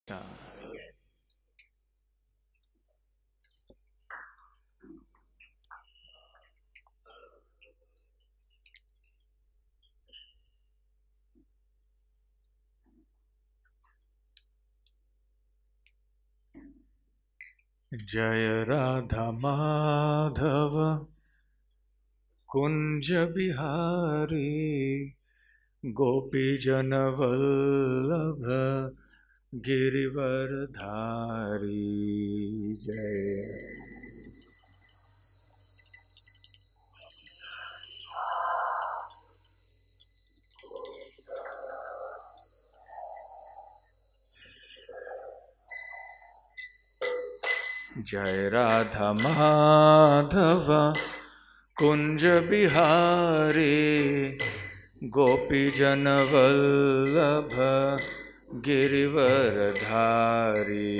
जय राधा माधव कुंज बिहारी गोपी जन वल्लभ गिरिवर धारी। जय जय राधा माधव कुंज बिहारी गोपी जन वल्लभ गिरिवर धारी।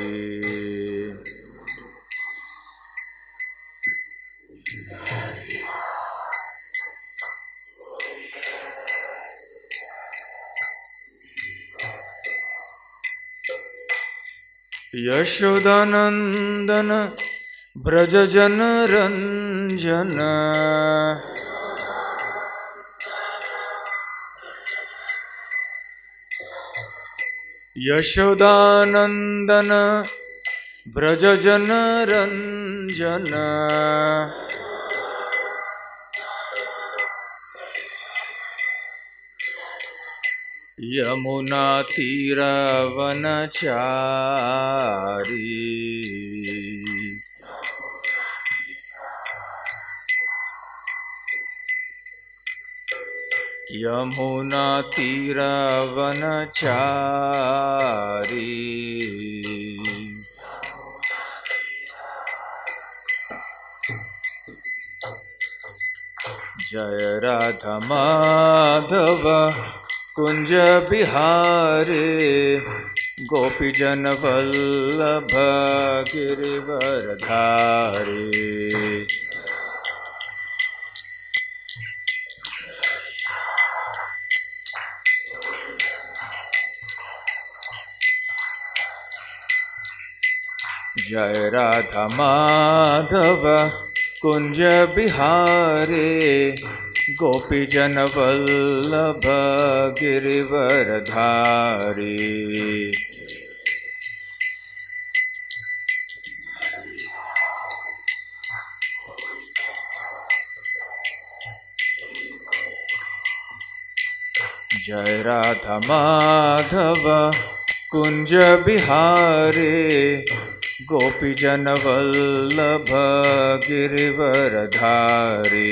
यशोदानंदन ब्रज जन रंजन यशोदानंदन ब्रज जन रंजन यमुना तीरावनचारी। यमुना तीरावनचारी। जय राधा माधव कुंज बिहारी गोपी जन वल्लभ गिरिवर धारी। जय राधा माधव कुंज बिहारी गोपी जन वल्लभ गिरिवर धारी। जय राधा माधव कुंज बिहारी गोपी जन वल्लभ गिरिवर धारी।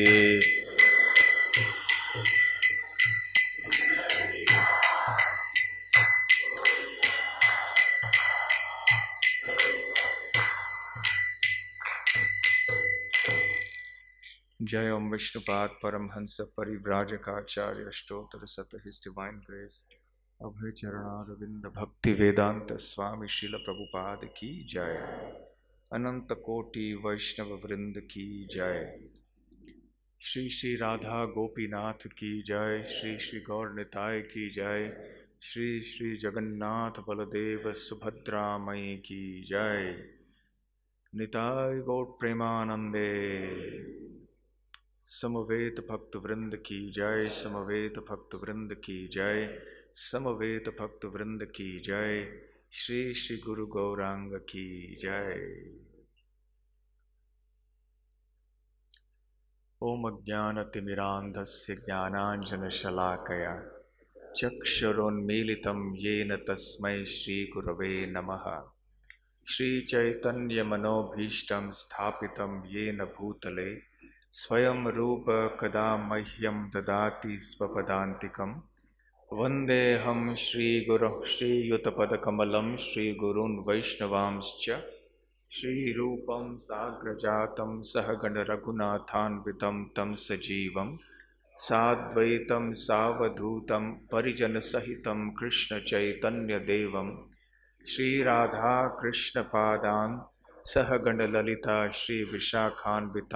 जय ओम विष्णुपाद परमहंस परिव्राजकाचार्य अष्टोत्तर सत his divine grace Abhay Charanaravinda Bhakti Vedanta स्वामी श्रील प्रभुपाद की जय। अनंत कोटि वैष्णव वृंद की जय। श्री श्री राधा गोपीनाथ की जय। श्री श्री गौर निताय की जय। श्री श्री जगन्नाथ बलदेव सुभद्रा मई की जय। निताय गौर प्रेमानंदे। समवेत भक्त वृंद की जय। समवेत भक्त वृंद की जय। समवेत भक्त वृंद की जय। श्री श्री गुरु गौरांग की जय। ओम अज्ञानतिमिरान्धस्य ज्ञानाञ्जनशलाकया चक्षुरुन्मीलितं येन तस्मै श्रीगुरवे नमः। श्रीचैतन्यमनोभीष्टं स्थापितं येन भूतले स्वयं रूप कदा मह्यं ददाति स्वपदान्तिकं। वन्देऽहं श्रीगुरुः श्रीयुतपदकमलं श्रीगुरून् वैष्णवांश्च श्रीरूपं साग्रजातं सहगण रघुनाथान्वितं तं सजीवं साद्वैतं सावधूतं परिजनसहितं कृष्णचैतन्यदेवं श्रीराधा कृष्णपादान् सहगण ललिता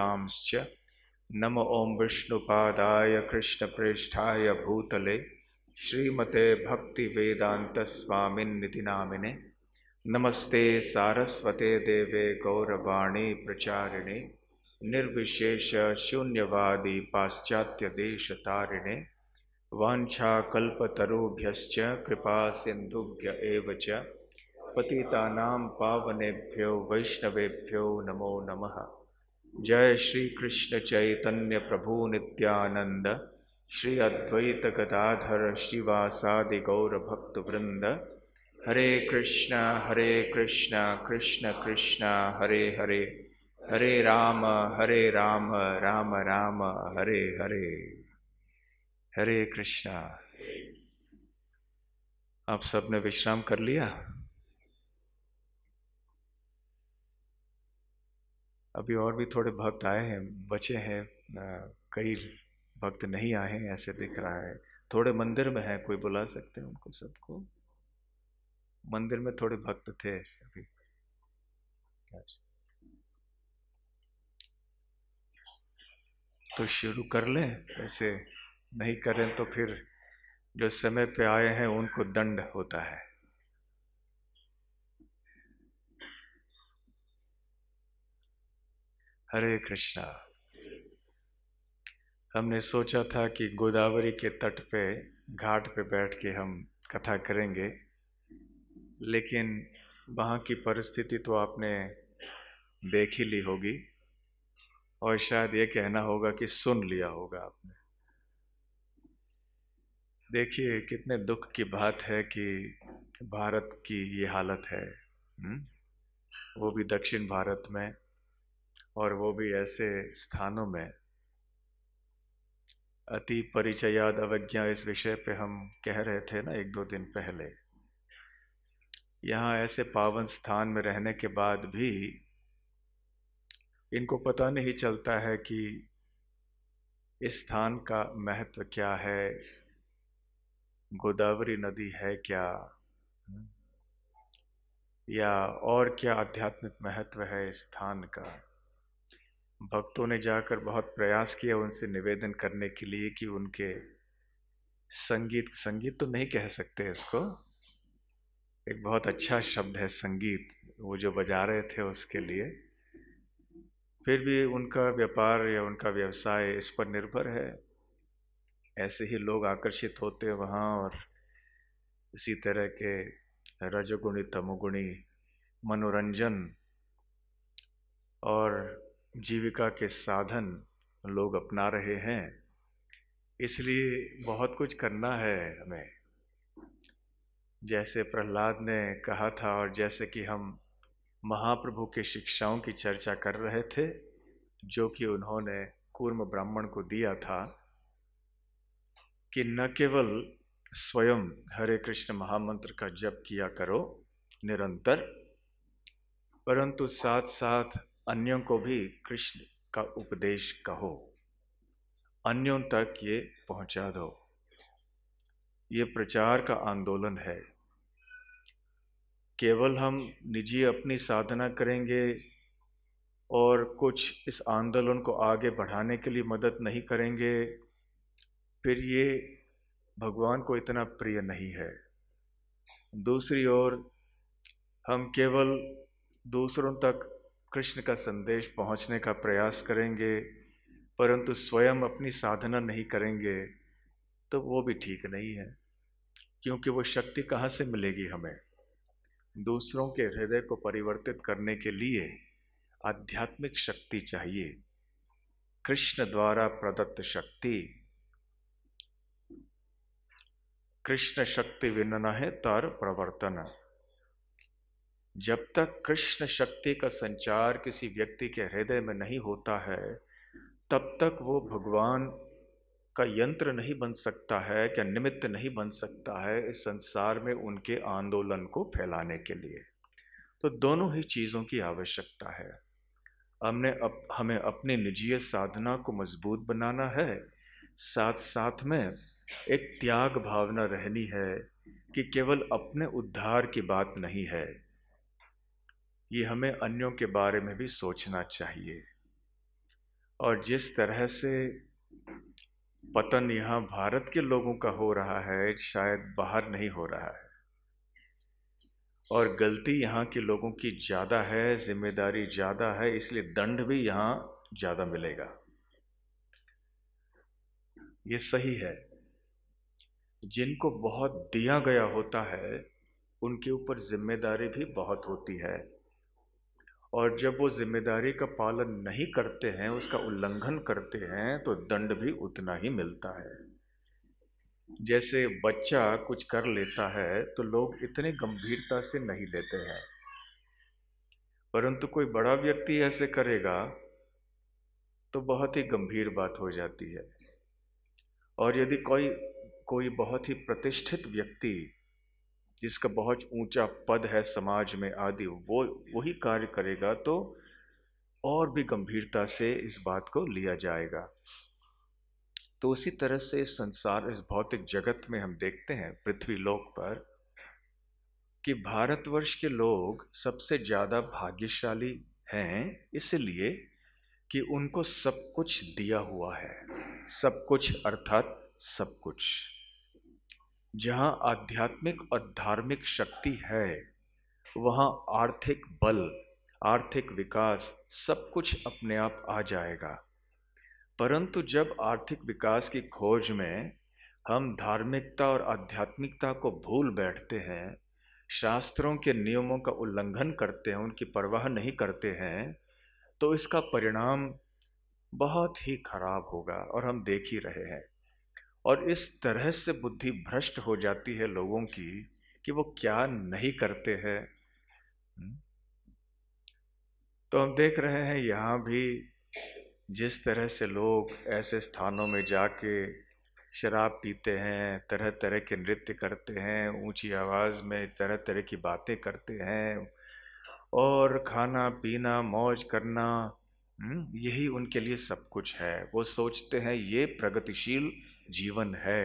श्रीविशाखान्वितांश्च। नमो ओं विष्णुपादाय कृष्णप्रेष्ठाय भूतले श्रीमते भक्ति वेदांत स्वामिन्निति नामिने नमस्ते सारस्वते देवे गौरवाणी प्रचारिणे निर्विशेष शून्यवादी पाश्चात्य देश तारिणे वाञ्छा कल्पतरुभ्यश्च कृपा सिन्धुभ्य एव च पतितानां पावनेभ्यो वैष्णवेभ्यो नमो नमः। जय श्री कृष्ण चैतन्य प्रभु नित्यानंद, श्री अद्वैत गदाधर श्रीवासादि गौर भक्त वृंद। हरे कृष्णा कृष्ण कृष्णा हरे हरे, हरे राम राम राम हरे हरे। हरे कृष्णा। आप सबने विश्राम कर लिया? अभी और भी थोड़े भक्त आए हैं, बचे हैं, कई भक्त नहीं आए हैं ऐसे दिख रहा है। थोड़े मंदिर में हैं, कोई बुला सकते हैं उनको सबको? मंदिर में थोड़े भक्त थे अभी। तो शुरू कर लें, ऐसे नहीं करें तो फिर जो समय पे आए हैं उनको दंड होता है। हरे कृष्णा। हमने सोचा था कि गोदावरी के तट पे घाट पे बैठ के हम कथा करेंगे, लेकिन वहाँ की परिस्थिति तो आपने देख ही ली होगी, और शायद ये कहना होगा कि सुन लिया होगा आपने। देखिए कितने दुख की बात है कि भारत की ये हालत है, वो भी दक्षिण भारत में, और वो भी ऐसे स्थानों में। अति परिचयाद अवज्ञा, इस विषय पे हम कह रहे थे ना एक दो दिन पहले। यहाँ ऐसे पावन स्थान में रहने के बाद भी इनको पता नहीं चलता है कि इस स्थान का महत्व क्या है, गोदावरी नदी है क्या, या और क्या आध्यात्मिक महत्व है इस स्थान का। भक्तों ने जाकर बहुत प्रयास किया उनसे निवेदन करने के लिए कि उनके संगीत तो नहीं कह सकते इसको, एक बहुत अच्छा शब्द है संगीत, वो जो बजा रहे थे उसके लिए, फिर भी उनका व्यापार या उनका व्यवसाय इस पर निर्भर है। ऐसे ही लोग आकर्षित होते हैं वहाँ, और इसी तरह के रजोगुणी तमोगुणी मनोरंजन और जीविका के साधन लोग अपना रहे हैं। इसलिए बहुत कुछ करना है हमें, जैसे प्रहलाद ने कहा था, और जैसे कि हम महाप्रभु के शिक्षाओं की चर्चा कर रहे थे जो कि उन्होंने कूर्म ब्राह्मण को दिया था, कि न केवल स्वयं हरे कृष्ण महामंत्र का जप किया करो निरंतर, परंतु साथ साथ अन्यों को भी कृष्ण का उपदेश कहो, अन्यों तक ये पहुंचा दो। ये प्रचार का आंदोलन है। केवल हम निजी अपनी साधना करेंगे और कुछ इस आंदोलन को आगे बढ़ाने के लिए मदद नहीं करेंगे, फिर ये भगवान को इतना प्रिय नहीं है। दूसरी ओर हम केवल दूसरों तक कृष्ण का संदेश पहुंचने का प्रयास करेंगे, परंतु स्वयं अपनी साधना नहीं करेंगे, तो वो भी ठीक नहीं है, क्योंकि वो शक्ति कहाँ से मिलेगी हमें? दूसरों के हृदय को परिवर्तित करने के लिए आध्यात्मिक शक्ति चाहिए, कृष्ण द्वारा प्रदत्त शक्ति। कृष्ण शक्ति विनना है तार प्रवर्तन। जब तक कृष्ण शक्ति का संचार किसी व्यक्ति के हृदय में नहीं होता है, तब तक वो भगवान का यंत्र नहीं बन सकता है, क्या निमित्त नहीं बन सकता है इस संसार में उनके आंदोलन को फैलाने के लिए। तो दोनों ही चीज़ों की आवश्यकता है। हमें अपनी निजी साधना को मजबूत बनाना है, साथ साथ में एक त्याग भावना रहनी है कि केवल अपने उद्धार की बात नहीं है, ये हमें अन्यों के बारे में भी सोचना चाहिए। और जिस तरह से पतन यहाँ भारत के लोगों का हो रहा है, शायद बाहर नहीं हो रहा है। और गलती यहाँ के लोगों की ज़्यादा है, जिम्मेदारी ज़्यादा है, इसलिए दंड भी यहाँ ज़्यादा मिलेगा। ये सही है। जिनको बहुत दिया गया होता है उनके ऊपर जिम्मेदारी भी बहुत होती है, और जब वो जिम्मेदारी का पालन नहीं करते हैं, उसका उल्लंघन करते हैं, तो दंड भी उतना ही मिलता है। जैसे बच्चा कुछ कर लेता है तो लोग इतने गंभीरता से नहीं लेते हैं, परंतु कोई बड़ा व्यक्ति ऐसे करेगा तो बहुत ही गंभीर बात हो जाती है। और यदि कोई बहुत ही प्रतिष्ठित व्यक्ति जिसका बहुत ऊंचा पद है समाज में आदि, वो वही कार्य करेगा तो और भी गंभीरता से इस बात को लिया जाएगा। तो उसी तरह से इस संसार, इस भौतिक जगत में हम देखते हैं पृथ्वी लोक पर कि भारतवर्ष के लोग सबसे ज्यादा भाग्यशाली हैं, इसलिए कि उनको सब कुछ दिया हुआ है। सब कुछ अर्थात सब कुछ। जहां आध्यात्मिक और धार्मिक शक्ति है वहां आर्थिक बल, आर्थिक विकास, सब कुछ अपने आप आ जाएगा। परंतु जब आर्थिक विकास की खोज में हम धार्मिकता और आध्यात्मिकता को भूल बैठते हैं, शास्त्रों के नियमों का उल्लंघन करते हैं, उनकी परवाह नहीं करते हैं, तो इसका परिणाम बहुत ही खराब होगा और हम देख ही रहे हैं। और इस तरह से बुद्धि भ्रष्ट हो जाती है लोगों की कि वो क्या नहीं करते हैं। तो हम देख रहे हैं यहाँ भी जिस तरह से लोग ऐसे स्थानों में जाके शराब पीते हैं, तरह तरह के नृत्य करते हैं, ऊंची आवाज़ में तरह तरह की बातें करते हैं, और खाना पीना मौज करना, यही उनके लिए सब कुछ है। वो सोचते हैं ये प्रगतिशील जीवन है।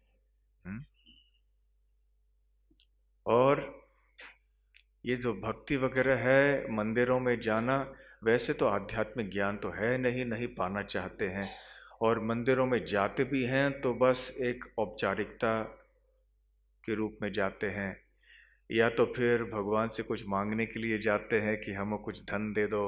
और ये जो भक्ति वगैरह है, मंदिरों में जाना, वैसे तो आध्यात्मिक ज्ञान तो है नहीं, नहीं पाना चाहते हैं, और मंदिरों में जाते भी हैं तो बस एक औपचारिकता के रूप में जाते हैं, या तो फिर भगवान से कुछ मांगने के लिए जाते हैं कि हमें कुछ धन दे दो।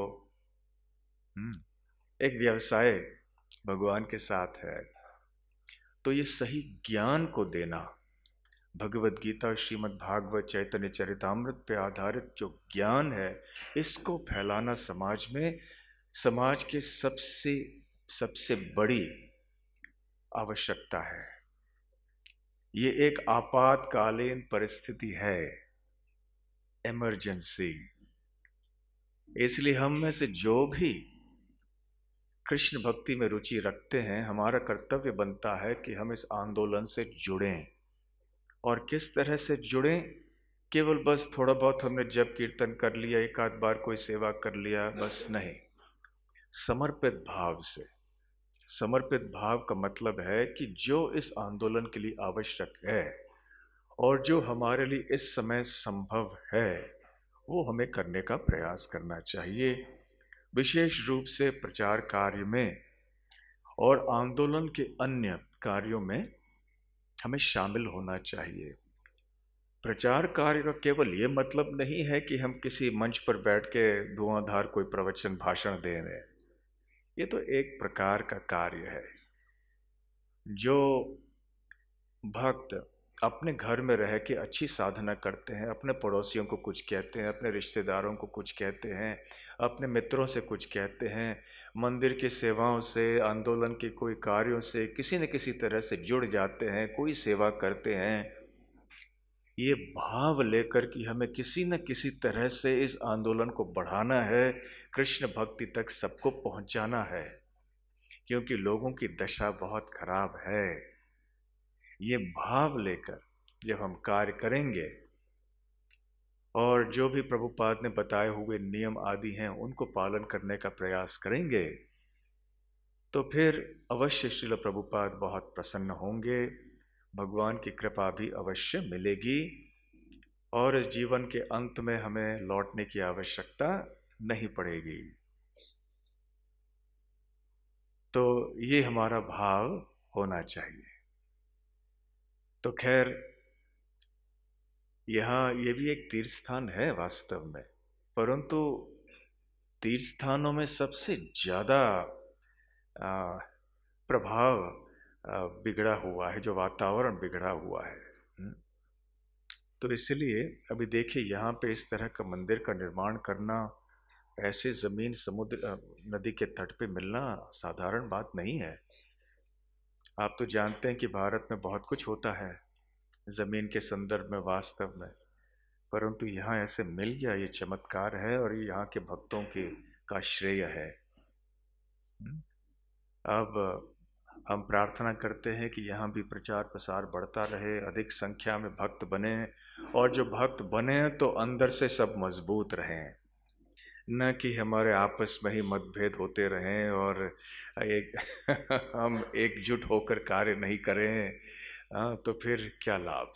एक व्यवसाय भगवान के साथ है। तो ये सही ज्ञान को देना, भगवद गीता, श्रीमद् भागवत, चैतन्य चरितामृत पे आधारित जो ज्ञान है, इसको फैलाना समाज में समाज की सबसे बड़ी आवश्यकता है। ये एक आपातकालीन परिस्थिति है, इमरजेंसी। इसलिए हम में से जो भी कृष्ण भक्ति में रुचि रखते हैं, हमारा कर्तव्य बनता है कि हम इस आंदोलन से जुड़ें। और किस तरह से जुड़ें? केवल बस थोड़ा बहुत हमने जप कीर्तन कर लिया, एक आध बार कोई सेवा कर लिया, बस नहीं। समर्पित भाव से। समर्पित भाव का मतलब है कि जो इस आंदोलन के लिए आवश्यक है और जो हमारे लिए इस समय संभव है, वो हमें करने का प्रयास करना चाहिए। विशेष रूप से प्रचार कार्य में और आंदोलन के अन्य कार्यों में हमें शामिल होना चाहिए। प्रचार कार्य का केवल ये मतलब नहीं है कि हम किसी मंच पर बैठ के धुआंधार कोई प्रवचन भाषण दे रहे हैं। ये तो एक प्रकार का कार्य है। जो भक्त अपने घर में रह के अच्छी साधना करते हैं, अपने पड़ोसियों को कुछ कहते हैं, अपने रिश्तेदारों को कुछ कहते हैं, अपने मित्रों से कुछ कहते हैं, मंदिर की सेवाओं से, आंदोलन के कोई कार्यों से किसी न किसी तरह से जुड़ जाते हैं, कोई सेवा करते हैं, ये भाव लेकर कि हमें किसी न किसी तरह से इस आंदोलन को बढ़ाना है, कृष्ण भक्ति तक सबको पहुंचाना है, क्योंकि लोगों की दशा बहुत खराब है। ये भाव लेकर जब हम कार्य करेंगे और जो भी प्रभुपाद ने बताए हुए नियम आदि हैं उनको पालन करने का प्रयास करेंगे, तो फिर अवश्य श्रील प्रभुपाद बहुत प्रसन्न होंगे, भगवान की कृपा भी अवश्य मिलेगी, और इस जीवन के अंत में हमें लौटने की आवश्यकता नहीं पड़ेगी। तो ये हमारा भाव होना चाहिए। तो खैर, यहाँ ये भी एक तीर्थ स्थान है वास्तव में, परंतु तीर्थ स्थानों में सबसे ज़्यादा प्रभाव बिगड़ा हुआ है, जो वातावरण बिगड़ा हुआ है। तो इसलिए अभी देखिए, यहाँ पे इस तरह का मंदिर का निर्माण करना, ऐसे जमीन समुद्र नदी के तट पे मिलना साधारण बात नहीं है। आप तो जानते हैं कि भारत में बहुत कुछ होता है जमीन के संदर्भ में वास्तव में, परंतु यहाँ ऐसे मिल गया, ये चमत्कार है और ये यहाँ के भक्तों की का श्रेय है। अब हम प्रार्थना करते हैं कि यहाँ भी प्रचार प्रसार बढ़ता रहे, अधिक संख्या में भक्त बने, और जो भक्त बने तो अंदर से सब मजबूत रहें, न कि हमारे आपस में ही मतभेद होते रहें और एक हम एकजुट होकर कार्य नहीं करें, तो फिर क्या लाभ।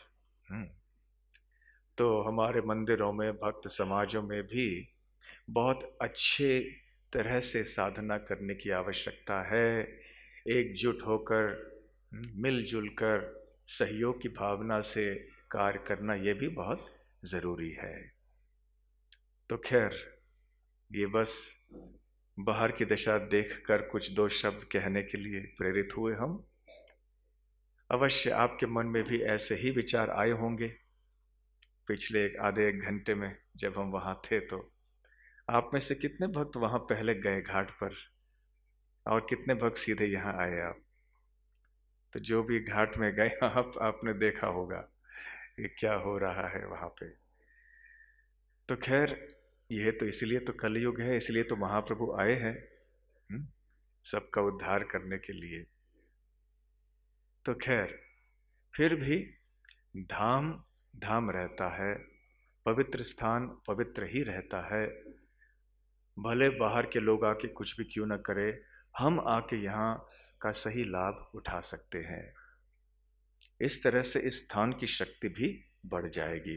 तो हमारे मंदिरों में, भक्त समाजों में भी बहुत अच्छे तरह से साधना करने की आवश्यकता है। एकजुट होकर, मिलजुल कर, सहयोग की भावना से कार्य करना, ये भी बहुत ज़रूरी है। तो खैर, ये बस बाहर की दशा देखकर कुछ दो शब्द कहने के लिए प्रेरित हुए हम। अवश्य आपके मन में भी ऐसे ही विचार आए होंगे पिछले आधे एक घंटे में जब हम वहाँ थे। तो आप में से कितने भक्त वहाँ पहले गए घाट पर, और कितने भक्त सीधे यहाँ आए आप? तो जो भी घाट में गए आपने देखा होगा कि क्या हो रहा है वहाँ पे। तो खैर, यह तो इसलिए तो कलयुग है, इसलिए तो महाप्रभु आए हैं सबका उद्धार करने के लिए। तो खैर, फिर भी धाम धाम रहता है, पवित्र स्थान पवित्र ही रहता है। भले बाहर के लोग आके कुछ भी क्यों न करे, हम आके यहाँ का सही लाभ उठा सकते हैं। इस तरह से इस स्थान की शक्ति भी बढ़ जाएगी।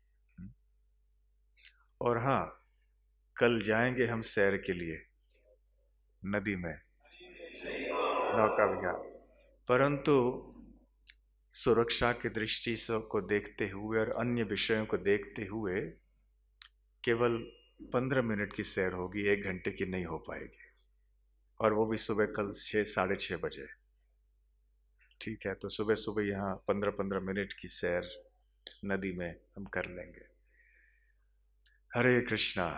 और हाँ, कल जाएंगे हम सैर के लिए नदी में, नौका विहार, परंतु सुरक्षा की दृष्टि से को देखते हुए और अन्य विषयों को देखते हुए केवल 15 मिनट की सैर होगी, 1 घंटे की नहीं हो पाएगी, और वो भी सुबह कल 6, 6:30 बजे। ठीक है, तो सुबह सुबह यहाँ 15-15 मिनट की सैर नदी में हम कर लेंगे। हरे कृष्णा।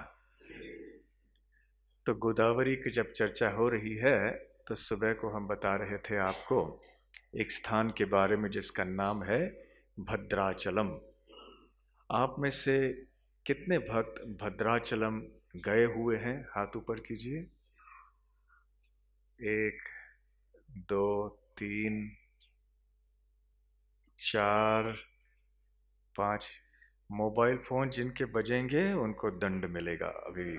तो गोदावरी की जब चर्चा हो रही है, तो सुबह को हम बता रहे थे आपको एक स्थान के बारे में जिसका नाम है भद्राचलम। आप में से कितने भक्त भद्राचलम गए हुए हैं? हाथ ऊपर कीजिए। 1, 2, 3, 4, 5। मोबाइल फोन जिनके बजेंगे उनको दंड मिलेगा अभी।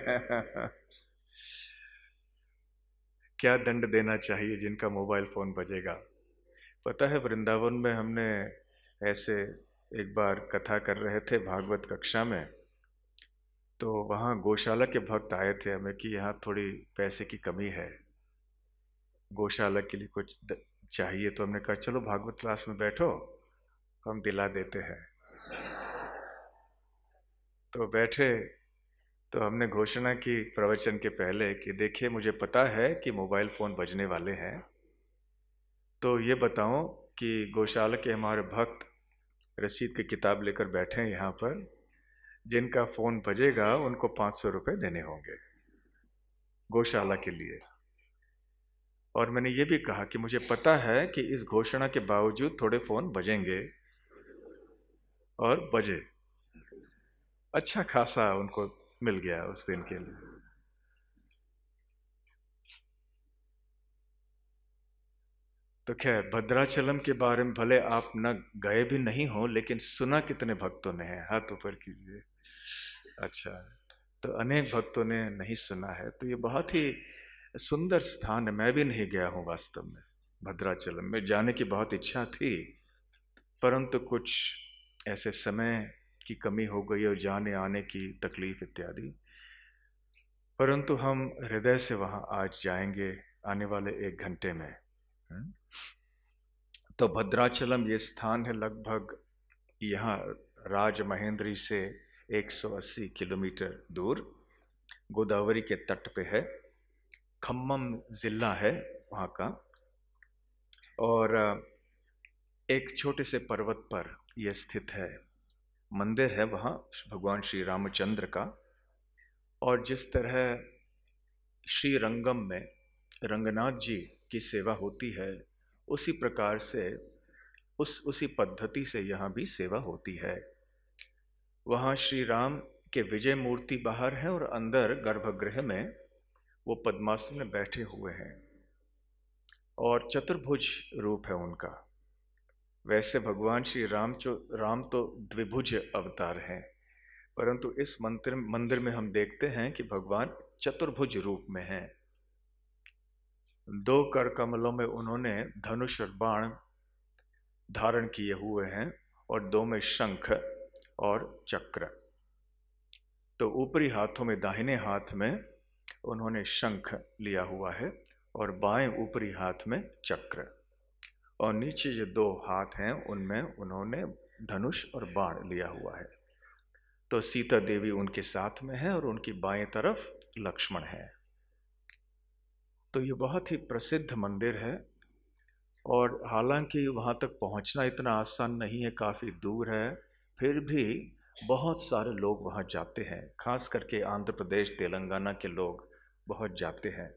क्या दंड देना चाहिए जिनका मोबाइल फोन बजेगा? पता है, वृंदावन में हमने ऐसे एक बार कथा कर रहे थे भागवत कक्षा में, तो वहाँ गौशाला के भक्त आए थे हमें कि यहाँ थोड़ी पैसे की कमी है, गौशाला के लिए कुछ चाहिए। तो हमने कहा चलो भागवत क्लास में बैठो, हम दिला देते हैं। तो बैठे, तो हमने घोषणा की प्रवचन के पहले कि देखिए, मुझे पता है कि मोबाइल फ़ोन बजने वाले हैं, तो ये बताओ कि गौशाला के हमारे भक्त रसीद की किताब लेकर बैठे हैं यहाँ पर, जिनका फ़ोन बजेगा उनको 500 रुपये देने होंगे गौशाला के लिए। और मैंने ये भी कहा कि मुझे पता है कि इस घोषणा के बावजूद थोड़े फ़ोन बजेंगे, और बजे। अच्छा खासा उनको मिल गया उस दिन के लिए। तो खैर, भद्राचलम के बारे में भले आप न गए भी नहीं हो, लेकिन सुना कितने भक्तों ने है? हाथ ऊपर कीजिए। अच्छा, तो अनेक भक्तों ने नहीं सुना है। तो ये बहुत ही सुंदर स्थान है। मैं भी नहीं गया हूँ वास्तव में भद्राचलम में, जाने की बहुत इच्छा थी, परंतु कुछ ऐसे समय की कमी हो गई और जाने आने की तकलीफ इत्यादि। परंतु हम हृदय से वहाँ आज जाएंगे आने वाले 1 घंटे में। तो भद्राचलम ये स्थान है लगभग यहाँ राजमहेंद्री से 180 किलोमीटर दूर, गोदावरी के तट पे है। खम्मम जिला है वहाँ का, और एक छोटे से पर्वत पर यह स्थित है। मंदिर है वहाँ भगवान श्री रामचंद्र का। और जिस तरह श्री रंगम में रंगनाथ जी की सेवा होती है, उसी प्रकार से उसी पद्धति से यहाँ भी सेवा होती है। वहाँ श्री राम के विजय मूर्ति बाहर है और अंदर गर्भगृह में वो पद्मासन में बैठे हुए हैं, और चतुर्भुज रूप है उनका। वैसे भगवान श्री राम तो द्विभुज अवतार हैं, परंतु इस मंदिर में हम देखते हैं कि भगवान चतुर्भुज रूप में हैं। 2 कर कमलों में उन्होंने धनुष और बाण धारण किए हुए हैं, और 2 में शंख और चक्र। तो ऊपरी हाथों में, दाहिने हाथ में उन्होंने शंख लिया हुआ है, और बाएं ऊपरी हाथ में चक्र, और नीचे जो 2 हाथ हैं उनमें उन्होंने धनुष और बाण लिया हुआ है। तो सीता देवी उनके साथ में है, और उनकी बाएं तरफ लक्ष्मण है। तो ये बहुत ही प्रसिद्ध मंदिर है, और हालांकि वहाँ तक पहुँचना इतना आसान नहीं है, काफ़ी दूर है, फिर भी बहुत सारे लोग वहाँ जाते हैं। खास करके आंध्र प्रदेश, तेलंगाना के लोग बहुत जाते हैं।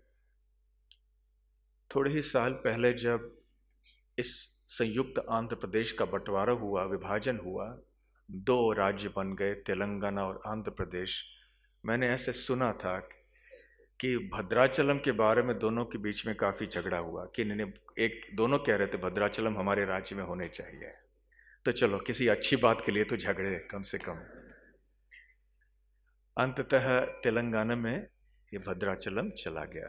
थोड़े ही साल पहले जब इस संयुक्त आंध्र प्रदेश का बंटवारा हुआ, विभाजन हुआ, 2 राज्य बन गए, तेलंगाना और आंध्र प्रदेश। मैंने ऐसे सुना था कि भद्राचलम के बारे में दोनों के बीच में काफ़ी झगड़ा हुआ, कि दोनों कह रहे थे भद्राचलम हमारे राज्य में होने चाहिए। तो चलो, किसी अच्छी बात के लिए तो झगड़े कम से कम। अंततः तेलंगाना में ये भद्राचलम चला गया।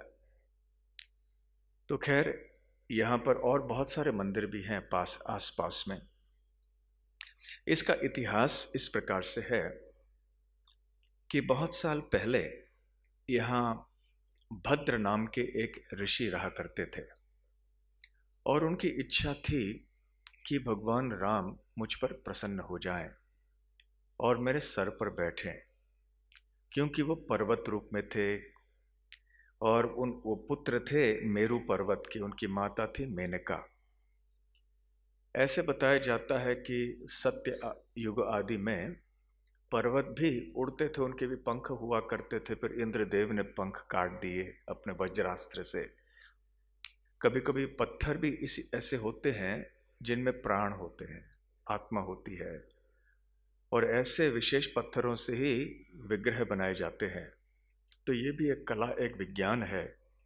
तो खैर, यहाँ पर और बहुत सारे मंदिर भी हैं आसपास में। इसका इतिहास इस प्रकार से है कि बहुत साल पहले यहाँ भद्र नाम के एक ऋषि रहा करते थे, और उनकी इच्छा थी कि भगवान राम मुझ पर प्रसन्न हो जाएं और मेरे सर पर बैठें, क्योंकि वो पर्वत रूप में थे, और वो पुत्र थे मेरू पर्वत के, उनकी माता थी मेनका। ऐसे बताया जाता है कि सत्य युग आदि में पर्वत भी उड़ते थे, उनके भी पंख हुआ करते थे। फिर इंद्रदेव ने पंख काट दिए अपने वज्रास्त्र से। कभी कभी पत्थर भी ऐसे होते हैं जिनमें प्राण होते हैं, आत्मा होती है, और ऐसे विशेष पत्थरों से ही विग्रह बनाए जाते हैं। तो ये भी एक कला, एक विज्ञान है।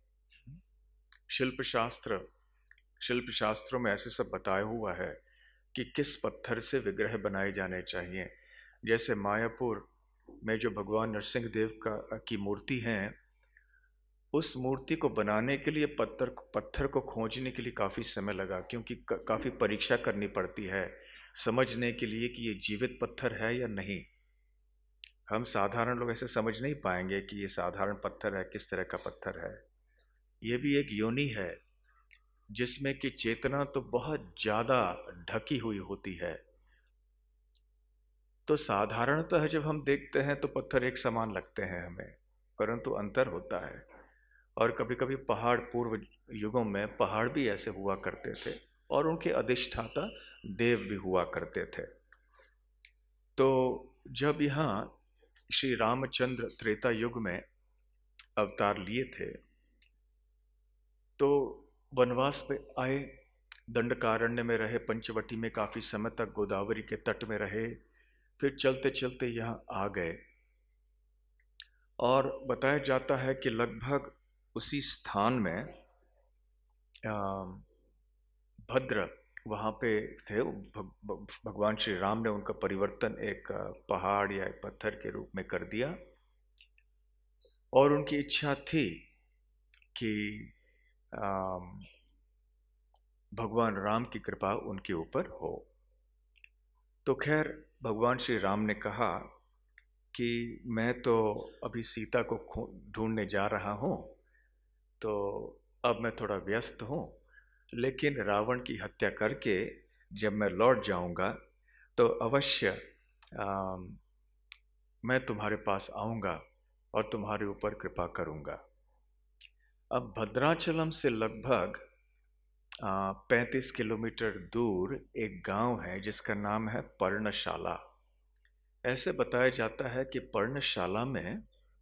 शिल्प शास्त्रों में ऐसे सब बताया हुआ है कि किस पत्थर से विग्रह बनाए जाने चाहिए। जैसे मायापुर में जो भगवान नरसिंह देव की मूर्ति है, उस मूर्ति को बनाने के लिए पत्थर को खोजने के लिए काफ़ी समय लगा, क्योंकि काफ़ी परीक्षा करनी पड़ती है समझने के लिए कि ये जीवित पत्थर है या नहीं। हम साधारण लोग ऐसे समझ नहीं पाएंगे कि ये साधारण पत्थर है, किस तरह का पत्थर है। ये भी एक योनि है जिसमें कि चेतना तो बहुत ज़्यादा ढकी हुई होती है। तो साधारणतः जब हम देखते हैं तो पत्थर एक समान लगते हैं हमें, परंतु अंतर होता है। और कभी कभी पहाड़, पूर्व युगों में पहाड़ भी ऐसे हुआ करते थे, और उनके अधिष्ठाता देव भी हुआ करते थे। तो जब यहाँ श्री रामचंद्र त्रेता युग में अवतार लिए थे, तो वनवास पे आए, दंडकारण्य में रहे, पंचवटी में काफ़ी समय तक गोदावरी के तट में रहे, फिर चलते चलते यहाँ आ गए। और बताया जाता है कि लगभग उसी स्थान में भद्र वहाँ पे थे। भगवान श्री राम ने उनका परिवर्तन एक पहाड़ या एक पत्थर के रूप में कर दिया, और उनकी इच्छा थी कि भगवान राम की कृपा उनके ऊपर हो। तो खैर, भगवान श्री राम ने कहा कि मैं तो अभी सीता को ढूंढने जा रहा हूँ, तो अब मैं थोड़ा व्यस्त हूँ, लेकिन रावण की हत्या करके जब मैं लौट जाऊंगा तो अवश्य मैं तुम्हारे पास आऊंगा और तुम्हारे ऊपर कृपा करूंगा। अब भद्राचलम से लगभग 35 किलोमीटर दूर एक गांव है जिसका नाम है पर्णशाला। ऐसे बताया जाता है कि पर्णशाला में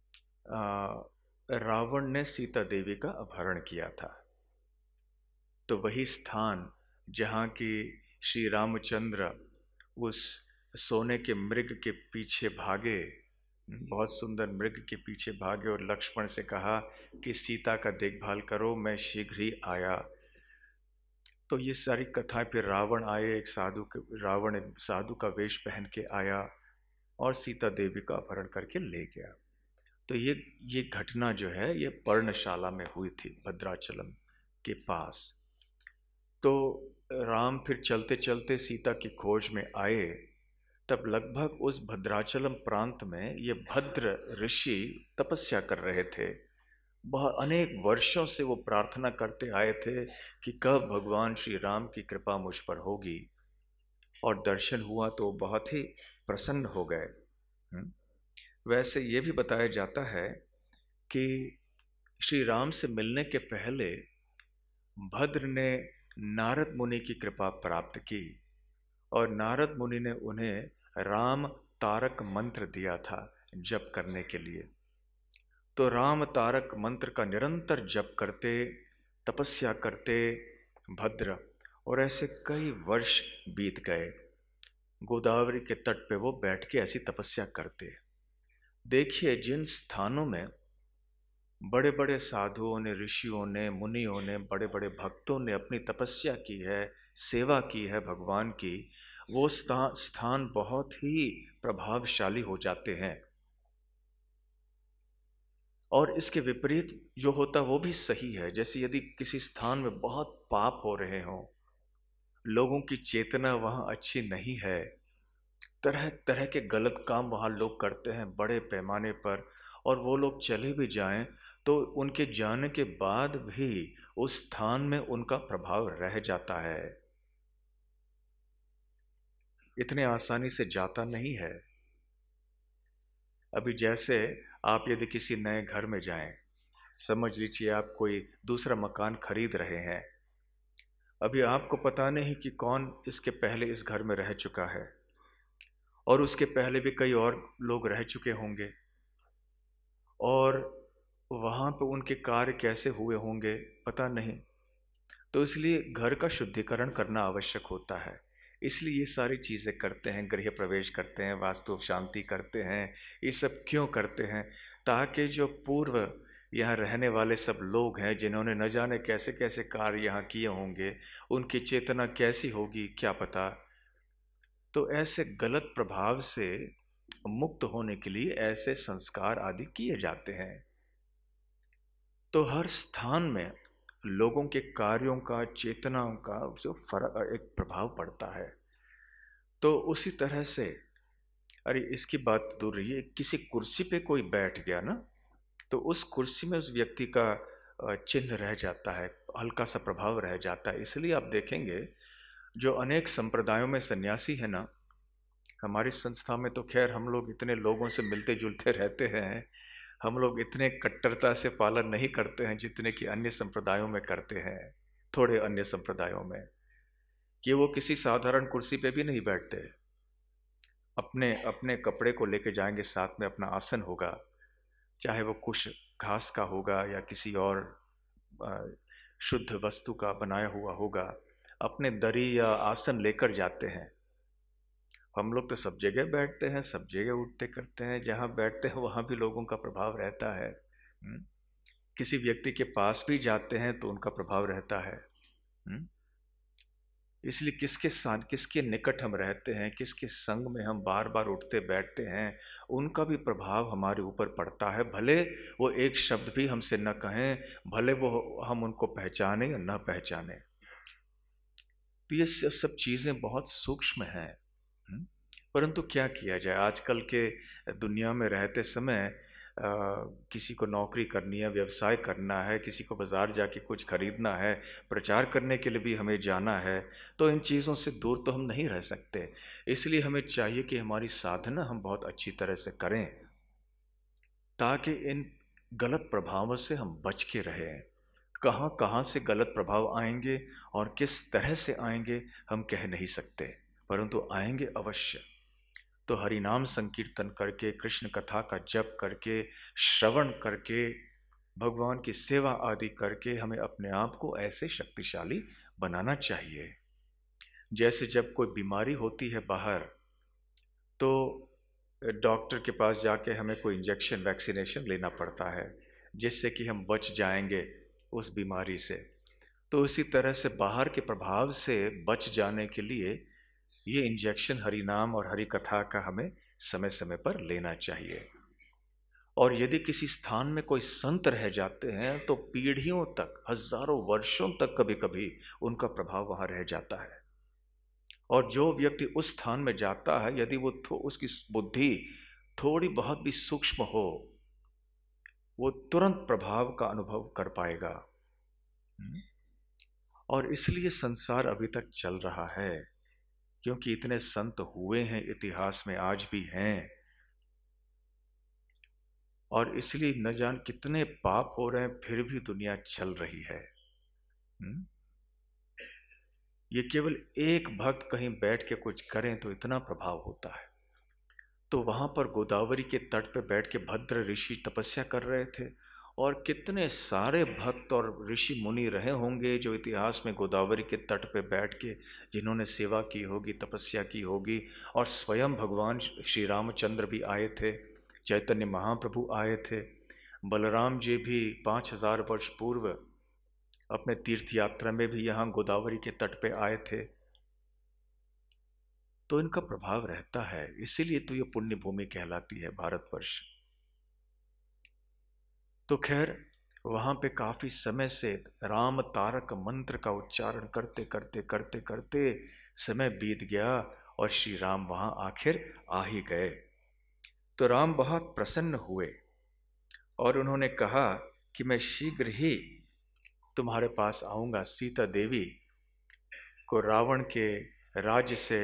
रावण ने सीता देवी का अपहरण किया था। तो वही स्थान जहाँ की श्री रामचंद्र उस सोने के मृग के पीछे भागे, बहुत सुंदर मृग के पीछे भागे और लक्ष्मण से कहा कि सीता का देखभाल करो, मैं शीघ्र ही आया। तो ये सारी कथाएं, फिर रावण आए, रावण साधु का वेश पहन के आया और सीता देवी का अपहरण करके ले गया। तो ये घटना जो है ये पर्णशाला में हुई थी, भद्राचलम के पास। तो राम फिर चलते चलते सीता की खोज में आए। तब लगभग उस भद्राचलम प्रांत में ये भद्र ऋषि तपस्या कर रहे थे। बहुत अनेक वर्षों से वो प्रार्थना करते आए थे कि कब भगवान श्री राम की कृपा मुझ पर होगी, और दर्शन हुआ तो बहुत ही प्रसन्न हो गए। वैसे ये भी बताया जाता है कि श्री राम से मिलने के पहले भद्र ने नारद मुनि की कृपा प्राप्त की और नारद मुनि ने उन्हें राम तारक मंत्र दिया था जप करने के लिए। तो राम तारक मंत्र का निरंतर जप करते, तपस्या करते भद्र, और ऐसे कई वर्ष बीत गए। गोदावरी के तट पे वो बैठ के ऐसी तपस्या करते। देखिए, जिन स्थानों में बड़े बड़े साधुओं ने, ऋषियों ने, मुनियों ने, बड़े बड़े भक्तों ने अपनी तपस्या की है, सेवा की है भगवान की, वो स्थान बहुत ही प्रभावशाली हो जाते हैं। और इसके विपरीत जो होता वो भी सही है। जैसे यदि किसी स्थान में बहुत पाप हो रहे हों, लोगों की चेतना वहाँ अच्छी नहीं है, तरह तरह के गलत काम वहाँ लोग करते हैं बड़े पैमाने पर, और वो लोग चले भी जाएं तो उनके जाने के बाद भी उस स्थान में उनका प्रभाव रह जाता है, इतने आसानी से जाता नहीं है। अभी जैसे आप यदि किसी नए घर में जाएं, समझ लीजिए आप कोई दूसरा मकान खरीद रहे हैं, अभी आपको पता नहीं कि कौन इसके पहले इस घर में रह चुका है, और उसके पहले भी कई और लोग रह चुके होंगे, और वहाँ पे उनके कार्य कैसे हुए होंगे पता नहीं। तो इसलिए घर का शुद्धिकरण करना आवश्यक होता है। इसलिए ये सारी चीज़ें करते हैं, गृह प्रवेश करते हैं, वास्तु शांति करते हैं। ये सब क्यों करते हैं? ताकि जो पूर्व यहाँ रहने वाले सब लोग हैं, जिन्होंने न जाने कैसे कैसे कार्य यहाँ किए होंगे, उनकी चेतना कैसी होगी क्या पता। तो ऐसे गलत प्रभाव से मुक्त होने के लिए ऐसे संस्कार आदि किए जाते हैं। तो हर स्थान में लोगों के कार्यों का, चेतनाओं का जो फर्क, एक प्रभाव पड़ता है। तो उसी तरह से, अरे इसकी बात दूर रही है, किसी कुर्सी पे कोई बैठ गया ना, तो उस कुर्सी में उस व्यक्ति का चिन्ह रह जाता है, हल्का सा प्रभाव रह जाता है। इसलिए आप देखेंगे जो अनेक संप्रदायों में सन्यासी है ना, हमारी संस्था में तो खैर हम लोग इतने लोगों से मिलते जुलते रहते हैं, हम लोग इतने कट्टरता से पालन नहीं करते हैं जितने कि अन्य संप्रदायों में करते हैं, थोड़े अन्य संप्रदायों में, कि वो किसी साधारण कुर्सी पे भी नहीं बैठते, अपने अपने कपड़े को लेके जाएंगे, साथ में अपना आसन होगा, चाहे वो कुछ घास का होगा या किसी और शुद्ध वस्तु का बनाया हुआ होगा, अपने दरी या आसन लेकर जाते हैं। हम लोग तो सब जगह बैठते हैं, सब जगह उठते करते हैं, जहाँ बैठते हैं वहाँ भी लोगों का प्रभाव रहता है। किसी व्यक्ति के पास भी जाते हैं तो उनका प्रभाव रहता है। इसलिए किसके निकट हम रहते हैं, किसके संग में हम बार बार उठते बैठते हैं, उनका भी प्रभाव हमारे ऊपर पड़ता है। भले वो एक शब्द भी हमसे न कहें, भले वो हम उनको पहचाने या न पहचाने। तो ये सब चीज़ें बहुत सूक्ष्म हैं। परंतु क्या किया जाए, आजकल के दुनिया में रहते समय किसी को नौकरी करनी है, व्यवसाय करना है, किसी को बाज़ार जाके कुछ खरीदना है, प्रचार करने के लिए भी हमें जाना है, तो इन चीज़ों से दूर तो हम नहीं रह सकते। इसलिए हमें चाहिए कि हमारी साधना हम बहुत अच्छी तरह से करें, ताकि इन गलत प्रभावों से हम बच के रहें। कहाँ कहाँ से गलत प्रभाव आएंगे और किस तरह से आएंगे हम कह नहीं सकते, परंतु आएंगे अवश्य। तो हरि नाम संकीर्तन करके, कृष्ण कथा का जप करके, श्रवण करके, भगवान की सेवा आदि करके हमें अपने आप को ऐसे शक्तिशाली बनाना चाहिए। जैसे जब कोई बीमारी होती है बाहर, तो डॉक्टर के पास जाके हमें कोई इंजेक्शन, वैक्सीनेशन लेना पड़ता है, जिससे कि हम बच जाएंगे उस बीमारी से। तो इसी तरह से बाहर के प्रभाव से बच जाने के लिए ये इंजेक्शन हरि नाम और हरि कथा का हमें समय समय पर लेना चाहिए। और यदि किसी स्थान में कोई संत रह जाते हैं तो पीढ़ियों तक, हजारों वर्षों तक कभी कभी उनका प्रभाव वहां रह जाता है। और जो व्यक्ति उस स्थान में जाता है, यदि वो उसकी बुद्धि थोड़ी बहुत भी सूक्ष्म हो, वो तुरंत प्रभाव का अनुभव कर पाएगा। और इसलिए संसार अभी तक चल रहा है, क्योंकि इतने संत हुए हैं, इतिहास में आज भी हैं, और इसलिए न जान कितने पाप हो रहे हैं, फिर भी दुनिया चल रही है। ये केवल एक भक्त कहीं बैठ के कुछ करें तो इतना प्रभाव होता है। तो वहां पर गोदावरी के तट पे बैठ के भद्र ऋषि तपस्या कर रहे थे, और कितने सारे भक्त और ऋषि मुनि रहे होंगे जो इतिहास में गोदावरी के तट पे बैठ के जिन्होंने सेवा की होगी, तपस्या की होगी। और स्वयं भगवान श्री रामचंद्र भी आए थे, चैतन्य महाप्रभु आए थे, बलराम जी भी 5000 वर्ष पूर्व अपने तीर्थ यात्रा में भी यहाँ गोदावरी के तट पे आए थे। तो इनका प्रभाव रहता है, इसीलिए तो ये पुण्य भूमि कहलाती है भारतवर्ष। तो खैर, वहां पे काफी समय से राम तारक मंत्र का उच्चारण करते करते करते करते समय बीत गया, और श्री राम वहां आखिर आ ही गए। तो राम बहुत प्रसन्न हुए और उन्होंने कहा कि मैं शीघ्र ही तुम्हारे पास आऊंगा, सीता देवी को रावण के राज्य से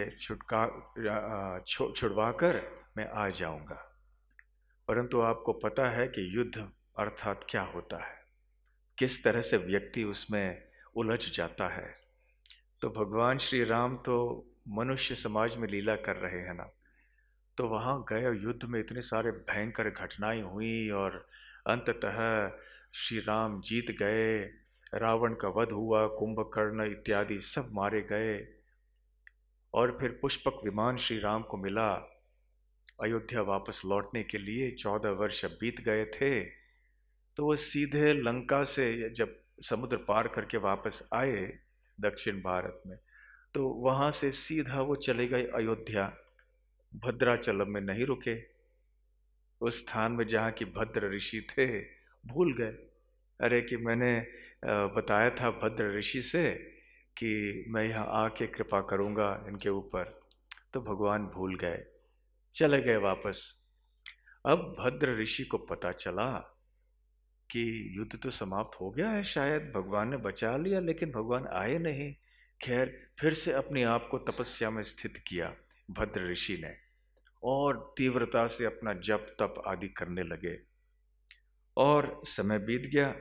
छुड़वाकर मैं आ जाऊंगा। परंतु आपको पता है कि युद्ध अर्थात क्या होता है, किस तरह से व्यक्ति उसमें उलझ जाता है। तो भगवान श्री राम तो मनुष्य समाज में लीला कर रहे हैं ना, तो वहाँ गए, युद्ध में इतने सारे भयंकर घटनाएं हुई और अंततः श्री राम जीत गए, रावण का वध हुआ, कुंभकर्ण इत्यादि सब मारे गए। और फिर पुष्पक विमान श्री राम को मिला अयोध्या वापस लौटने के लिए। 14 वर्ष बीत गए थे, तो वो सीधे लंका से जब समुद्र पार करके वापस आए दक्षिण भारत में, तो वहाँ से सीधा वो चले गए अयोध्या। भद्राचलम में नहीं रुके, उस स्थान में जहाँ की भद्र ऋषि थे भूल गए। अरे कि मैंने बताया था भद्र ऋषि से कि मैं यहाँ आके कृपा करूँगा इनके ऊपर, तो भगवान भूल गए, चले गए वापस। अब भद्र ऋषि को पता चला कि युद्ध तो समाप्त हो गया है, शायद भगवान ने बचा लिया, लेकिन भगवान आए नहीं। खैर, फिर से अपने आप को तपस्या में स्थित किया भद्र ऋषि ने, और तीव्रता से अपना जप तप आदि करने लगे। और समय बीत गया,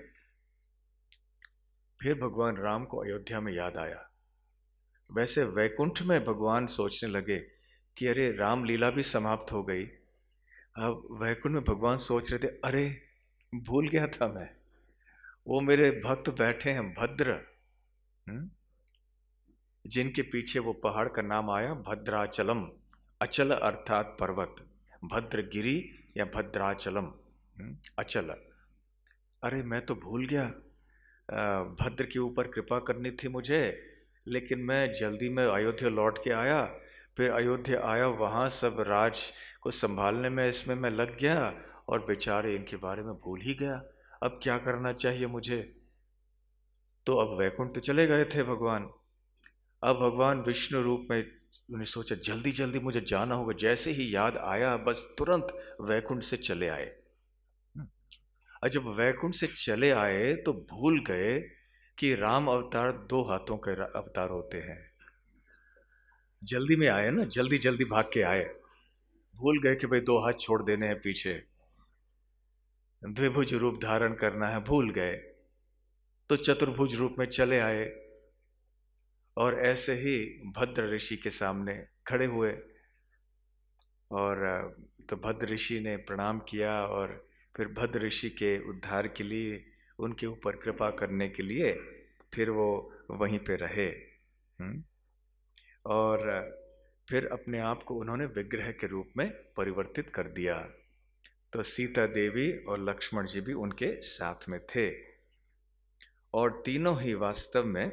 फिर भगवान राम को अयोध्या में याद आया। वैसे वैकुंठ में भगवान सोचने लगे कि अरे राम लीला भी समाप्त हो गई। अब वैकुंठ में भगवान सोच रहे थे, अरे भूल गया था मैं, वो मेरे भक्त बैठे हैं भद्र, जिनके पीछे वो पहाड़ का नाम आया भद्राचलम। अचल अर्थात पर्वत, भद्रगिरी या भद्राचलम अचल। अरे मैं तो भूल गया, भद्र के ऊपर कृपा करनी थी मुझे, लेकिन मैं जल्दी में अयोध्या लौट के आया। फिर अयोध्या आया, वहाँ सब राज को संभालने में इसमें मैं लग गया, और बेचारे इनके बारे में भूल ही गया। अब क्या करना चाहिए मुझे? तो अब वैकुंठ तो चले गए थे भगवान। अब भगवान विष्णु रूप में उन्हें सोचा जल्दी जल्दी मुझे जाना होगा। जैसे ही याद आया, बस तुरंत वैकुंठ से चले आए। और जब वैकुंठ से चले आए तो भूल गए कि राम अवतार 2 हाथों के अवतार होते हैं। जल्दी में आए ना, जल्दी जल्दी भाग के आए, भूल गए कि भाई 2 हाथ छोड़ देने हैं पीछे, द्विभुज रूप धारण करना है, भूल गए। तो चतुर्भुज रूप में चले आए और ऐसे ही भद्र ऋषि के सामने खड़े हुए। और तो भद्र ऋषि ने प्रणाम किया और फिर भद्र ऋषि के उद्धार के लिए, उनके ऊपर कृपा करने के लिए फिर वो वहीं पे रहे। और फिर अपने आप को उन्होंने विग्रह के रूप में परिवर्तित कर दिया। तो सीता देवी और लक्ष्मण जी भी उनके साथ में थे और तीनों ही वास्तव में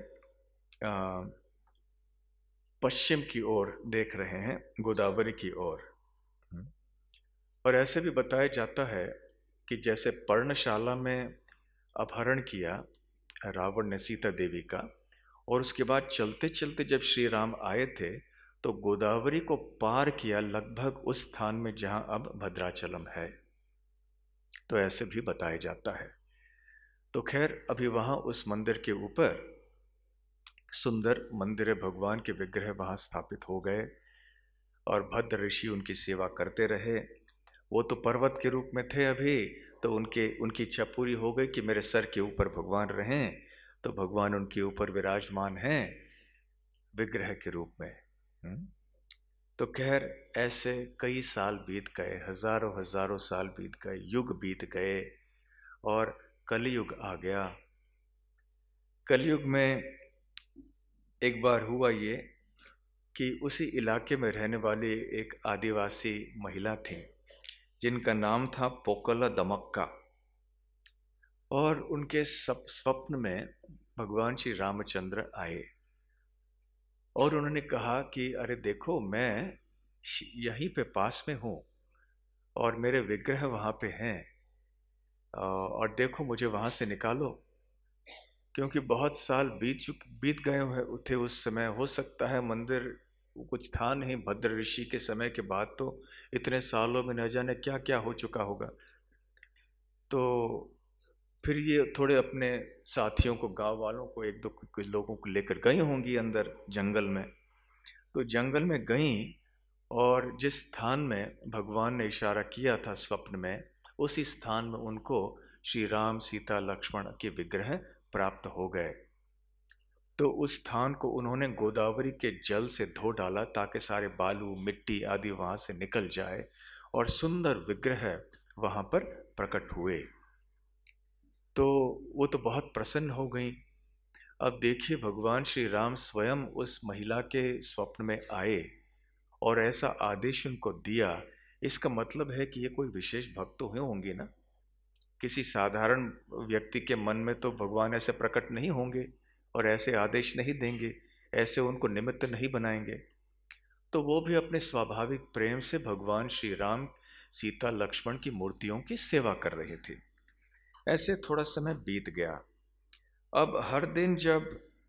पश्चिम की ओर देख रहे हैं, गोदावरी की ओर। और ऐसे भी बताया जाता है कि जैसे पर्णशाला में अपहरण किया रावण ने सीता देवी का, और उसके बाद चलते चलते जब श्री राम आए थे तो गोदावरी को पार किया लगभग उस स्थान में जहां अब भद्राचलम है। तो ऐसे भी बताया जाता है। तो खैर अभी वहां उस मंदिर के ऊपर सुंदर मंदिर भगवान के विग्रह वहां स्थापित हो गए और भद्र ऋषि उनकी सेवा करते रहे। वो तो पर्वत के रूप में थे अभी, तो उनकी इच्छा पूरी हो गई कि मेरे सर के ऊपर भगवान रहें। तो भगवान उनके ऊपर विराजमान हैं विग्रह के रूप में। तो खैर ऐसे कई साल बीत गए, हजारों हजारों साल बीत गए, युग बीत गए और कलयुग आ गया। कलयुग में एक बार हुआ ये कि उसी इलाके में रहने वाली एक आदिवासी महिला थी जिनका नाम था पोकला दमक्का, और उनके स्वप्न में भगवान श्री रामचंद्र आए और उन्होंने कहा कि अरे देखो, मैं यहीं पे पास में हूँ और मेरे विग्रह वहाँ पे हैं, और देखो मुझे वहाँ से निकालो, क्योंकि बहुत साल बीत गए थे उस समय। हो सकता है मंदिर कुछ था नहीं, भद्र ऋषि के समय के बाद तो इतने सालों में न जाने क्या क्या हो चुका होगा। तो फिर ये थोड़े अपने साथियों को, गांव वालों को, एक दो कुछ लोगों को लेकर गई होंगी अंदर जंगल में। तो जंगल में गई और जिस स्थान में भगवान ने इशारा किया था स्वप्न में, उसी स्थान में उनको श्री राम सीता लक्ष्मण के विग्रह प्राप्त हो गए। तो उस स्थान को उन्होंने गोदावरी के जल से धो डाला ताकि सारे बालू मिट्टी आदि वहाँ से निकल जाए और सुंदर विग्रह वहाँ पर प्रकट हुए। तो वो तो बहुत प्रसन्न हो गई। अब देखिए भगवान श्री राम स्वयं उस महिला के स्वप्न में आए और ऐसा आदेश उनको दिया। इसका मतलब है कि ये कोई विशेष भक्त तो हुए होंगे ना, किसी साधारण व्यक्ति के मन में तो भगवान ऐसे प्रकट नहीं होंगे और ऐसे आदेश नहीं देंगे, ऐसे उनको निमित्त नहीं बनाएंगे। तो वो भी अपने स्वाभाविक प्रेम से भगवान श्री राम सीता लक्ष्मण की मूर्तियों की सेवा कर रहे थे। ऐसे थोड़ा समय बीत गया। अब हर दिन जब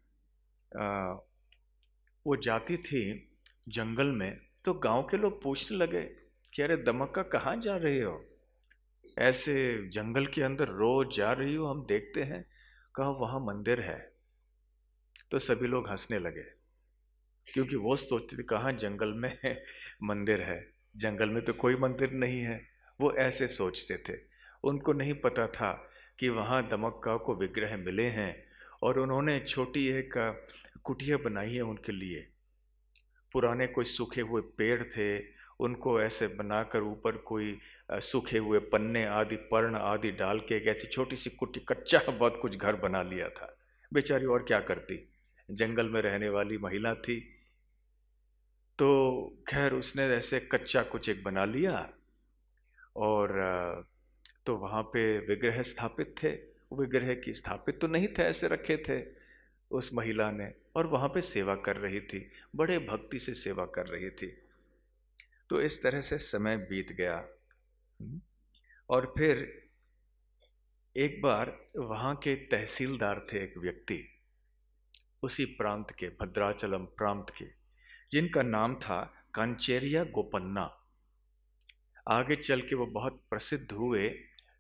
वो जाती थी जंगल में तो गांव के लोग पूछने लगे कि अरे दमक्का कहाँ जा रही हो, ऐसे जंगल के अंदर रोज जा रही हो, हम देखते हैं। कहा वहाँ मंदिर है। तो सभी लोग हंसने लगे, क्योंकि वो सोचते थे कहाँ जंगल में मंदिर है, जंगल में तो कोई मंदिर नहीं है। वो ऐसे सोचते थे। उनको नहीं पता था कि वहाँ दमक्का को विग्रह मिले हैं और उन्होंने छोटी एक कुटिया बनाई है उनके लिए। पुराने कोई सूखे हुए पेड़ थे, उनको ऐसे बनाकर ऊपर कोई सूखे हुए पन्ने आदि, पर्ण आदि डाल के एक ऐसी छोटी सी कुटी, कच्चा बहुत कुछ घर बना लिया था। बेचारी और क्या करती, जंगल में रहने वाली महिला थी। तो खैर उसने ऐसे कच्चा कुछ एक बना लिया और तो वहाँ पे विग्रह स्थापित थे। विग्रह की स्थापित तो नहीं थे, ऐसे रखे थे उस महिला ने, और वहाँ पे सेवा कर रही थी, बड़े भक्ति से सेवा कर रही थी। तो इस तरह से समय बीत गया। और फिर एक बार वहाँ के तहसीलदार थे, एक व्यक्ति उसी प्रांत के, भद्राचलम प्रांत के, जिनका नाम था कांचेरिया गोपन्ना। आगे चल के वो बहुत प्रसिद्ध हुए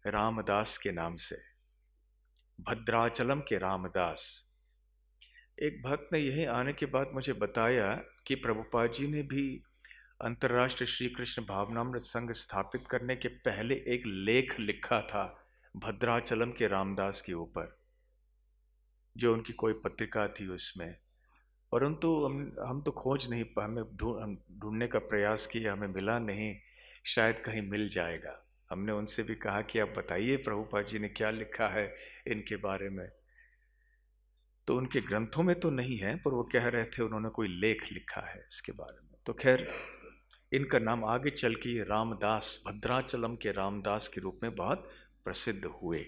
रामदास के नाम से, भद्राचलम के रामदास। एक भक्त ने यहीं आने के बाद मुझे बताया कि प्रभुपाद जी ने भी अंतर्राष्ट्रीय श्री कृष्ण भावनामृत संघ स्थापित करने के पहले एक लेख लिखा था भद्राचलम के रामदास के ऊपर, जो उनकी कोई पत्रिका थी उसमें। परंतु हम तो खोज नहीं पा, हमें ढूंढने का प्रयास किया, हमें मिला नहीं। शायद कहीं मिल जाएगा। हमने उनसे भी कहा कि आप बताइए प्रभुपाद जी ने क्या लिखा है इनके बारे में। तो उनके ग्रंथों में तो नहीं है, पर वो कह रहे थे उन्होंने कोई लेख लिखा है इसके बारे में। तो खैर, इनका नाम आगे चल के रामदास, भद्राचलम के रामदास के रूप में बहुत प्रसिद्ध हुए।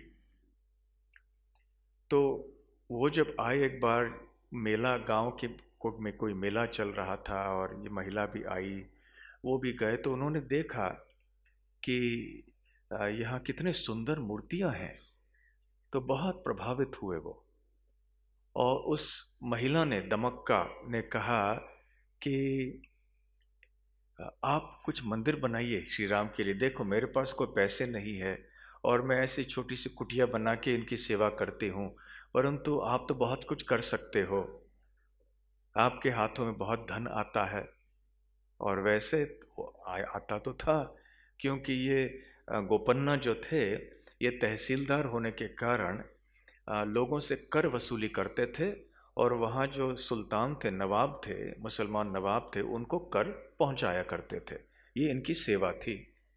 तो वो जब आए एक बार, मेला गांव के में कोई मेला चल रहा था और ये महिला भी आई, वो भी गए। तो उन्होंने देखा कि यहाँ कितने सुंदर मूर्तियां हैं, तो बहुत प्रभावित हुए वो। और उस महिला ने, दमक्का ने कहा कि आप कुछ मंदिर बनाइए श्री राम के लिए। देखो मेरे पास कोई पैसे नहीं है और मैं ऐसी छोटी सी कुटिया बना के इनकी सेवा करती हूँ, परंतु आप तो बहुत कुछ कर सकते हो, आपके हाथों में बहुत धन आता है। और वैसे आता तो था, क्योंकि ये गोपन्ना जो थे, ये तहसीलदार होने के कारण लोगों से कर वसूली करते थे, और वहाँ जो सुल्तान थे, नवाब थे, मुसलमान नवाब थे, उनको कर पहुँचाया करते थे। ये इनकी सेवा थी।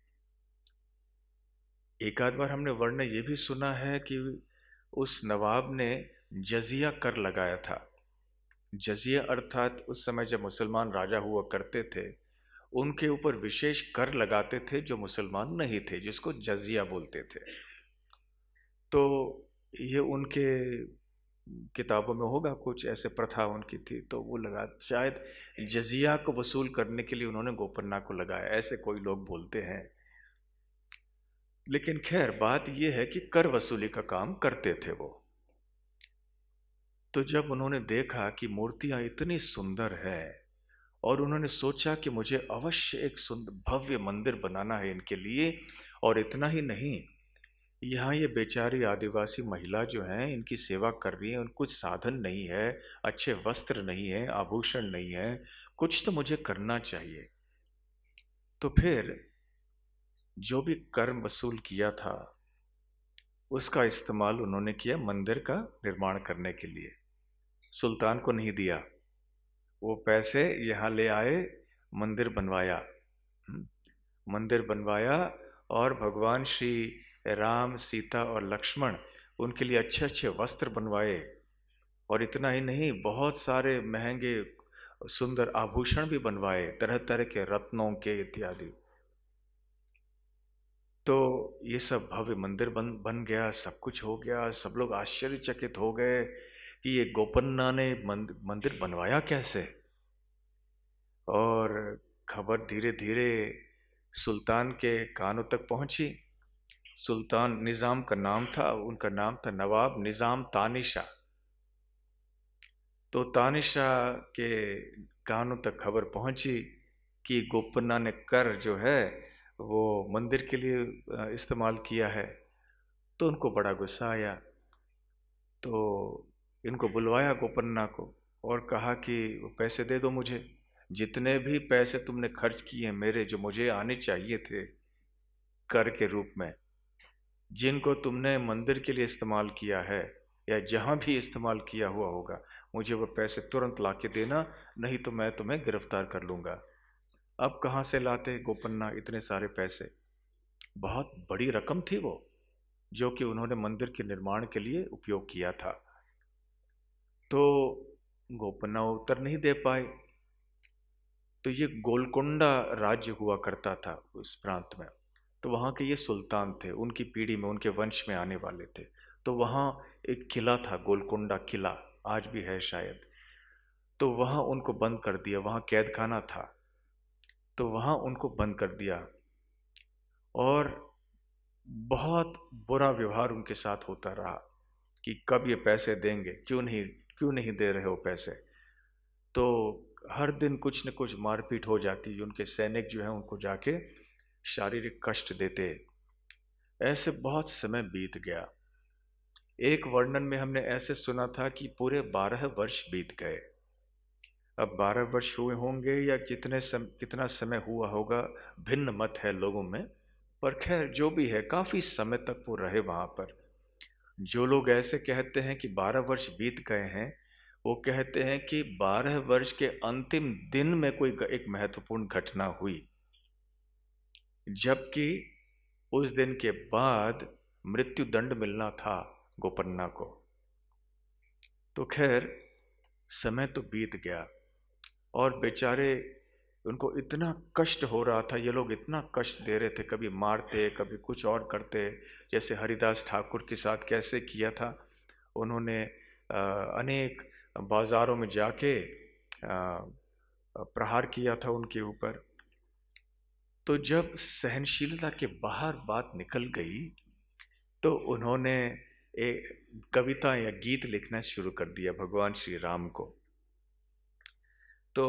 एक आध बार हमने वर्णन ये भी सुना है कि उस नवाब ने जजिया कर लगाया था। जजिया अर्थात उस समय जब मुसलमान राजा हुआ करते थे, उनके ऊपर विशेष कर लगाते थे जो मुसलमान नहीं थे, जिसको जजिया बोलते थे। तो ये उनके किताबों में होगा, कुछ ऐसे प्रथा उनकी थी, तो वो लगा, शायद जजिया को वसूल करने के लिए उन्होंने गोपन्ना को लगाया, ऐसे कोई लोग बोलते हैं। लेकिन खैर, बात ये है कि कर वसूली का काम करते थे वो। तो जब उन्होंने देखा कि मूर्तियां इतनी सुंदर है, और उन्होंने सोचा कि मुझे अवश्य एक सुंदर भव्य मंदिर बनाना है इनके लिए। और इतना ही नहीं, यहाँ ये बेचारी आदिवासी महिला जो हैं, इनकी सेवा कर रही हैं, उन कुछ साधन नहीं है, अच्छे वस्त्र नहीं है, आभूषण नहीं है, कुछ तो मुझे करना चाहिए। तो फिर जो भी कर वसूल किया था, उसका इस्तेमाल उन्होंने किया मंदिर का निर्माण करने के लिए। सुल्तान को नहीं दिया, वो पैसे यहाँ ले आए, मंदिर बनवाया। मंदिर बनवाया और भगवान श्री राम, सीता और लक्ष्मण, उनके लिए अच्छे अच्छे वस्त्र बनवाए। और इतना ही नहीं, बहुत सारे महंगे सुंदर आभूषण भी बनवाए, तरह तरह के रत्नों के इत्यादि। तो ये सब भव्य मंदिर बन गया, सब कुछ हो गया। सब लोग आश्चर्यचकित हो गए कि ये गोपन्ना ने मंदिर बनवाया कैसे। और खबर धीरे धीरे सुल्तान के कानों तक पहुंची। सुल्तान निज़ाम का नाम था, उनका नाम था नवाब निज़ाम तानिशा। तो तानिशा के कानों तक खबर पहुंची कि गोपन्ना ने कर जो है वो मंदिर के लिए इस्तेमाल किया है। तो उनको बड़ा गुस्सा आया। तो इनको बुलवाया गोपन्ना को और कहा कि पैसे दे दो मुझे, जितने भी पैसे तुमने खर्च किए मेरे, जो मुझे आने चाहिए थे कर के रूप में, जिनको तुमने मंदिर के लिए इस्तेमाल किया है या जहाँ भी इस्तेमाल किया हुआ होगा, मुझे वो पैसे तुरंत ला के देना, नहीं तो मैं तुम्हें गिरफ्तार कर लूँगा। अब कहाँ से लाते गोपन्ना इतने सारे पैसे? बहुत बड़ी रकम थी वो, जो कि उन्होंने मंदिर के निर्माण के लिए उपयोग किया था। तो गोपन्ना उत्तर नहीं दे पाए। तो ये गोलकोंडा राज्य हुआ करता था उस प्रांत में। तो वहाँ के ये सुल्तान थे, उनकी पीढ़ी में, उनके वंश में आने वाले थे। तो वहाँ एक किला था, गोलकोंडा किला, आज भी है शायद। तो वहाँ उनको बंद कर दिया, वहाँ कैद खाना था, तो वहाँ उनको बंद कर दिया। और बहुत बुरा व्यवहार उनके साथ होता रहा कि कब ये पैसे देंगे, क्यों नहीं दे रहे हो पैसे। तो हर दिन कुछ न कुछ मारपीट हो जाती। उनके सैनिक जो हैं उनको जाके शारीरिक कष्ट देते, ऐसे बहुत समय बीत गया। एक वर्णन में हमने ऐसे सुना था कि पूरे 12 वर्ष बीत गए। अब 12 वर्ष हुए होंगे या कितना समय हुआ होगा, भिन्न मत है लोगों में। पर खैर जो भी है, काफी समय तक वो रहे वहां पर। जो लोग ऐसे कहते हैं कि 12 वर्ष बीत गए हैं, वो कहते हैं कि 12 वर्ष के अंतिम दिन में कोई एक महत्वपूर्ण घटना हुई, जबकि उस दिन के बाद मृत्यु दंड मिलना था गोपन्ना को। तो खैर समय तो बीत गया और बेचारे, उनको इतना कष्ट हो रहा था, ये लोग इतना कष्ट दे रहे थे, कभी मारते कभी कुछ और करते। जैसे हरिदास ठाकुर के साथ कैसे किया था, उन्होंने अनेक बाजारों में जाके प्रहार किया था उनके ऊपर। तो जब सहनशीलता के बाहर बात निकल गई तो उन्होंने एक कविता या गीत लिखना शुरू कर दिया भगवान श्री राम को। तो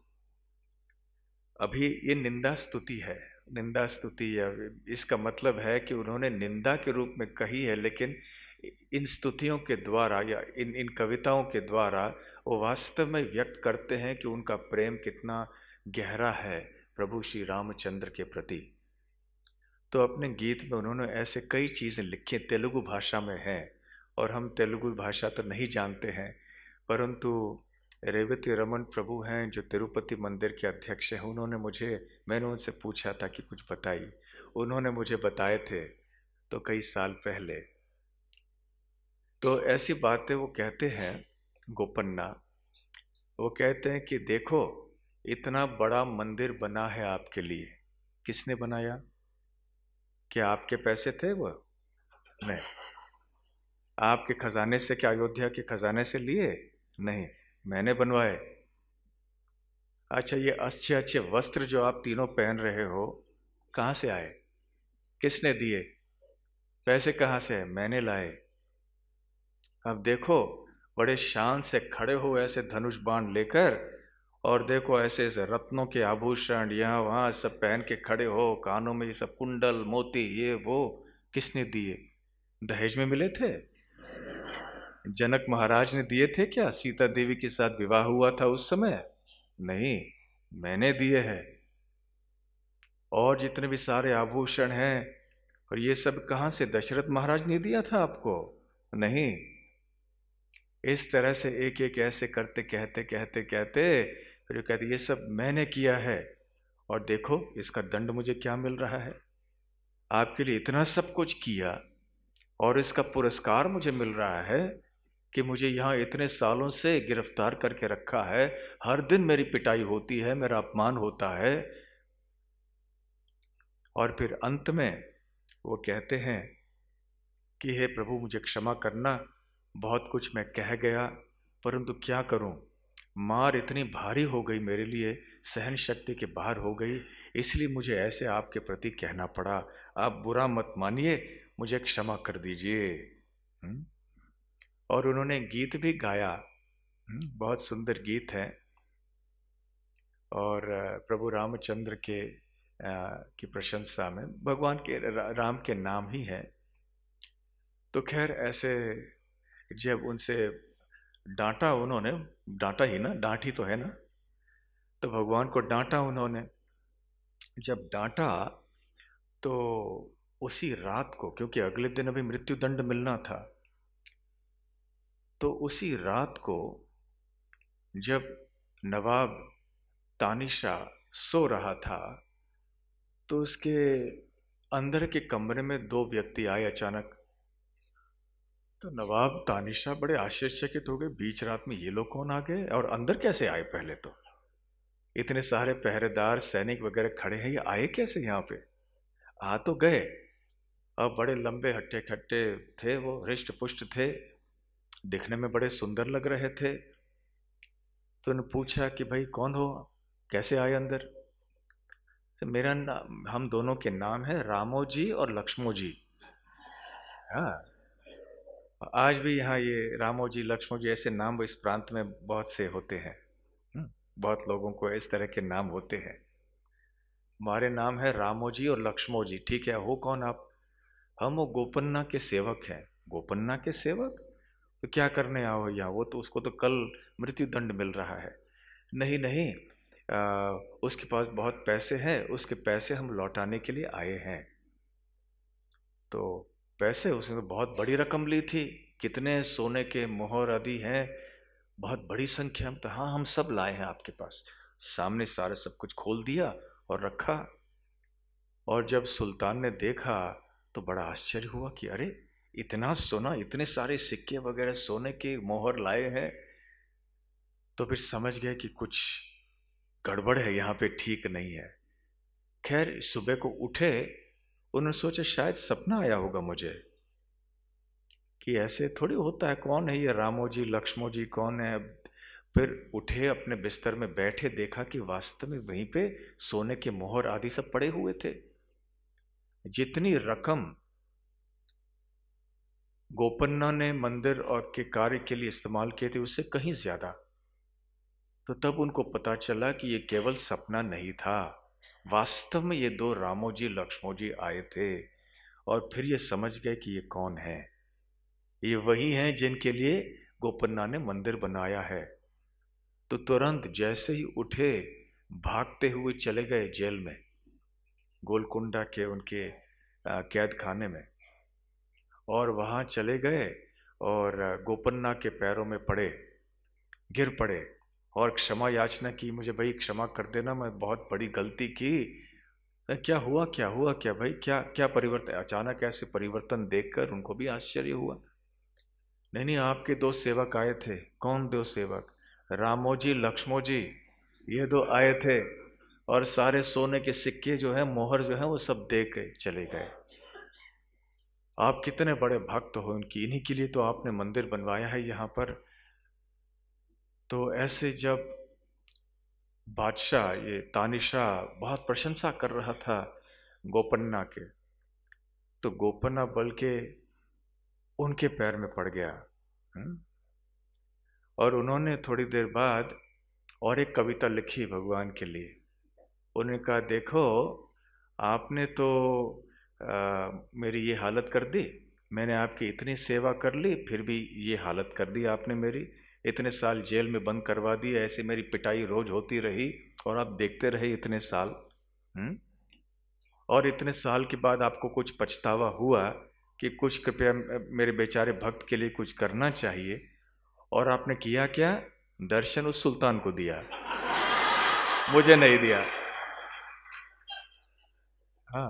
अभी ये निंदा स्तुति है, निंदा स्तुति, या इसका मतलब है कि उन्होंने निंदा के रूप में कही है, लेकिन इन स्तुतियों के द्वारा या इन कविताओं के द्वारा वो वास्तव में व्यक्त करते हैं कि उनका प्रेम कितना गहरा है प्रभु श्री रामचंद्र के प्रति। तो अपने गीत में उन्होंने ऐसे कई चीज़ें लिखी, तेलुगु भाषा में हैं, और हम तेलुगु भाषा तो नहीं जानते हैं, परंतु रेवती रमन प्रभु हैं जो तिरुपति मंदिर के अध्यक्ष हैं, मैंने उनसे पूछा था कि कुछ बताइए, उन्होंने मुझे बताए थे तो कई साल पहले। तो ऐसी बातें वो कहते हैं गोपन्ना, वो कहते हैं कि देखो इतना बड़ा मंदिर बना है आपके लिए, किसने बनाया? क्या आपके पैसे थे वो? नहीं। आपके खजाने से, क्या अयोध्या के खजाने से लिए? नहीं, मैंने बनवाए। अच्छा, ये अच्छे अच्छे वस्त्र जो आप तीनों पहन रहे हो कहाँ से आए? किसने दिए? पैसे कहाँ से है? मैंने लाए। अब देखो बड़े शान से खड़े हो ऐसे धनुष बाण लेकर, और देखो ऐसे ऐसे रत्नों के आभूषण यहाँ वहाँ सब पहन के खड़े हो, कानों में ये सब कुंडल मोती ये वो, किसने दिए? दहेज में मिले थे? जनक महाराज ने दिए थे क्या? सीता देवी के साथ विवाह हुआ था उस समय? नहीं, मैंने दिए हैं। और जितने भी सारे आभूषण हैं, और ये सब कहाँ से? दशरथ महाराज ने दिया था आपको? नहीं। इस तरह से एक एक ऐसे करते कहते कहते कहते फिर कहते ये सब मैंने किया है, और देखो इसका दंड मुझे क्या मिल रहा है। आपके लिए इतना सब कुछ किया और इसका पुरस्कार मुझे मिल रहा है कि मुझे यहाँ इतने सालों से गिरफ्तार करके रखा है, हर दिन मेरी पिटाई होती है, मेरा अपमान होता है। और फिर अंत में वो कहते हैं कि हे प्रभु मुझे क्षमा करना, बहुत कुछ मैं कह गया, परंतु क्या करूं, मार इतनी भारी हो गई मेरे लिए, सहन शक्ति के बाहर हो गई, इसलिए मुझे ऐसे आपके प्रति कहना पड़ा। आप बुरा मत मानिए, मुझे क्षमा कर दीजिए। और उन्होंने गीत भी गाया, बहुत सुंदर गीत है, और प्रभु रामचंद्र के की प्रशंसा में, भगवान के राम के नाम ही है। तो खैर ऐसे जब उनसे डांटा उन्होंने, डांटा ही ना, डांट ही तो है ना, तो भगवान को डांटा उन्होंने। जब डांटा तो उसी रात को, क्योंकि अगले दिन अभी मृत्यु दंड मिलना था, तो उसी रात को जब नवाब तानिशाह सो रहा था, तो उसके अंदर के कमरे में दो व्यक्ति आए अचानक। तो नवाब तानिशाह बड़े आश्चर्यचकित हो गए, बीच रात में ये लोग कौन आ गए और अंदर कैसे आए? पहले तो इतने सारे पहरेदार सैनिक वगैरह खड़े हैं, ये आए कैसे यहाँ पे? आ तो गए, अब बड़े लंबे हट्टे खट्टे थे, वो हृष्ट पुष्ट थे, दिखने में बड़े सुंदर लग रहे थे। तो उन्होंने पूछा कि भाई कौन हो, कैसे आए अंदर? तो मेरा नाम, हम दोनों के नाम है रामो जी और लक्ष्मो जी। हाँ, आज भी यहाँ ये रामो जी लक्ष्मो जी ऐसे नाम इस प्रांत में बहुत से होते हैं। बहुत लोगों को इस तरह के नाम होते हैं। हमारे नाम है रामो जी और लक्ष्मो जी। ठीक है, हो कौन आप? हम वो गोपन्ना के सेवक हैं। गोपन्ना के सेवक तो क्या करने आओ यहाँ, वो तो उसको तो कल मृत्यु दंड मिल रहा है। नहीं नहीं, उसके पास बहुत पैसे हैं, उसके पैसे हम लौटाने के लिए आए हैं। तो पैसे उसने तो बहुत बड़ी रकम ली थी, कितने सोने के मोहर आदि हैं, बहुत बड़ी संख्या में। तो हाँ, हम सब लाए हैं आपके पास। सामने सारे सब कुछ खोल दिया और रखा। और जब सुल्तान ने देखा तो बड़ा आश्चर्य हुआ कि अरे इतना सोना, इतने सारे सिक्के वगैरह सोने के मोहर लाए हैं। तो फिर समझ गए कि कुछ गड़बड़ है यहाँ पे, ठीक नहीं है। खैर सुबह को उठे, उन्होंने सोचा शायद सपना आया होगा मुझे, कि ऐसे थोड़ी होता है, कौन है ये रामो जी लक्ष्मो जी कौन है। फिर उठे, अपने बिस्तर में बैठे, देखा कि वास्तव में वहीं पे सोने के मोहर आदि सब पड़े हुए थे। जितनी रकम गोपन्ना ने मंदिर और के कार्य के लिए इस्तेमाल किए थे उससे कहीं ज्यादा। तो तब उनको पता चला कि ये केवल सपना नहीं था, वास्तव में ये दो रामो जी लक्ष्मो जी आए थे। और फिर ये समझ गए कि ये कौन है, ये वही हैं जिनके लिए गोपन्ना ने मंदिर बनाया है। तो तुरंत जैसे ही उठे, भागते हुए चले गए जेल में, गोलकुंडा के उनके कैद खाने में। और वहां चले गए और गोपन्ना के पैरों में पड़े, गिर पड़े और क्षमा याचना की, मुझे भाई क्षमा कर देना, मैं बहुत बड़ी गलती की। क्या हुआ, क्या हुआ, क्या भाई, क्या क्या परिवर्तन, अचानक ऐसे परिवर्तन देखकर उनको भी आश्चर्य हुआ। नहीं नहीं, आपके दो सेवक आए थे। कौन दो सेवक? रामो जी लक्ष्मो जी, ये दो आए थे और सारे सोने के सिक्के जो है, मोहर जो है, वो सब दे के चले गए। आप कितने बड़े भक्त हो उनकी, इन्हीं के लिए तो आपने मंदिर बनवाया है यहाँ पर। तो ऐसे जब बादशाह, ये तानिशाह बहुत प्रशंसा कर रहा था गोपन्ना के, तो गोपन्ना बल के उनके पैर में पड़ गया। और उन्होंने थोड़ी देर बाद और एक कविता लिखी भगवान के लिए। उन्होंने कहा, देखो आपने तो मेरी ये हालत कर दी, मैंने आपकी इतनी सेवा कर ली, फिर भी ये हालत कर दी आपने मेरी। इतने साल जेल में बंद करवा दिए, ऐसे मेरी पिटाई रोज होती रही और आप देखते रहे इतने साल। और इतने साल के बाद आपको कुछ पछतावा हुआ कि कुछ कृपया मेरे बेचारे भक्त के लिए कुछ करना चाहिए। और आपने किया क्या? दर्शन उस सुल्तान को दिया, मुझे नहीं दिया। हाँ,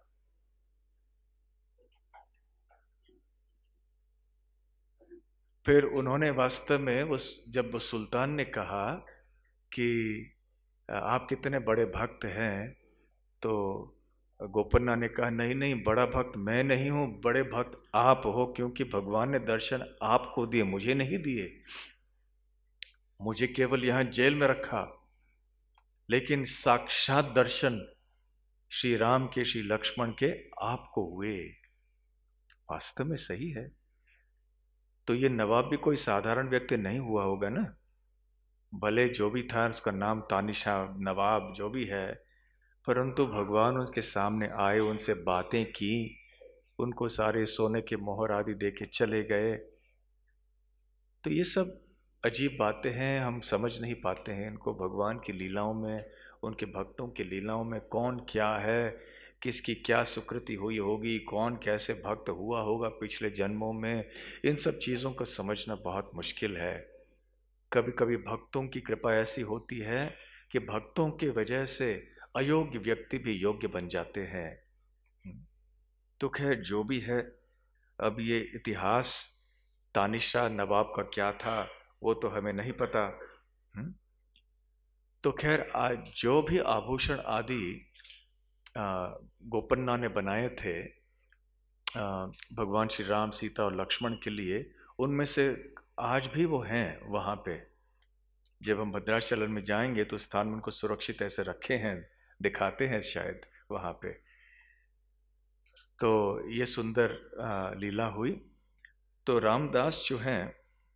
फिर उन्होंने वास्तव में जब वो सुल्तान ने कहा कि आप कितने बड़े भक्त हैं, तो गोपन्ना ने कहा, नहीं नहीं, बड़ा भक्त मैं नहीं हूं, बड़े भक्त आप हो, क्योंकि भगवान ने दर्शन आपको दिए, मुझे नहीं दिए। मुझे केवल यहां जेल में रखा, लेकिन साक्षात दर्शन श्री राम के, श्री लक्ष्मण के आपको हुए। वास्तव में सही है। तो ये नवाब भी कोई साधारण व्यक्ति नहीं हुआ होगा ना, भले जो भी था उसका नाम तानिशाह, नवाब जो भी है, परंतु भगवान उनके सामने आए, उनसे बातें की, उनको सारे सोने के मोहर आदि देके चले गए। तो ये सब अजीब बातें हैं, हम समझ नहीं पाते हैं इनको। भगवान की लीलाओं में, उनके भक्तों की लीलाओं में कौन क्या है, किसकी क्या सुकृति हुई होगी, कौन कैसे भक्त हुआ होगा पिछले जन्मों में, इन सब चीज़ों को समझना बहुत मुश्किल है। कभी कभी भक्तों की कृपा ऐसी होती है कि भक्तों की वजह से अयोग्य व्यक्ति भी योग्य बन जाते हैं। तो खैर जो भी है, अब ये इतिहास तानिशाह नवाब का क्या था वो तो हमें नहीं पता। तो खैर आज जो भी आभूषण आदि गोपन्ना ने बनाए थे भगवान श्री राम, सीता और लक्ष्मण के लिए, उनमें से आज भी वो हैं वहाँ पे। जब हम भद्राचलन में जाएंगे तो स्थान में उनको सुरक्षित ऐसे रखे हैं, दिखाते हैं शायद वहाँ पे। तो ये सुंदर लीला हुई। तो रामदास जो हैं,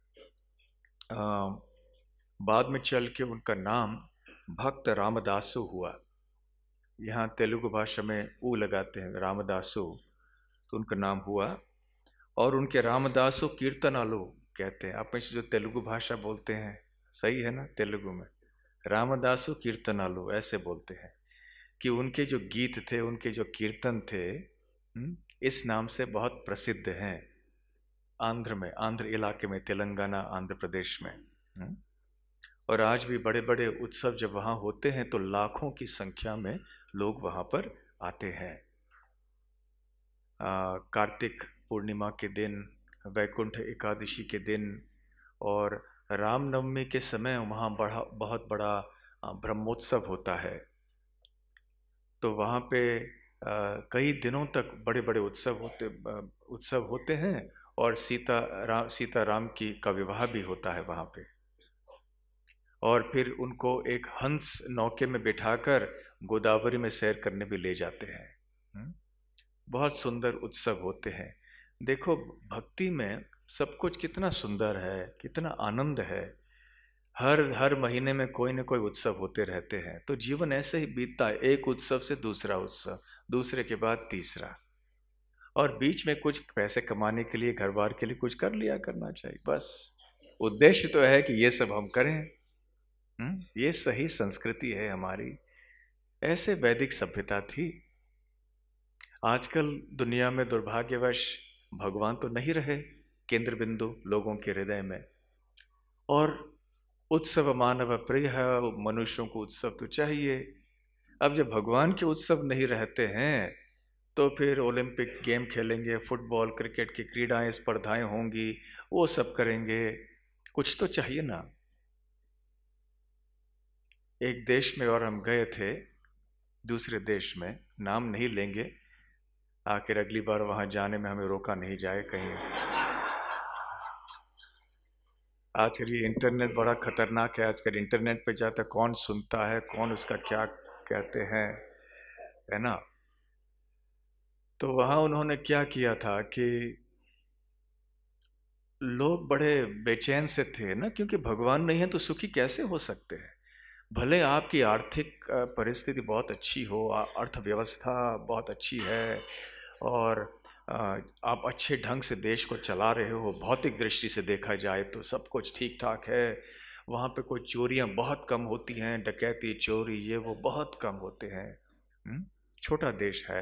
बाद में चल के उनका नाम भक्त रामदासु हुआ। यहाँ तेलुगु भाषा में ऊ लगाते हैं, रामदासु। तो उनका नाम हुआ। और उनके रामदासो कीर्तनालु कहते हैं। आप में से जो तेलुगु भाषा बोलते हैं, सही है ना, तेलुगु में रामदासो कीर्तनालु ऐसे बोलते हैं कि उनके जो गीत थे, उनके जो कीर्तन थे, इस नाम से बहुत प्रसिद्ध हैं आंध्र में, आंध्र इलाके में, तेलंगाना आंध्र प्रदेश में। और आज भी बड़े बड़े उत्सव जब वहाँ होते हैं तो लाखों की संख्या में लोग वहाँ पर आते हैं। कार्तिक पूर्णिमा के दिन, वैकुंठ एकादशी के दिन और रामनवमी के समय वहाँ बहुत बड़ा ब्रह्मोत्सव होता है। तो वहाँ पे कई दिनों तक बड़े बड़े उत्सव होते हैं और सीता राम की का विवाह भी होता है वहाँ पे। और फिर उनको एक हंस नौके में बिठाकर गोदावरी में सैर करने भी ले जाते हैं। बहुत सुंदर उत्सव होते हैं। देखो भक्ति में सब कुछ कितना सुंदर है, कितना आनंद है। हर महीने में कोई न कोई उत्सव होते रहते हैं। तो जीवन ऐसे ही बीतता है, एक उत्सव से दूसरा उत्सव, दूसरे के बाद तीसरा, और बीच में कुछ पैसे कमाने के लिए, घर बार के लिए कुछ कर लिया करना चाहिए। बस उद्देश्य तो है कि ये सब हम करें। ये सही संस्कृति है हमारी। ऐसे वैदिक सभ्यता थी। आजकल दुनिया में दुर्भाग्यवश भगवान तो नहीं रहे केंद्र बिंदु लोगों के हृदय में। और उत्सव मानव प्रिय है, मनुष्यों को उत्सव तो चाहिए। अब जब भगवान के उत्सव नहीं रहते हैं तो फिर ओलंपिक गेम खेलेंगे, फुटबॉल क्रिकेट की क्रीडाएं स्पर्धाएं होंगी, वो सब करेंगे। कुछ तो चाहिए ना। एक देश में और हम गए थे, दूसरे देश में, नाम नहीं लेंगे, आखिर अगली बार वहां जाने में हमें रोका नहीं जाए कहीं। आजकल ये इंटरनेट बड़ा खतरनाक है। आजकल इंटरनेट पे जाता कौन सुनता है, कौन उसका क्या कहते हैं, है ना। तो वहां उन्होंने क्या किया था कि लोग बड़े बेचैन से थे ना, क्योंकि भगवान नहीं है तो सुखी कैसे हो सकते हैं। भले आपकी आर्थिक परिस्थिति बहुत अच्छी हो, अर्थव्यवस्था बहुत अच्छी है और आप अच्छे ढंग से देश को चला रहे हो, भौतिक दृष्टि से देखा जाए तो सब कुछ ठीक ठाक है, वहाँ पे कोई चोरियाँ बहुत कम होती हैं, डकैती चोरी ये वो बहुत कम होते हैं। छोटा देश है,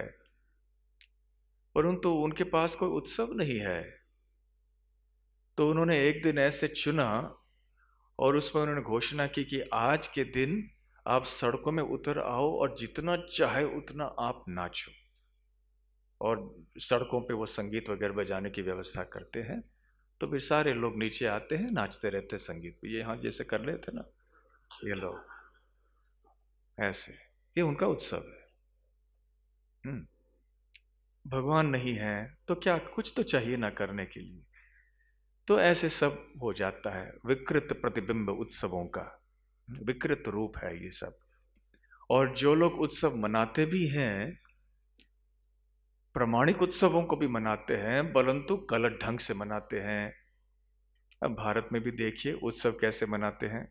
परंतु उनके पास कोई उत्सव नहीं है। तो उन्होंने एक दिन ऐसे चुना और उसमें उन्होंने घोषणा की कि आज के दिन आप सड़कों में उतर आओ और जितना चाहे उतना आप नाचो। और सड़कों पे वो संगीत वगैरह बजाने की व्यवस्था करते हैं। तो फिर सारे लोग नीचे आते हैं, नाचते रहते हैं संगीत पे। ये यहाँ जैसे कर रहे थे ना ये लोग, ऐसे ये उनका उत्सव है। भगवान नहीं है तो क्या कुछ तो चाहिए ना करने के लिए। तो ऐसे सब हो जाता है। विकृत प्रतिबिंब उत्सवों का, विकृत रूप है ये सब। और जो लोग उत्सव मनाते भी हैं, प्रामाणिक उत्सवों को भी मनाते हैं, परंतु गलत ढंग से मनाते हैं। अब भारत में भी देखिए उत्सव कैसे मनाते हैं।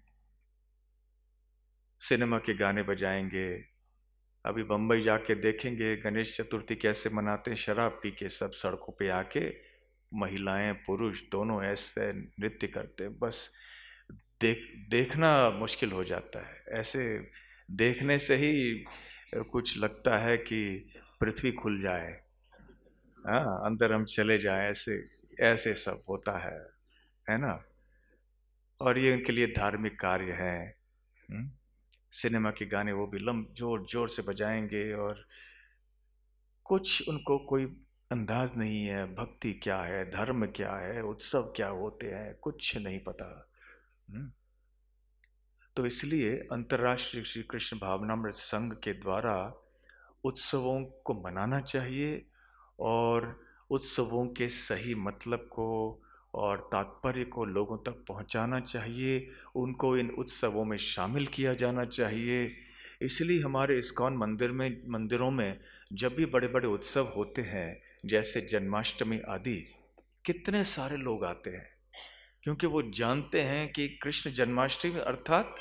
सिनेमा के गाने बजाएंगे। अभी बम्बई जाके देखेंगे गणेश चतुर्थी कैसे मनाते हैं। शराब पी के सब सड़कों पे आके महिलाएं पुरुष दोनों ऐसे नृत्य करते हैं। बस देखना मुश्किल हो जाता है। ऐसे देखने से ही कुछ लगता है कि पृथ्वी खुल जाए, हाँ अंदर हम चले जाएं। ऐसे ऐसे सब होता है ना। और ये उनके लिए धार्मिक कार्य है। सिनेमा के गाने वो भी जोर जोर से बजाएंगे और कुछ उनको कोई अंदाज नहीं है भक्ति क्या है, धर्म क्या है, उत्सव क्या होते हैं, कुछ नहीं पता। तो इसलिए अंतर्राष्ट्रीय श्री कृष्ण भावनामृत संघ के द्वारा उत्सवों को मनाना चाहिए और उत्सवों के सही मतलब को और तात्पर्य को लोगों तक पहुंचाना चाहिए। उनको इन उत्सवों में शामिल किया जाना चाहिए। इसलिए हमारे इस्कॉन मंदिरों में जब भी बड़े बड़े उत्सव होते हैं, जैसे जन्माष्टमी आदि, कितने सारे लोग आते हैं, क्योंकि वो जानते हैं कि कृष्ण जन्माष्टमी अर्थात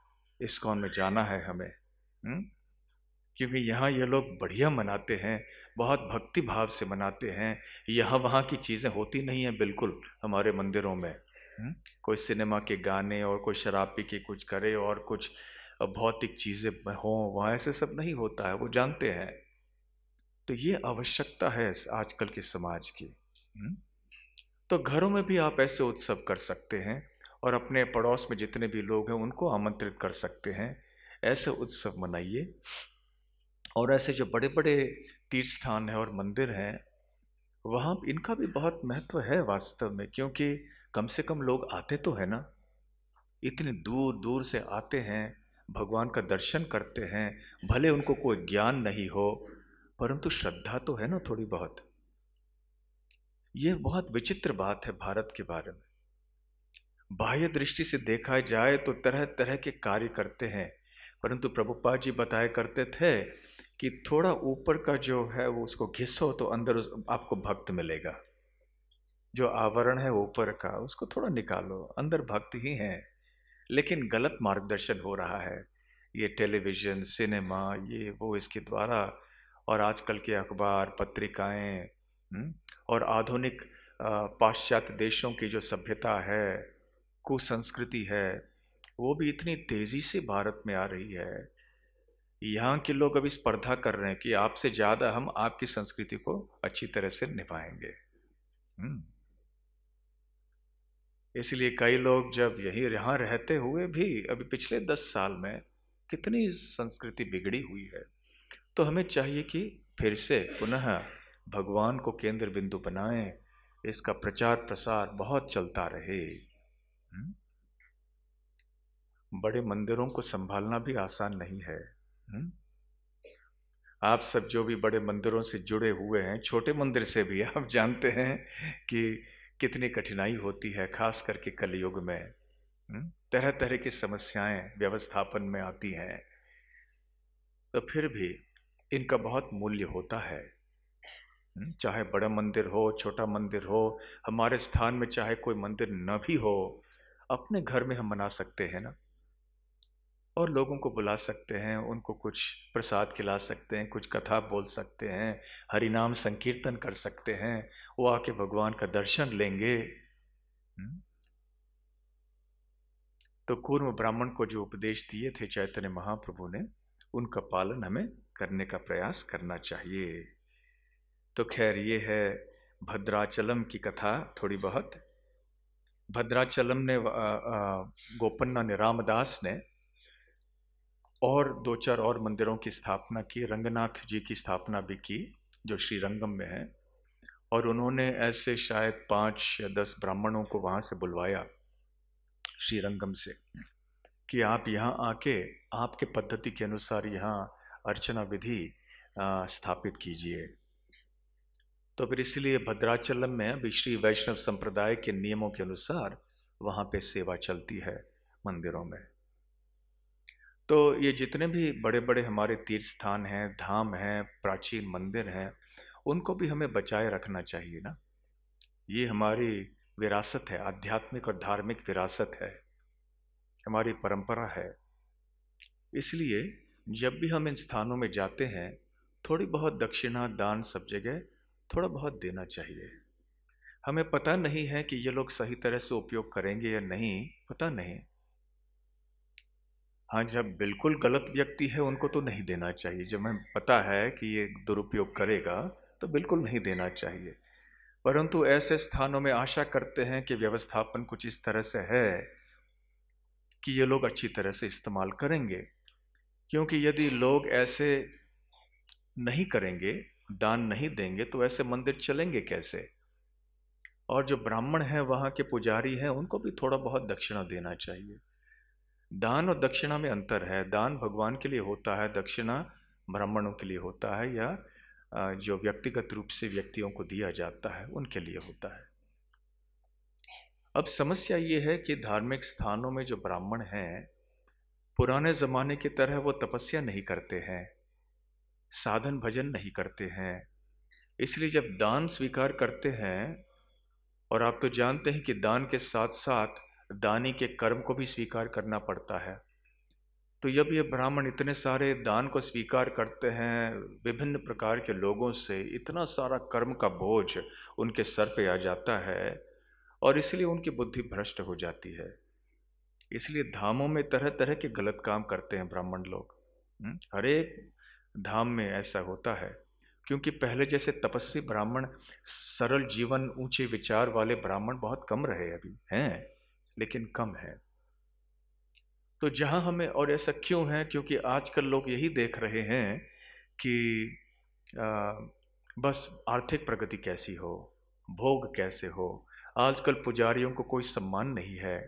इस्कॉन में जाना है हमें। क्योंकि यहाँ ये लोग बढ़िया मनाते हैं। बहुत भक्ति भाव से मनाते हैं। यहाँ वहाँ की चीज़ें होती नहीं हैं बिल्कुल हमारे मंदिरों में। कोई सिनेमा के गाने और कोई शराब पी के कुछ करे और कुछ भौतिक चीज़ें हों, वहाँ ऐसे सब नहीं होता है, वो जानते हैं। तो ये आवश्यकता है आजकल के समाज की। तो घरों में भी आप ऐसे उत्सव कर सकते हैं और अपने पड़ोस में जितने भी लोग हैं उनको आमंत्रित कर सकते हैं। ऐसे उत्सव मनाइए। और ऐसे जो बड़े बड़े तीर्थ स्थान हैं और मंदिर हैं, वहाँ इनका भी बहुत महत्व है वास्तव में, क्योंकि कम से कम लोग आते तो है ना, इतनी दूर दूर से आते हैं, भगवान का दर्शन करते हैं। भले उनको कोई ज्ञान नहीं हो, परंतु श्रद्धा तो है ना थोड़ी बहुत। ये बहुत विचित्र बात है भारत के बारे में। बाह्य दृष्टि से देखा जाए तो तरह तरह के कार्य करते हैं, परंतु प्रभुपाद जी बताया करते थे कि थोड़ा ऊपर का जो है वो उसको घिसो तो अंदर आपको भक्त मिलेगा। जो आवरण है ऊपर का उसको थोड़ा निकालो, अंदर भक्त ही है। लेकिन गलत मार्गदर्शन हो रहा है, ये टेलीविज़न, सिनेमा, ये वो, इसके द्वारा, और आजकल के अखबार, पत्रिकाएं, और आधुनिक पाश्चात्य देशों की जो सभ्यता है, कुसंस्कृति है, वो भी इतनी तेज़ी से भारत में आ रही है। यहाँ के लोग अभी स्पर्धा कर रहे हैं कि आपसे ज़्यादा हम आपकी संस्कृति को अच्छी तरह से निभाएंगे। इसलिए कई लोग जब यहाँ रहते हुए भी अभी पिछले 10 साल में कितनी संस्कृति बिगड़ी हुई है। तो हमें चाहिए कि फिर से पुनः भगवान को केंद्र बिंदु बनाएं, इसका प्रचार प्रसार बहुत चलता रहे। बड़े मंदिरों को संभालना भी आसान नहीं है। आप सब जो भी बड़े मंदिरों से जुड़े हुए हैं, छोटे मंदिर से भी आप जानते हैं कि कितनी कठिनाई होती है, खास करके कलयुग में। तरह तरह की समस्याएं व्यवस्थापन में आती हैं, तो फिर भी इनका बहुत मूल्य होता है। चाहे बड़ा मंदिर हो, छोटा मंदिर हो, हमारे स्थान में चाहे कोई मंदिर न भी हो, अपने घर में हम मना सकते हैं ना, और लोगों को बुला सकते हैं, उनको कुछ प्रसाद खिला सकते हैं, कुछ कथा बोल सकते हैं, हरिनाम संकीर्तन कर सकते हैं, वो आके भगवान का दर्शन लेंगे। तो कूर्म ब्राह्मण को जो उपदेश दिए थे चैतन्य महाप्रभु ने, उनका पालन हमें करने का प्रयास करना चाहिए। तो खैर ये है भद्राचलम की कथा थोड़ी बहुत। भद्राचलम ने गोपन्ना ने, रामदास ने और 2-4 और मंदिरों की स्थापना की। रंगनाथ जी की स्थापना भी की जो श्रीरंगम में है, और उन्होंने ऐसे शायद 5 या 10 ब्राह्मणों को वहाँ से बुलवाया श्रीरंगम से कि आप यहाँ आके आपके पद्धति के अनुसार यहाँ अर्चना विधि स्थापित कीजिए। तो फिर इसलिए भद्राचलम में अभी श्री वैष्णव संप्रदाय के नियमों के अनुसार वहाँ पे सेवा चलती है मंदिरों में। तो ये जितने भी बड़े बड़े हमारे तीर्थ स्थान हैं, धाम हैं, प्राचीन मंदिर हैं, उनको भी हमें बचाए रखना चाहिए ना। ये हमारी विरासत है, आध्यात्मिक और धार्मिक विरासत है, हमारी परंपरा है। इसलिए जब भी हम इन स्थानों में जाते हैं, थोड़ी बहुत दक्षिणा दान सब जगह थोड़ा बहुत देना चाहिए। हमें पता नहीं है कि ये लोग सही तरह से उपयोग करेंगे या नहीं, पता नहीं। हाँ, जब बिल्कुल गलत व्यक्ति है उनको तो नहीं देना चाहिए। जब हमें पता है कि ये दुरुपयोग करेगा तो बिल्कुल नहीं देना चाहिए। परंतु ऐसे स्थानों में आशा करते हैं कि व्यवस्थापन कुछ इस तरह से है कि ये लोग अच्छी तरह से इस्तेमाल करेंगे, क्योंकि यदि लोग ऐसे नहीं करेंगे, दान नहीं देंगे, तो ऐसे मंदिर चलेंगे कैसे। और जो ब्राह्मण हैं, वहाँ के पुजारी हैं, उनको भी थोड़ा बहुत दक्षिणा देना चाहिए। दान और दक्षिणा में अंतर है। दान भगवान के लिए होता है, दक्षिणा ब्राह्मणों के लिए होता है, या जो व्यक्तिगत रूप से व्यक्तियों को दिया जाता है उनके लिए होता है। अब समस्या ये है कि धार्मिक स्थानों में जो ब्राह्मण हैं, पुराने जमाने की तरह वो तपस्या नहीं करते हैं, साधन भजन नहीं करते हैं। इसलिए जब दान स्वीकार करते हैं, और आप तो जानते हैं कि दान के साथ साथ दानी के कर्म को भी स्वीकार करना पड़ता है। तो जब ये ब्राह्मण इतने सारे दान को स्वीकार करते हैं विभिन्न प्रकार के लोगों से, इतना सारा कर्म का बोझ उनके सर पे आ जाता है और इसलिए उनकी बुद्धि भ्रष्ट हो जाती है। इसलिए धामों में तरह तरह के गलत काम करते हैं ब्राह्मण लोग। हर एक धाम में ऐसा होता है, क्योंकि पहले जैसे तपस्वी ब्राह्मण, सरल जीवन, ऊंचे विचार वाले ब्राह्मण बहुत कम रहे, अभी हैं लेकिन कम है। तो जहां हमें, और ऐसा क्यों है, क्योंकि आजकल लोग यही देख रहे हैं कि आ, बस आर्थिक प्रगति कैसी हो, भोग कैसे हो। आजकल पुजारियों को कोई सम्मान नहीं है।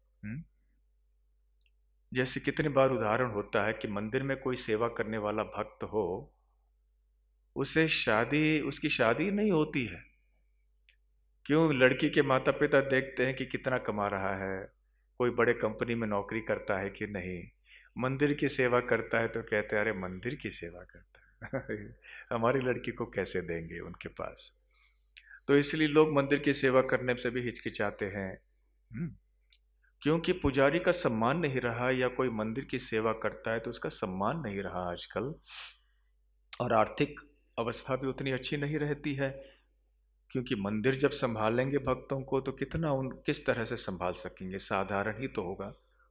जैसे कितनी बार उदाहरण होता है कि मंदिर में कोई सेवा करने वाला भक्त हो, उसकी शादी नहीं होती है। क्यों? लड़की के माता पिता देखते हैं कि कितना कमा रहा है, कोई बड़े कंपनी में नौकरी करता है कि नहीं। मंदिर की सेवा करता है तो कहते हैं अरे मंदिर की सेवा करता है हमारी लड़की को कैसे देंगे उनके पास। तो इसलिए लोग मंदिर की सेवा करने से भी हिचकिचाते हैं, क्योंकि पुजारी का सम्मान नहीं रहा, या कोई मंदिर की सेवा करता है तो उसका सम्मान नहीं रहा आजकल। और आर्थिक अवस्था भी उतनी अच्छी नहीं रहती है, क्योंकि मंदिर जब संभालेंगे भक्तों को तो किस तरह से संभाल सकेंगे, साधारण ही तो होगा।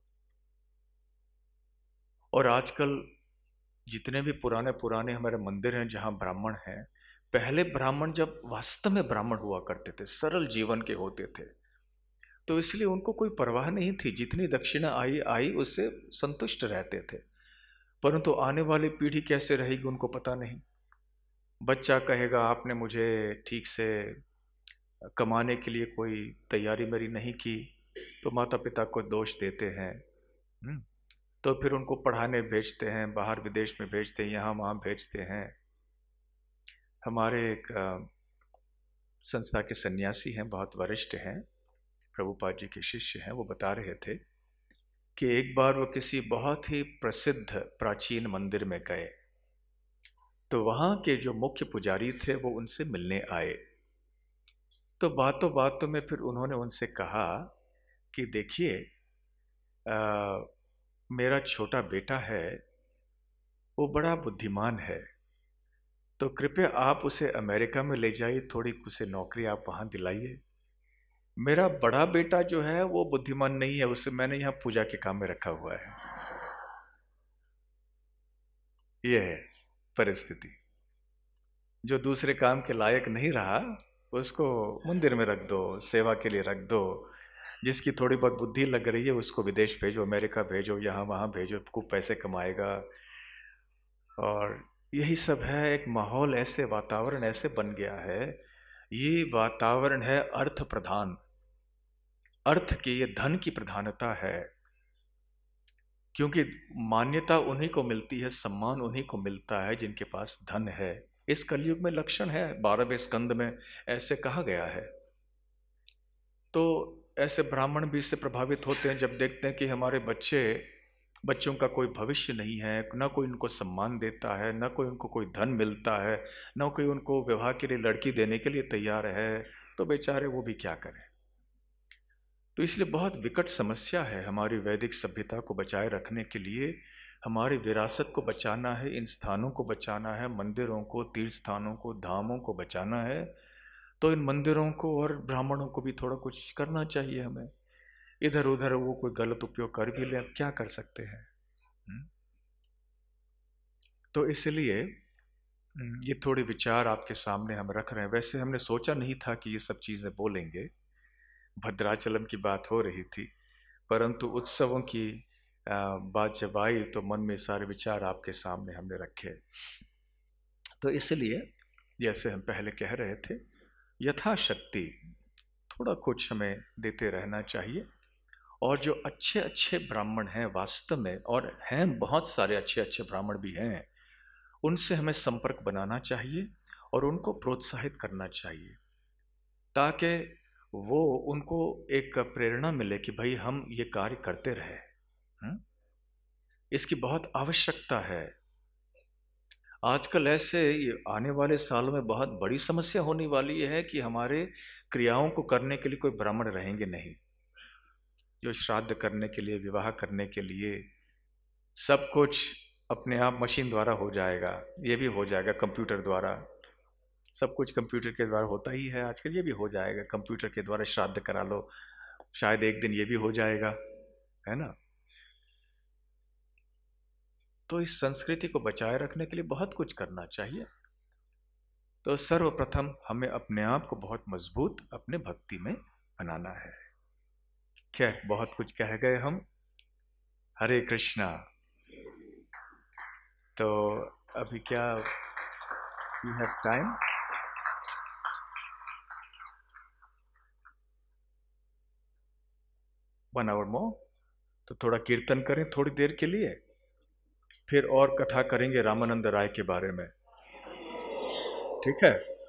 और आजकल जितने भी पुराने पुराने हमारे मंदिर हैं जहां ब्राह्मण हैं, पहले ब्राह्मण जब वास्तव में ब्राह्मण हुआ करते थे, सरल जीवन के होते थे, तो इसलिए उनको कोई परवाह नहीं थी, जितनी दक्षिणा आई उससे संतुष्ट रहते थे। परंतु आने वाली पीढ़ी कैसे रहेगी उनको पता नहीं। बच्चा कहेगा आपने मुझे ठीक से कमाने के लिए कोई तैयारी मेरी नहीं की, तो माता पिता को दोष देते हैं। तो फिर उनको पढ़ाने भेजते हैं, बाहर विदेश में भेजते हैं, यहाँ वहाँ भेजते हैं। हमारे एक संस्था के सन्यासी हैं, बहुत वरिष्ठ हैं, प्रभुपाद जी के शिष्य हैं, वो बता रहे थे कि एक बार वो किसी बहुत ही प्रसिद्ध प्राचीन मंदिर में गए, तो वहाँ के जो मुख्य पुजारी थे वो उनसे मिलने आए। तो बातों बातों में फिर उन्होंने उनसे कहा कि देखिए मेरा छोटा बेटा है, वो बड़ा बुद्धिमान है, तो कृपया आप उसे अमेरिका में ले जाइए, थोड़ी उसे नौकरी आप वहाँ दिलाइए। मेरा बड़ा बेटा जो है वो बुद्धिमान नहीं है, उसे मैंने यहाँ पूजा के काम में रखा हुआ है। ये है परिस्थिति। जो दूसरे काम के लायक नहीं रहा उसको मंदिर में रख दो, सेवा के लिए रख दो। जिसकी थोड़ी बहुत बुद्धि लग रही है उसको विदेश भेजो, अमेरिका भेजो, यहाँ वहाँ भेजो, खूब पैसे कमाएगा। और यही सब है, एक माहौल ऐसे, वातावरण ऐसे बन गया है। ये वातावरण है अर्थ प्रधान, अर्थ की, ये धन की प्रधानता है। क्योंकि मान्यता उन्हीं को मिलती है, सम्मान उन्हीं को मिलता है जिनके पास धन है। इस कलयुग में लक्षण है, 12वें स्कंद में ऐसे कहा गया है। तो ऐसे ब्राह्मण भी इससे प्रभावित होते हैं जब देखते हैं कि हमारे बच्चों का कोई भविष्य नहीं है, ना कोई उनको सम्मान देता है, ना कोई उनको कोई धन मिलता है, ना कोई उनको विवाह के लिए लड़की देने के लिए तैयार है, तो बेचारे वो भी क्या करें। तो इसलिए बहुत विकट समस्या है। हमारी वैदिक सभ्यता को बचाए रखने के लिए, हमारी विरासत को बचाना है, इन स्थानों को बचाना है, मंदिरों को, तीर्थ स्थानों को, धामों को बचाना है, तो इन मंदिरों को और ब्राह्मणों को भी थोड़ा कुछ करना चाहिए हमें। इधर उधर वो कोई गलत उपयोग कर भी ले, अब क्या कर सकते हैं। तो इसलिए ये थोड़े विचार आपके सामने हम रख रहे हैं। वैसे हमने सोचा नहीं था कि ये सब चीज़ें बोलेंगे, भद्राचलम की बात हो रही थी, परंतु उत्सवों की बात जब आई तो मन में सारे विचार आपके सामने हमने रखे। तो इसलिए जैसे हम पहले कह रहे थे, यथाशक्ति थोड़ा कुछ हमें देते रहना चाहिए। और जो अच्छे अच्छे ब्राह्मण हैं वास्तव में, और हैं बहुत सारे अच्छे अच्छे ब्राह्मण भी हैं, उनसे हमें संपर्क बनाना चाहिए और उनको प्रोत्साहित करना चाहिए, ताकि उनको एक प्रेरणा मिले कि भाई हम ये कार्य करते रहे। इसकी बहुत आवश्यकता है। आजकल ऐसे आने वाले सालों में बहुत बड़ी समस्या होने वाली है कि हमारे क्रियाओं को करने के लिए कोई ब्राह्मण रहेंगे नहीं। जो श्राद्ध करने के लिए, विवाह करने के लिए, सब कुछ अपने आप मशीन द्वारा हो जाएगा, ये भी हो जाएगा कंप्यूटर द्वारा। सब कुछ कंप्यूटर के द्वारा होता ही है आजकल, ये भी हो जाएगा कंप्यूटर के द्वारा। श्राद्ध करा लो, शायद एक दिन ये भी हो जाएगा, है ना। तो इस संस्कृति को बचाए रखने के लिए बहुत कुछ करना चाहिए। तो सर्वप्रथम हमें अपने आप को बहुत मजबूत अपने भक्ति में बनाना है। क्या बहुत कुछ कह गए हम। हरे कृष्णा। तो अभी क्या you have time? One hour more. तो थोड़ा कीर्तन करें थोड़ी देर के लिए, फिर और कथा करेंगे रामानंद राय के बारे में, ठीक है?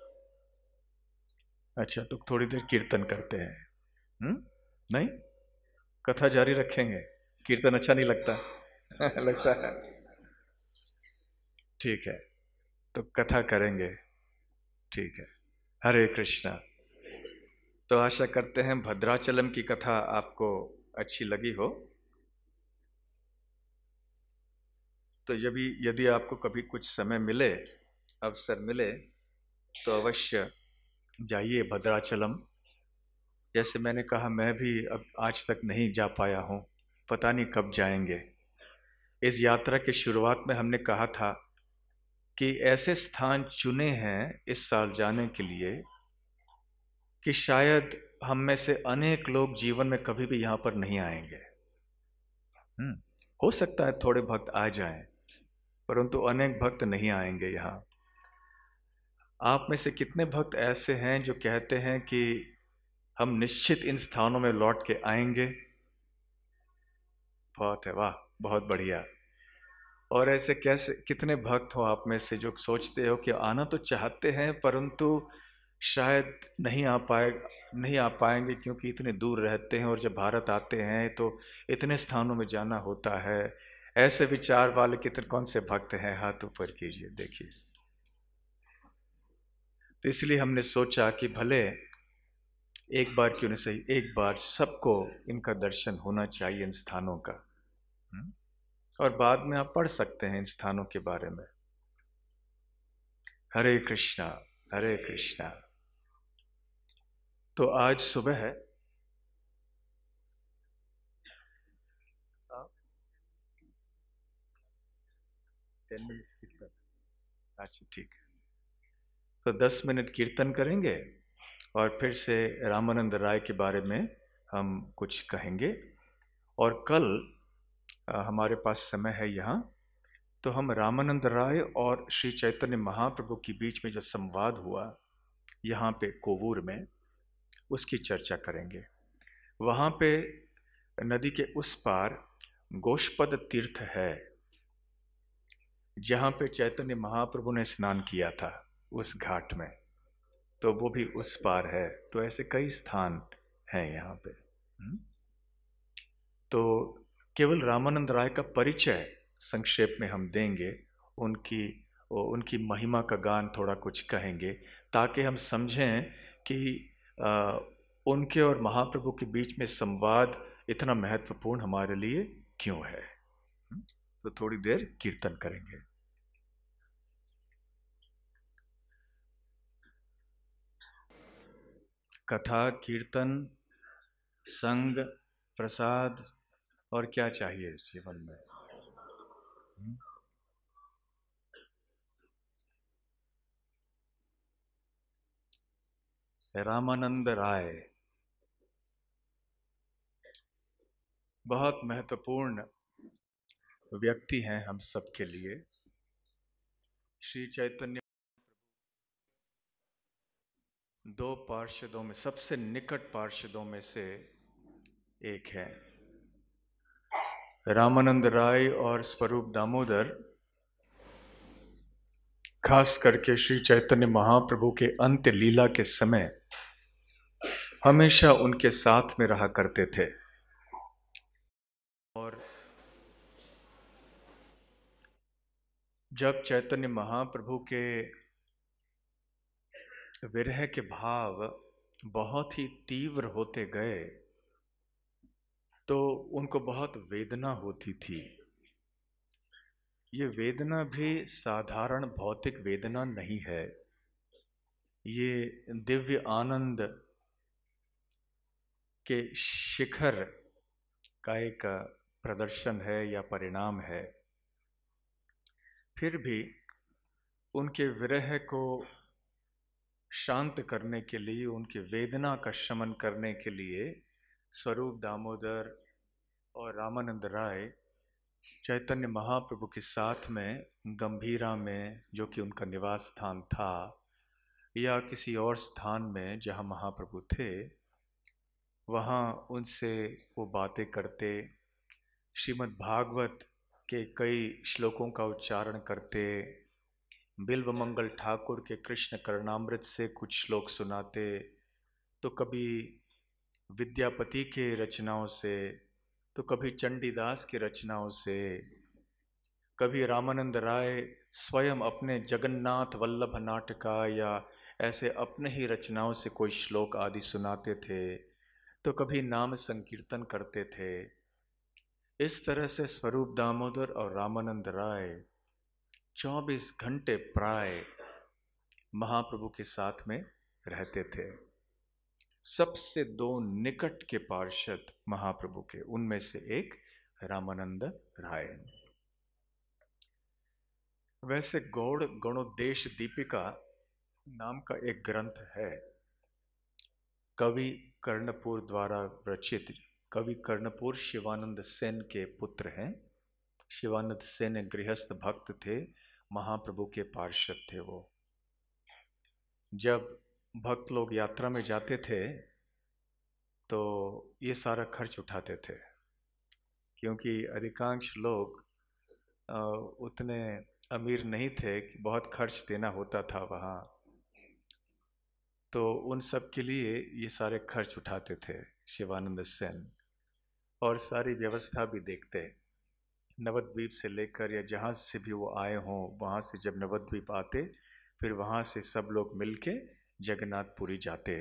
अच्छा, तो थोड़ी देर कीर्तन करते हैं। नहीं, कथा जारी रखेंगे। कीर्तन अच्छा नहीं लगता? लगता है। ठीक है, तो कथा करेंगे। ठीक है। हरे कृष्णा। तो आशा करते हैं भद्राचलम की कथा आपको अच्छी लगी हो। तो यदि आपको कभी कुछ समय मिले, अवसर मिले, तो अवश्य जाइए भद्राचलम। जैसे मैंने कहा, मैं भी अब आज तक नहीं जा पाया हूँ, पता नहीं कब जाएंगे। इस यात्रा की शुरुआत में हमने कहा था कि ऐसे स्थान चुने हैं इस साल जाने के लिए कि शायद हम में से अनेक लोग जीवन में कभी भी यहाँ पर नहीं आएंगे। हो सकता है थोड़े भक्त आ जाएं, परंतु अनेक भक्त नहीं आएंगे यहाँ। आप में से कितने भक्त ऐसे हैं जो कहते हैं कि हम निश्चित इन स्थानों में लौट के आएंगे? बहुत है, वाह, बहुत बढ़िया। और ऐसे कैसे कितने भक्त हो आप में से जो सोचते हो कि आना तो चाहते हैं परंतु शायद नहीं आ पाएंगे क्योंकि इतने दूर रहते हैं, और जब भारत आते हैं तो इतने स्थानों में जाना होता है। ऐसे विचार वाले कितने कौन से भक्त हैं? हाथ ऊपर कीजिए, देखिए। तो इसलिए हमने सोचा कि भले एक बार क्यों नहीं सही, एक बार सबको इनका दर्शन होना चाहिए, इन स्थानों का। और बाद में आप पढ़ सकते हैं इन स्थानों के बारे में। हरे कृष्णा, हरे कृष्णा। तो आज सुबह है, कीर्तन। अच्छा, ठीक है। तो 10 मिनट कीर्तन करेंगे और फिर से रामानंद राय के बारे में हम कुछ कहेंगे। और कल हमारे पास समय है यहाँ, तो हम रामानंद राय और श्री चैतन्य महाप्रभु के बीच में जो संवाद हुआ यहाँ पे कोवूर में, उसकी चर्चा करेंगे। वहाँ पे नदी के उस पार गोष्पद तीर्थ है, जहाँ पे चैतन्य महाप्रभु ने स्नान किया था, उस घाट में। तो वो भी उस पार है। तो ऐसे कई स्थान हैं यहाँ पे। तो केवल रामानंद राय का परिचय संक्षेप में हम देंगे, उनकी महिमा का गान थोड़ा कुछ कहेंगे, ताकि हम समझें कि उनके और महाप्रभु के बीच में संवाद इतना महत्वपूर्ण हमारे लिए क्यों है। तो थोड़ी देर कीर्तन करेंगे। कथा, कीर्तन, संग, प्रसाद, और क्या चाहिए जीवन में? रामानंद राय बहुत महत्वपूर्ण व्यक्ति हैं हम सबके लिए। श्री चैतन्य दो पार्षदों में सबसे निकट पार्षदों में से एक है। रामानंद राय और स्वरूप दामोदर खास करके श्री चैतन्य महाप्रभु के अंत्य लीला के समय हमेशा उनके साथ में रहा करते थे। और जब चैतन्य महाप्रभु के विरह के भाव बहुत ही तीव्र होते गए तो उनको बहुत वेदना होती थी। ये वेदना भी साधारण भौतिक वेदना नहीं है, ये दिव्य आनंद के शिखर का एक प्रदर्शन है या परिणाम है। फिर भी उनके विरह को शांत करने के लिए, उनकी वेदना का शमन करने के लिए स्वरूप दामोदर और रामानंद राय चैतन्य महाप्रभु के साथ में गंभीरा में, जो कि उनका निवास स्थान था, या किसी और स्थान में जहाँ महाप्रभु थे, वहाँ उनसे वो बातें करते, श्रीमद् भागवत के कई श्लोकों का उच्चारण करते, बिल्व मंगल ठाकुर के कृष्ण करणामृत से कुछ श्लोक सुनाते, तो कभी विद्यापति के रचनाओं से, तो कभी चंडीदास की रचनाओं से, कभी रामानंद राय स्वयं अपने जगन्नाथ वल्लभ नाटका या ऐसे अपने ही रचनाओं से कोई श्लोक आदि सुनाते थे, तो कभी नाम संकीर्तन करते थे। इस तरह से स्वरूप दामोदर और रामानंद राय 24 घंटे प्राय महाप्रभु के साथ में रहते थे। सबसे दो निकट के पार्षद महाप्रभु के, उनमें से एक रामानंद राय। वैसे गौड़ गणोदेश दीपिका नाम का एक ग्रंथ है, कवि कर्णपुर द्वारा रचित। कवि कर्णपुर शिवानंद सेन के पुत्र हैं। शिवानंद सेन गृहस्थ भक्त थे, महाप्रभु के पार्षद थे वो। जब भक्त लोग यात्रा में जाते थे तो ये सारा खर्च उठाते थे, क्योंकि अधिकांश लोग उतने अमीर नहीं थे कि बहुत खर्च देना होता था वहाँ, तो उन सब के लिए ये सारे खर्च उठाते थे शिवानंद सेन, और सारी व्यवस्था भी देखते। नवद्वीप से लेकर या जहाँ से भी वो आए हों, वहाँ से जब नवद्वीप आते, फिर वहाँ से सब लोग मिलके जगन्नाथपुरी जाते।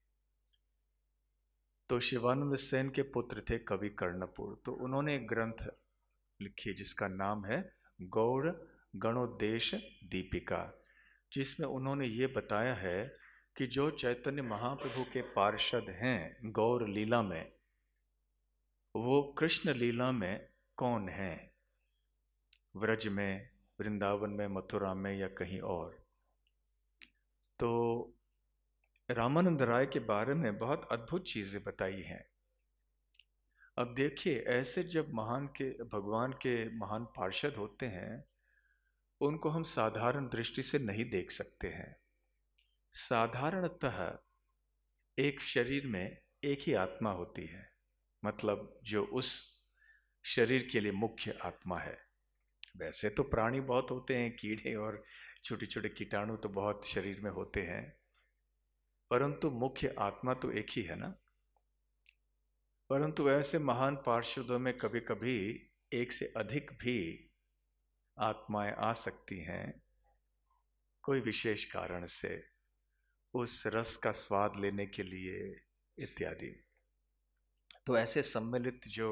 तो शिवानंद सेन के पुत्र थे कवि कर्णपुर, तो उन्होंने एक ग्रंथ लिखी जिसका नाम है गौड़ गणोदेश दीपिका, जिसमें उन्होंने ये बताया है कि जो चैतन्य महाप्रभु के पार्षद हैं गौर लीला में, वो कृष्ण लीला में कौन हैं, व्रज में, वृंदावन में, मथुरा में या कहीं और। तो रामानंद राय के बारे में बहुत अद्भुत चीज़ें बताई हैं। अब देखिए, ऐसे जब महान के भगवान के महान पार्षद होते हैं, उनको हम साधारण दृष्टि से नहीं देख सकते हैं। साधारणतः एक शरीर में एक ही आत्मा होती है, मतलब जो उस शरीर के लिए मुख्य आत्मा है। वैसे तो प्राणी बहुत होते हैं, कीड़े और छोटे छोटे कीटाणु तो बहुत शरीर में होते हैं, परंतु मुख्य आत्मा तो एक ही है ना। परंतु ऐसे महान पार्षदों में कभी कभी एक से अधिक भी आत्माएं आ सकती हैं, कोई विशेष कारण से, उस रस का स्वाद लेने के लिए इत्यादि। तो ऐसे सम्मिलित जो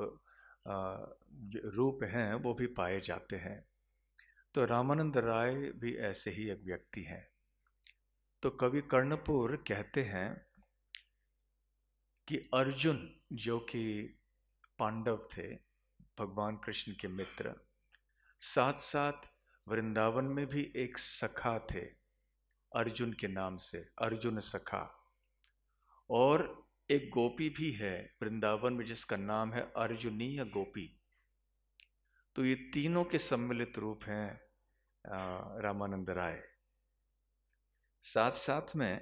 रूप हैं वो भी पाए जाते हैं। तो रामानंद राय भी ऐसे ही एक व्यक्ति हैं। तो कवि कर्णपुर कहते हैं कि अर्जुन, जो कि पांडव थे, भगवान कृष्ण के मित्र, साथ साथ वृंदावन में भी एक सखा थे अर्जुन के नाम से, अर्जुन सखा, और एक गोपी भी है वृंदावन में जिसका नाम है अर्जुनीय गोपी। तो ये तीनों के सम्मिलित रूप हैं रामानंद राय। साथ साथ में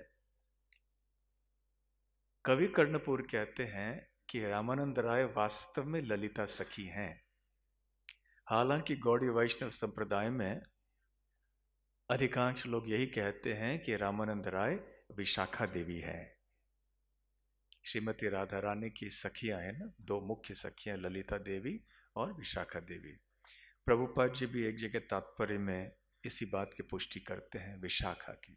कवि कर्णपुर कहते हैं कि रामानंद राय वास्तव में ललिता सखी हैं। हालांकि गौड़ीय वैष्णव संप्रदाय में अधिकांश लोग यही कहते हैं कि रामानंद राय विशाखा देवी है। श्रीमती राधा रानी की सखियां हैं ना, दो मुख्य सखियां, ललिता देवी और विशाखा देवी। प्रभुपाद जी भी एक जगह तात्पर्य में इसी बात की पुष्टि करते हैं, विशाखा की।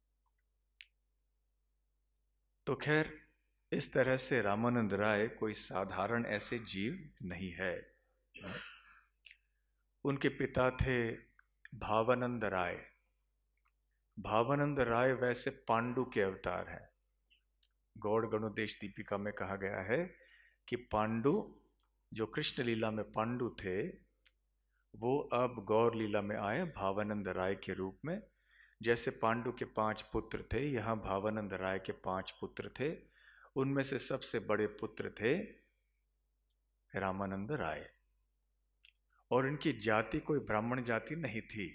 तो खैर, इस तरह से रामानंद राय कोई साधारण ऐसे जीव नहीं है। उनके पिता थे भावानंद राय। भावानंद राय वैसे पांडु के अवतार हैं। गौड़ गणोदेश दीपिका में कहा गया है कि पांडु, जो कृष्ण लीला में पांडु थे, वो अब गौर लीला में आए भावानंद राय के रूप में। जैसे पांडु के 5 पुत्र थे, यहाँ भावानंद राय के 5 पुत्र थे। उनमें से सबसे बड़े पुत्र थे रामानंद राय, और इनकी जाति कोई ब्राह्मण जाति नहीं थी।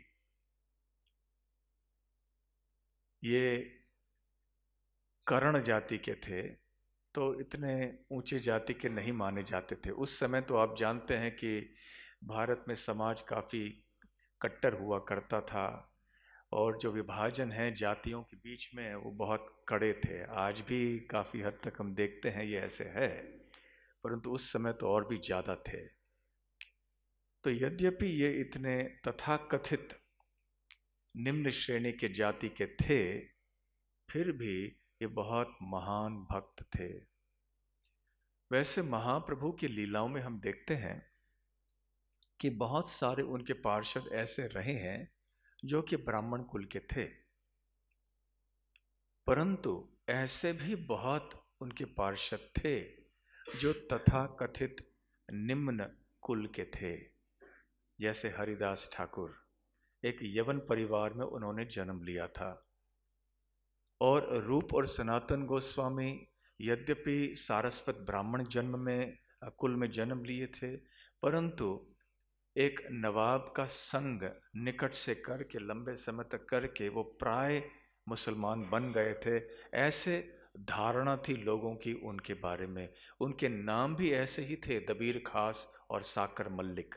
ये कर्ण जाति के थे, तो इतने ऊंचे जाति के नहीं माने जाते थे उस समय। तो आप जानते हैं कि भारत में समाज काफ़ी कट्टर हुआ करता था, और जो विभाजन है जातियों के बीच में वो बहुत कड़े थे। आज भी काफ़ी हद तक हम देखते हैं ये ऐसे है, परंतु उस समय तो और भी ज़्यादा थे। तो यद्यपि ये इतने तथाकथित निम्न श्रेणी के जाति के थे, फिर भी ये बहुत महान भक्त थे। वैसे महाप्रभु की लीलाओं में हम देखते हैं कि बहुत सारे उनके पार्षद ऐसे रहे हैं जो कि ब्राह्मण कुल के थे, परंतु ऐसे भी बहुत उनके पार्षद थे जो तथाकथित निम्न कुल के थे। जैसे हरिदास ठाकुर, एक यवन परिवार में उन्होंने जन्म लिया था। और रूप और सनातन गोस्वामी यद्यपि सारस्वत ब्राह्मण जन्म में कुल में जन्म लिए थे, परंतु एक नवाब का संग निकट से करके, लंबे समय तक करके वो प्राय मुसलमान बन गए थे। ऐसे धारणा थी लोगों की उनके बारे में। उनके नाम भी ऐसे ही थे, दबीर खास और साकर मल्लिक।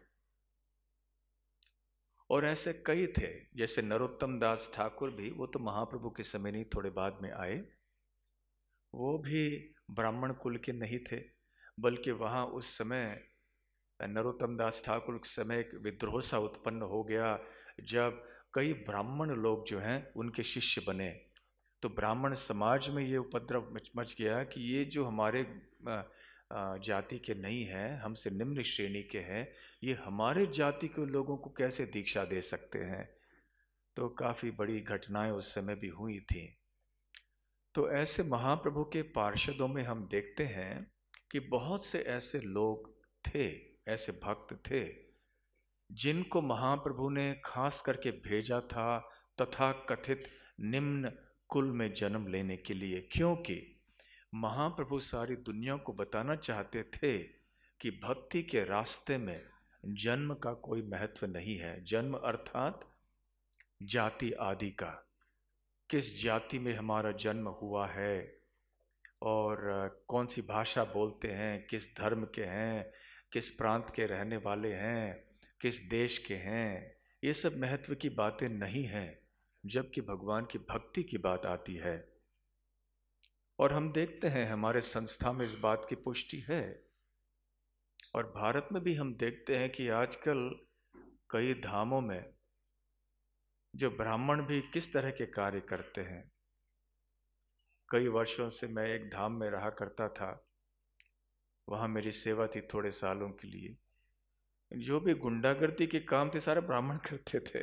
और ऐसे कई थे, जैसे नरोत्तम दास ठाकुर भी, वो तो महाप्रभु के समय नहीं, थोड़े बाद में आए। वो भी ब्राह्मण कुल के नहीं थे, बल्कि वहाँ उस समय नरोत्तम दास ठाकुर के समय एक विद्रोह सा उत्पन्न हो गया, जब कई ब्राह्मण लोग जो हैं उनके शिष्य बने। तो ब्राह्मण समाज में ये उपद्रव मच गया कि ये जो हमारे जाति के नहीं हैं, हमसे निम्न श्रेणी के हैं, ये हमारे जाति के लोगों को कैसे दीक्षा दे सकते हैं। तो काफ़ी बड़ी घटनाएं उस समय भी हुई थी। तो ऐसे महाप्रभु के पार्षदों में हम देखते हैं कि बहुत से ऐसे लोग थे, ऐसे भक्त थे, जिनको महाप्रभु ने खास करके भेजा था तथा कथित निम्न कुल में जन्म लेने के लिए। क्योंकि महाप्रभु सारी दुनिया को बताना चाहते थे कि भक्ति के रास्ते में जन्म का कोई महत्व नहीं है। जन्म अर्थात जाति आदि का, किस जाति में हमारा जन्म हुआ है, और कौन सी भाषा बोलते हैं, किस धर्म के हैं, किस प्रांत के रहने वाले हैं, किस देश के हैं, ये सब महत्व की बातें नहीं हैं, जबकि भगवान की भक्ति की बात आती है। और हम देखते हैं हमारे संस्था में इस बात की पुष्टि है। और भारत में भी हम देखते हैं कि आजकल कई धामों में जो ब्राह्मण भी किस तरह के कार्य करते हैं। कई वर्षों से मैं एक धाम में रहा करता था, वहाँ मेरी सेवा थी थोड़े सालों के लिए। जो भी गुंडागर्दी के काम थे सारे ब्राह्मण करते थे।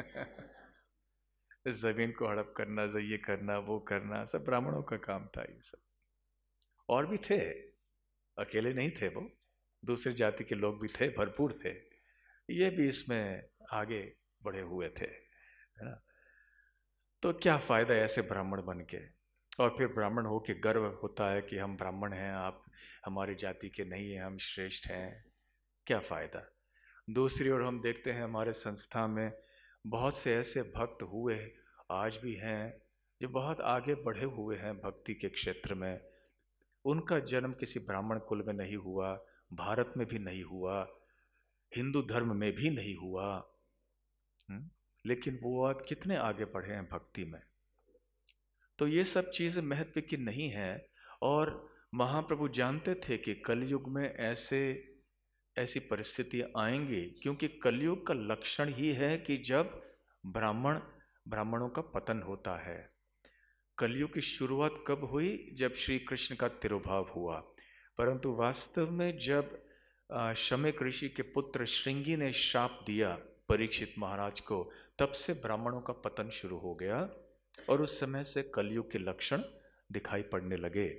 जमीन को हड़प करना, ये करना, वो करना, सब ब्राह्मणों का काम था ये सब। और भी थे, अकेले नहीं थे वो, दूसरी जाति के लोग भी थे, भरपूर थे। ये भी इसमें आगे बढ़े हुए थे, है ना। तो क्या फ़ायदा ऐसे ब्राह्मण बन के, और फिर ब्राह्मण हो के गर्व होता है कि हम ब्राह्मण हैं, आप हमारी जाति के नहीं हैं, हम श्रेष्ठ हैं, क्या फ़ायदा। दूसरी ओर हम देखते हैं हमारे संस्था में बहुत से ऐसे भक्त हुए, आज भी हैं, जो बहुत आगे बढ़े हुए हैं भक्ति के क्षेत्र में। उनका जन्म किसी ब्राह्मण कुल में नहीं हुआ, भारत में भी नहीं हुआ, हिंदू धर्म में भी नहीं हुआ, लेकिन वो आज कितने आगे बढ़े हैं भक्ति में। तो ये सब चीज़ें महत्व की नहीं हैं। और महाप्रभु जानते थे कि कलयुग में ऐसी परिस्थितियाँ आएंगी, क्योंकि कलयुग का लक्षण ही है कि जब ब्राह्मणों का पतन होता है। कलयुग की शुरुआत कब हुई? जब श्री कृष्ण का तिरुभाव हुआ। परंतु वास्तव में जब शमीक ऋषि के पुत्र श्रृंगी ने शाप दिया परीक्षित महाराज को, तब से ब्राह्मणों का पतन शुरू हो गया और उस समय से कलयुग के लक्षण दिखाई पड़ने लगे।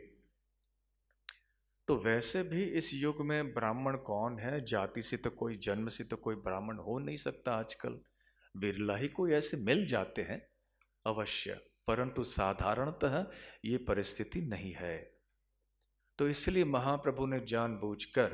तो वैसे भी इस युग में ब्राह्मण कौन है? जाति से तो कोई, जन्म से तो कोई ब्राह्मण हो नहीं सकता आजकल। बिरला ही कोई ऐसे मिल जाते हैं अवश्य, परंतु साधारणतः ये परिस्थिति नहीं है। तो इसलिए महाप्रभु ने जानबूझकर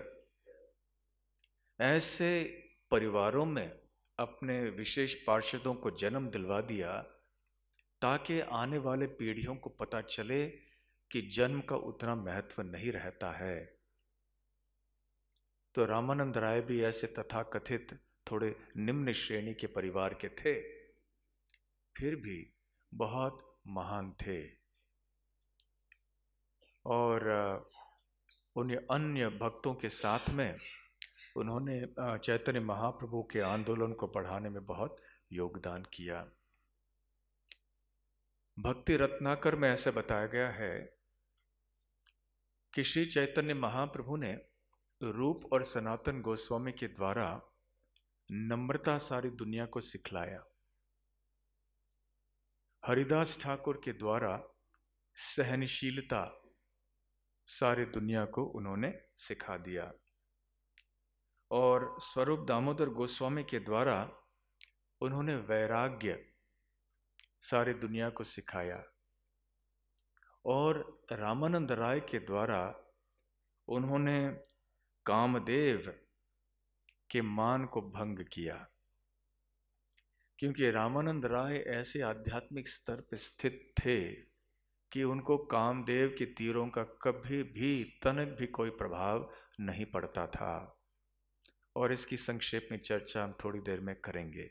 ऐसे परिवारों में अपने विशेष पार्षदों को जन्म दिलवा दिया ताकि आने वाले पीढ़ियों को पता चले कि जन्म का उतना महत्व नहीं रहता है। तो रामानंद राय भी ऐसे तथाकथित थोड़े निम्न श्रेणी के परिवार के थे, फिर भी बहुत महान थे। और उन अन्य भक्तों के साथ में उन्होंने चैतन्य महाप्रभु के आंदोलन को बढ़ाने में बहुत योगदान किया। भक्ति रत्नाकर में ऐसे बताया गया है कि श्री चैतन्य महाप्रभु ने रूप और सनातन गोस्वामी के द्वारा नम्रता सारी दुनिया को सिखलाया। हरिदास ठाकुर के द्वारा सहनशीलता सारी दुनिया को उन्होंने सिखा दिया और स्वरूप दामोदर गोस्वामी के द्वारा उन्होंने वैराग्य सारी दुनिया को सिखाया और रामानंद राय के द्वारा उन्होंने कामदेव के मान को भंग किया, क्योंकि रामानंद राय ऐसे आध्यात्मिक स्तर पर स्थित थे कि उनको कामदेव के तीरों का कभी भी तनक भी कोई प्रभाव नहीं पड़ता था। और इसकी संक्षेप में चर्चा हम थोड़ी देर में करेंगे।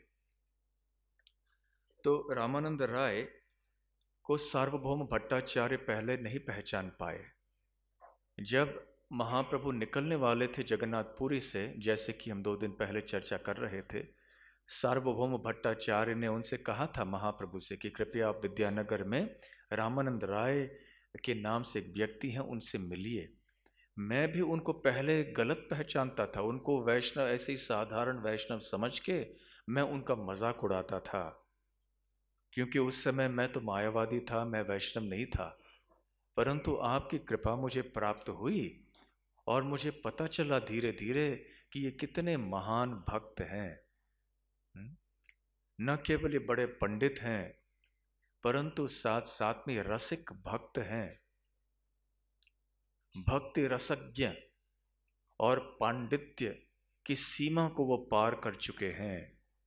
तो रामानंद राय को सार्वभौम भट्टाचार्य पहले नहीं पहचान पाए। जब महाप्रभु निकलने वाले थे जगन्नाथपुरी से, जैसे कि हम 2 दिन पहले चर्चा कर रहे थे, सार्वभौम भट्टाचार्य ने उनसे कहा था महाप्रभु से कि कृपया आप विद्यानगर में रामानंद राय के नाम से एक व्यक्ति हैं, उनसे मिलिए। मैं भी उनको पहले गलत पहचानता था, उनको वैष्णव, ऐसे ही साधारण वैष्णव समझ के मैं उनका मजाक उड़ाता था, क्योंकि उस समय मैं तो मायावादी था, मैं वैष्णव नहीं था। परंतु आपकी कृपा मुझे प्राप्त हुई और मुझे पता चला धीरे धीरे कि ये कितने महान भक्त हैं। न केवल ये बड़े पंडित हैं, परंतु साथ साथ में रसिक भक्त हैं। भक्ति रसज्ञ और पांडित्य की सीमा को वो पार कर चुके हैं।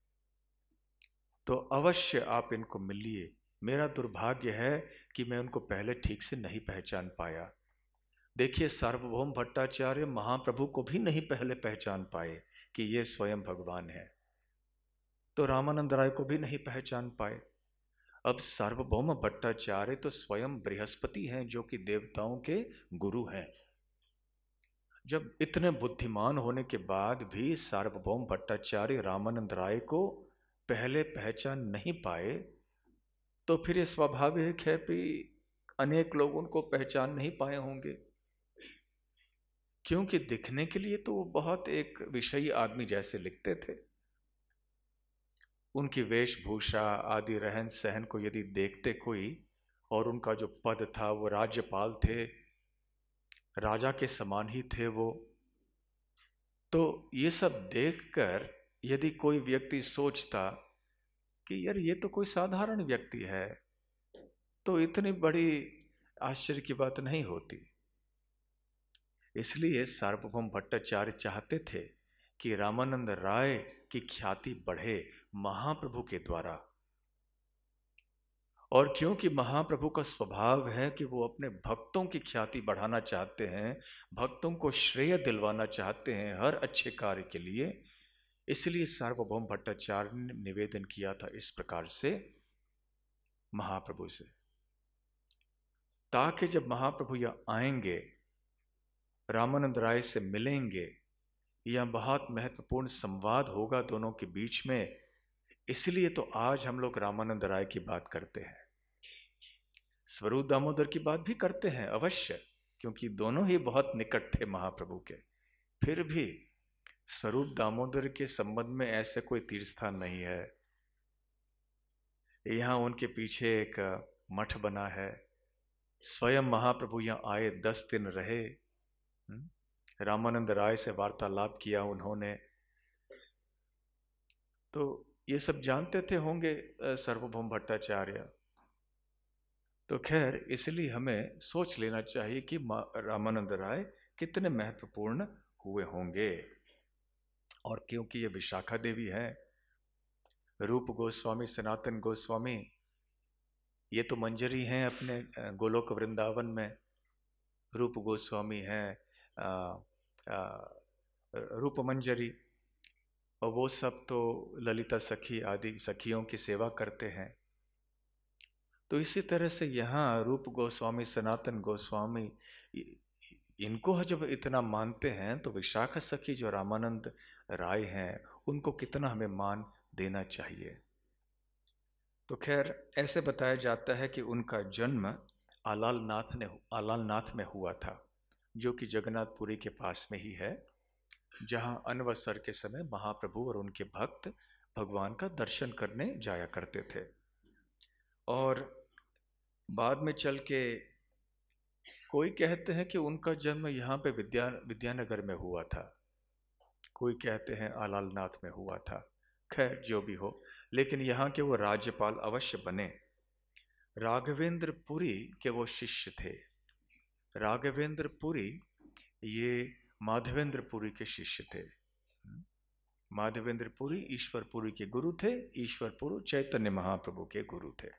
तो अवश्य आप इनको मिलिए। मेरा दुर्भाग्य है कि मैं उनको पहले ठीक से नहीं पहचान पाया। देखिए, सार्वभौम भट्टाचार्य महाप्रभु को भी नहीं पहले पहचान पाए कि ये स्वयं भगवान है, तो रामानंद राय को भी नहीं पहचान पाए। अब सार्वभौम भट्टाचार्य तो स्वयं बृहस्पति हैं, जो कि देवताओं के गुरु हैं। जब इतने बुद्धिमान होने के बाद भी सार्वभौम भट्टाचार्य रामानंद राय को पहले पहचान नहीं पाए, तो फिर ये स्वाभाविक है कि अनेक लोग उनको पहचान नहीं पाए होंगे, क्योंकि दिखने के लिए तो वो बहुत एक विषयी आदमी जैसे लिखते थे। उनकी वेशभूषा आदि रहन सहन को यदि देखते कोई, और उनका जो पद था वो राज्यपाल थे, राजा के समान ही थे वो, तो ये सब देखकर यदि कोई व्यक्ति सोचता कि यार ये तो कोई साधारण व्यक्ति है, तो इतनी बड़ी आश्चर्य की बात नहीं होती। इसलिए सार्वभौम भट्टाचार्य चाहते थे कि रामानंद राय की ख्याति बढ़े महाप्रभु के द्वारा। और क्योंकि महाप्रभु का स्वभाव है कि वो अपने भक्तों की ख्याति बढ़ाना चाहते हैं, भक्तों को श्रेय दिलवाना चाहते हैं हर अच्छे कार्य के लिए, इसलिए सार्वभौम भट्टाचार्य ने निवेदन किया था इस प्रकार से महाप्रभु से, ताकि जब महाप्रभु यहाँ आएंगे, रामानंद राय से मिलेंगे, यह बहुत महत्वपूर्ण संवाद होगा दोनों के बीच में। इसलिए तो आज हम लोग रामानंद राय की बात करते हैं, स्वरूप दामोदर की बात भी करते हैं अवश्य, क्योंकि दोनों ही बहुत निकट थे महाप्रभु के। फिर भी स्वरूप दामोदर के संबंध में ऐसे कोई तीर्थ स्थान नहीं है। यहाँ उनके पीछे एक मठ बना है। स्वयं महाप्रभु यहाँ आए, 10 दिन रहे। रामानंद राय से वार्तालाप किया उन्होंने। तो ये सब जानते थे होंगे सार्वभौम भट्टाचार्य। तो खैर, इसलिए हमें सोच लेना चाहिए कि रामानंद राय कितने महत्वपूर्ण हुए होंगे। और क्योंकि ये विशाखा देवी है, रूप गोस्वामी, सनातन गोस्वामी, ये तो मंजरी हैं अपने गोलोक वृंदावन में। रूप गोस्वामी हैं रूप मंजरी, और वो सब तो ललिता सखी आदि सखियों की सेवा करते हैं। तो इसी तरह से यहाँ रूप गोस्वामी, सनातन गोस्वामी, इनको जब इतना मानते हैं तो विशाखा सखी जो रामानंद राय हैं, उनको कितना हमें मान देना चाहिए। तो खैर, ऐसे बताया जाता है कि उनका जन्म आलालनाथ में हुआ था, जो कि जगन्नाथपुरी के पास में ही है, जहां अनवसर के समय महाप्रभु और उनके भक्त भगवान का दर्शन करने जाया करते थे। और बाद में चल के कोई कहते हैं कि उनका जन्म यहाँ पे विद्यानगर में हुआ था, कोई कहते हैं आलालनाथ में हुआ था। खैर, जो भी हो, लेकिन यहाँ के वो राज्यपाल अवश्य बने। राघवेंद्र पुरी के वो शिष्य थे। राघवेंद्र पुरी ये माधवेंद्र पुरी के शिष्य थे। माधवेंद्र पुरी ईश्वर पुरी के गुरु थे, ईश्वर पुरी चैतन्य महाप्रभु के गुरु थे।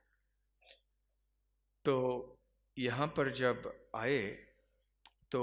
तो यहाँ पर जब आए तो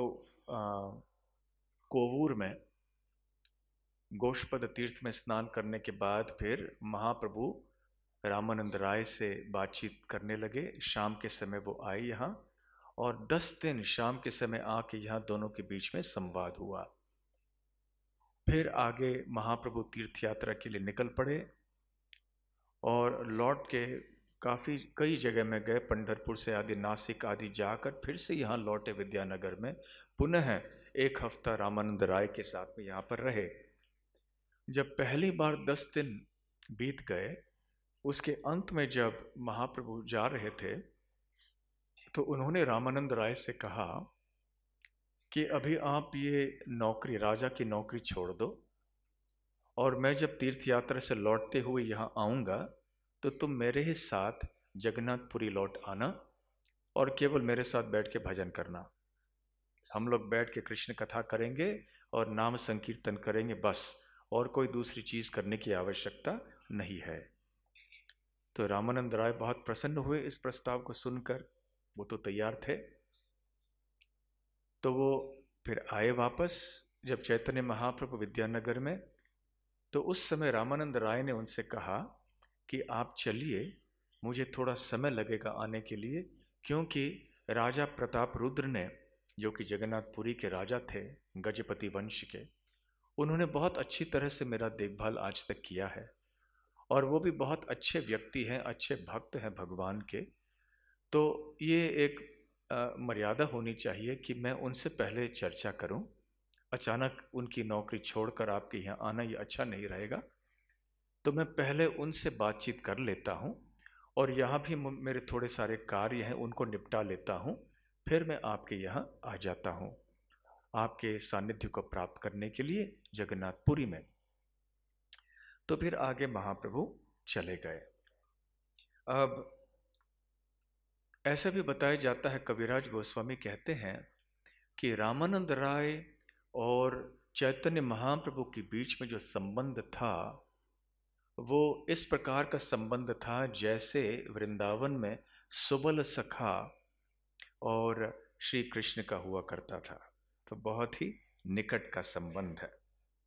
कोवूर में गोष्पद तीर्थ में स्नान करने के बाद फिर महाप्रभु रामानंद राय से बातचीत करने लगे। शाम के समय वो आए यहाँ, और 10 दिन शाम के समय आके यहाँ दोनों के बीच में संवाद हुआ। फिर आगे महाप्रभु तीर्थ यात्रा के लिए निकल पड़े और लौट के कई जगह में गए, पंढरपुर से आदि, नासिक आदि जाकर फिर से यहाँ लौटे विद्यानगर में। पुनः 1 हफ्ता रामानंद राय के साथ में यहाँ पर रहे। जब पहली बार 10 दिन बीत गए, उसके अंत में जब महाप्रभु जा रहे थे तो उन्होंने रामानंद राय से कहा कि अभी आप ये नौकरी, राजा की नौकरी छोड़ दो, और मैं जब तीर्थ यात्रा से लौटते हुए यहाँ आऊँगा तो तुम मेरे ही साथ जगन्नाथपुरी लौट आना और केवल मेरे साथ बैठ के भजन करना। हम लोग बैठ के कृष्ण कथा करेंगे और नाम संकीर्तन करेंगे, बस, और कोई दूसरी चीज़ करने की आवश्यकता नहीं है। तो रामानंद राय बहुत प्रसन्न हुए इस प्रस्ताव को सुनकर। वो तो तैयार थे। तो वो फिर आए वापस जब चैतन्य महाप्रभु विद्यानगर में, तो उस समय रामानंद राय ने उनसे कहा कि आप चलिए, मुझे थोड़ा समय लगेगा आने के लिए, क्योंकि राजा प्रताप रुद्र ने, जो कि जगन्नाथपुरी के राजा थे, गजपति वंश के, उन्होंने बहुत अच्छी तरह से मेरा देखभाल आज तक किया है, और वो भी बहुत अच्छे व्यक्ति हैं, अच्छे भक्त हैं भगवान के। तो ये एक मर्यादा होनी चाहिए कि मैं उनसे पहले चर्चा करूं। अचानक उनकी नौकरी छोड़कर आपके यहाँ आना ये अच्छा नहीं रहेगा, तो मैं पहले उनसे बातचीत कर लेता हूं, और यहाँ भी मेरे थोड़े सारे कार्य हैं, उनको निपटा लेता हूं, फिर मैं आपके यहाँ आ जाता हूं आपके सानिध्य को प्राप्त करने के लिए जगन्नाथपुरी में। तो फिर आगे महाप्रभु चले गए। अब ऐसा भी बताया जाता है, कविराज गोस्वामी कहते हैं कि रामानंद राय और चैतन्य महाप्रभु के बीच में जो संबंध था वो इस प्रकार का संबंध था जैसे वृंदावन में सुबल सखा और श्री कृष्ण का हुआ करता था। तो बहुत ही निकट का संबंध है।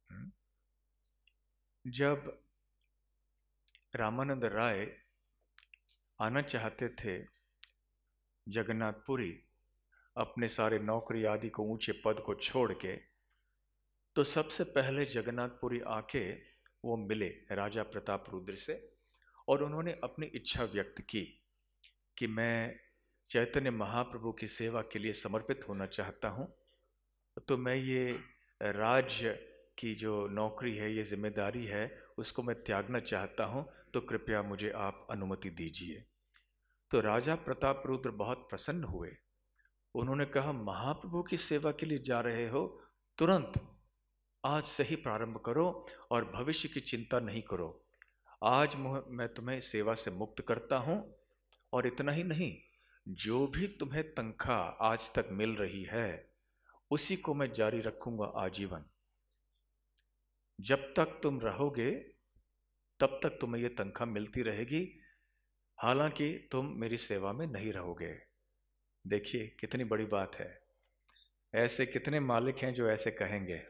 जब रामानंद राय आना चाहते थे जगन्नाथपुरी, अपने सारे नौकरी आदि को, ऊंचे पद को छोड़ के, तो सबसे पहले जगन्नाथपुरी आके वो मिले राजा प्रताप रुद्र से, और उन्होंने अपनी इच्छा व्यक्त की कि मैं चैतन्य महाप्रभु की सेवा के लिए समर्पित होना चाहता हूँ, तो मैं ये राज्य कि जो नौकरी है, ये जिम्मेदारी है, उसको मैं त्यागना चाहता हूँ, तो कृपया मुझे आप अनुमति दीजिए। तो राजा प्रताप रुद्र बहुत प्रसन्न हुए। उन्होंने कहा, महाप्रभु की सेवा के लिए जा रहे हो, तुरंत आज से ही प्रारंभ करो और भविष्य की चिंता नहीं करो। आज मैं तुम्हें सेवा से मुक्त करता हूं, और इतना ही नहीं, जो भी तुम्हें तनख्वाह आज तक मिल रही है उसी को मैं जारी रखूंगा आजीवन। जब तक तुम रहोगे तब तक तुम्हें यह तनख्वाह मिलती रहेगी, हालांकि तुम मेरी सेवा में नहीं रहोगे। देखिए कितनी बड़ी बात है। ऐसे कितने मालिक हैं जो ऐसे कहेंगे?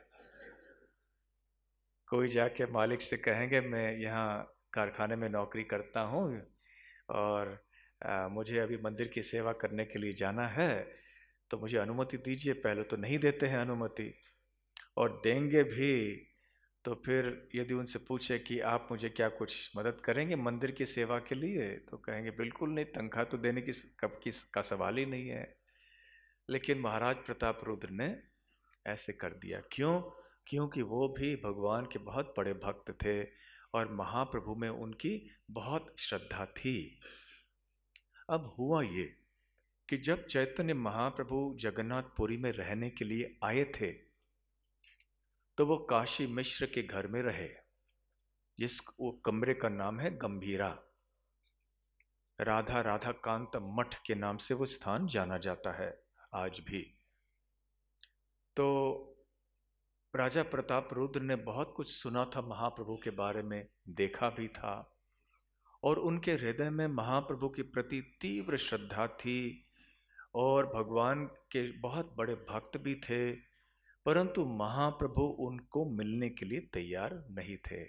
कोई जाके मालिक से कहेंगे, मैं यहाँ कारखाने में नौकरी करता हूँ और मुझे अभी मंदिर की सेवा करने के लिए जाना है, तो मुझे अनुमति दीजिए। पहले तो नहीं देते हैं अनुमति, और देंगे भी तो फिर यदि उनसे पूछे कि आप मुझे क्या कुछ मदद करेंगे मंदिर की सेवा के लिए, तो कहेंगे बिल्कुल नहीं, तनख्वाह तो देने की कब की का सवाल ही नहीं है। लेकिन महाराज प्रताप रुद्र ने ऐसे कर दिया। क्यों? क्योंकि वो भी भगवान के बहुत बड़े भक्त थे और महाप्रभु में उनकी बहुत श्रद्धा थी। अब हुआ ये कि जब चैतन्य महाप्रभु जगन्नाथपुरी में रहने के लिए आए थे, तो वो काशी मिश्र के घर में रहे, जिस वो कमरे का नाम है गंभीरा। राधा राधा कांत मठ के नाम से वो स्थान जाना जाता है आज भी। तो राजा प्रताप रुद्र ने बहुत कुछ सुना था महाप्रभु के बारे में, देखा भी था, और उनके हृदय में महाप्रभु के प्रति तीव्र श्रद्धा थी और भगवान के बहुत बड़े भक्त भी थे, परंतु महाप्रभु उनको मिलने के लिए तैयार नहीं थे।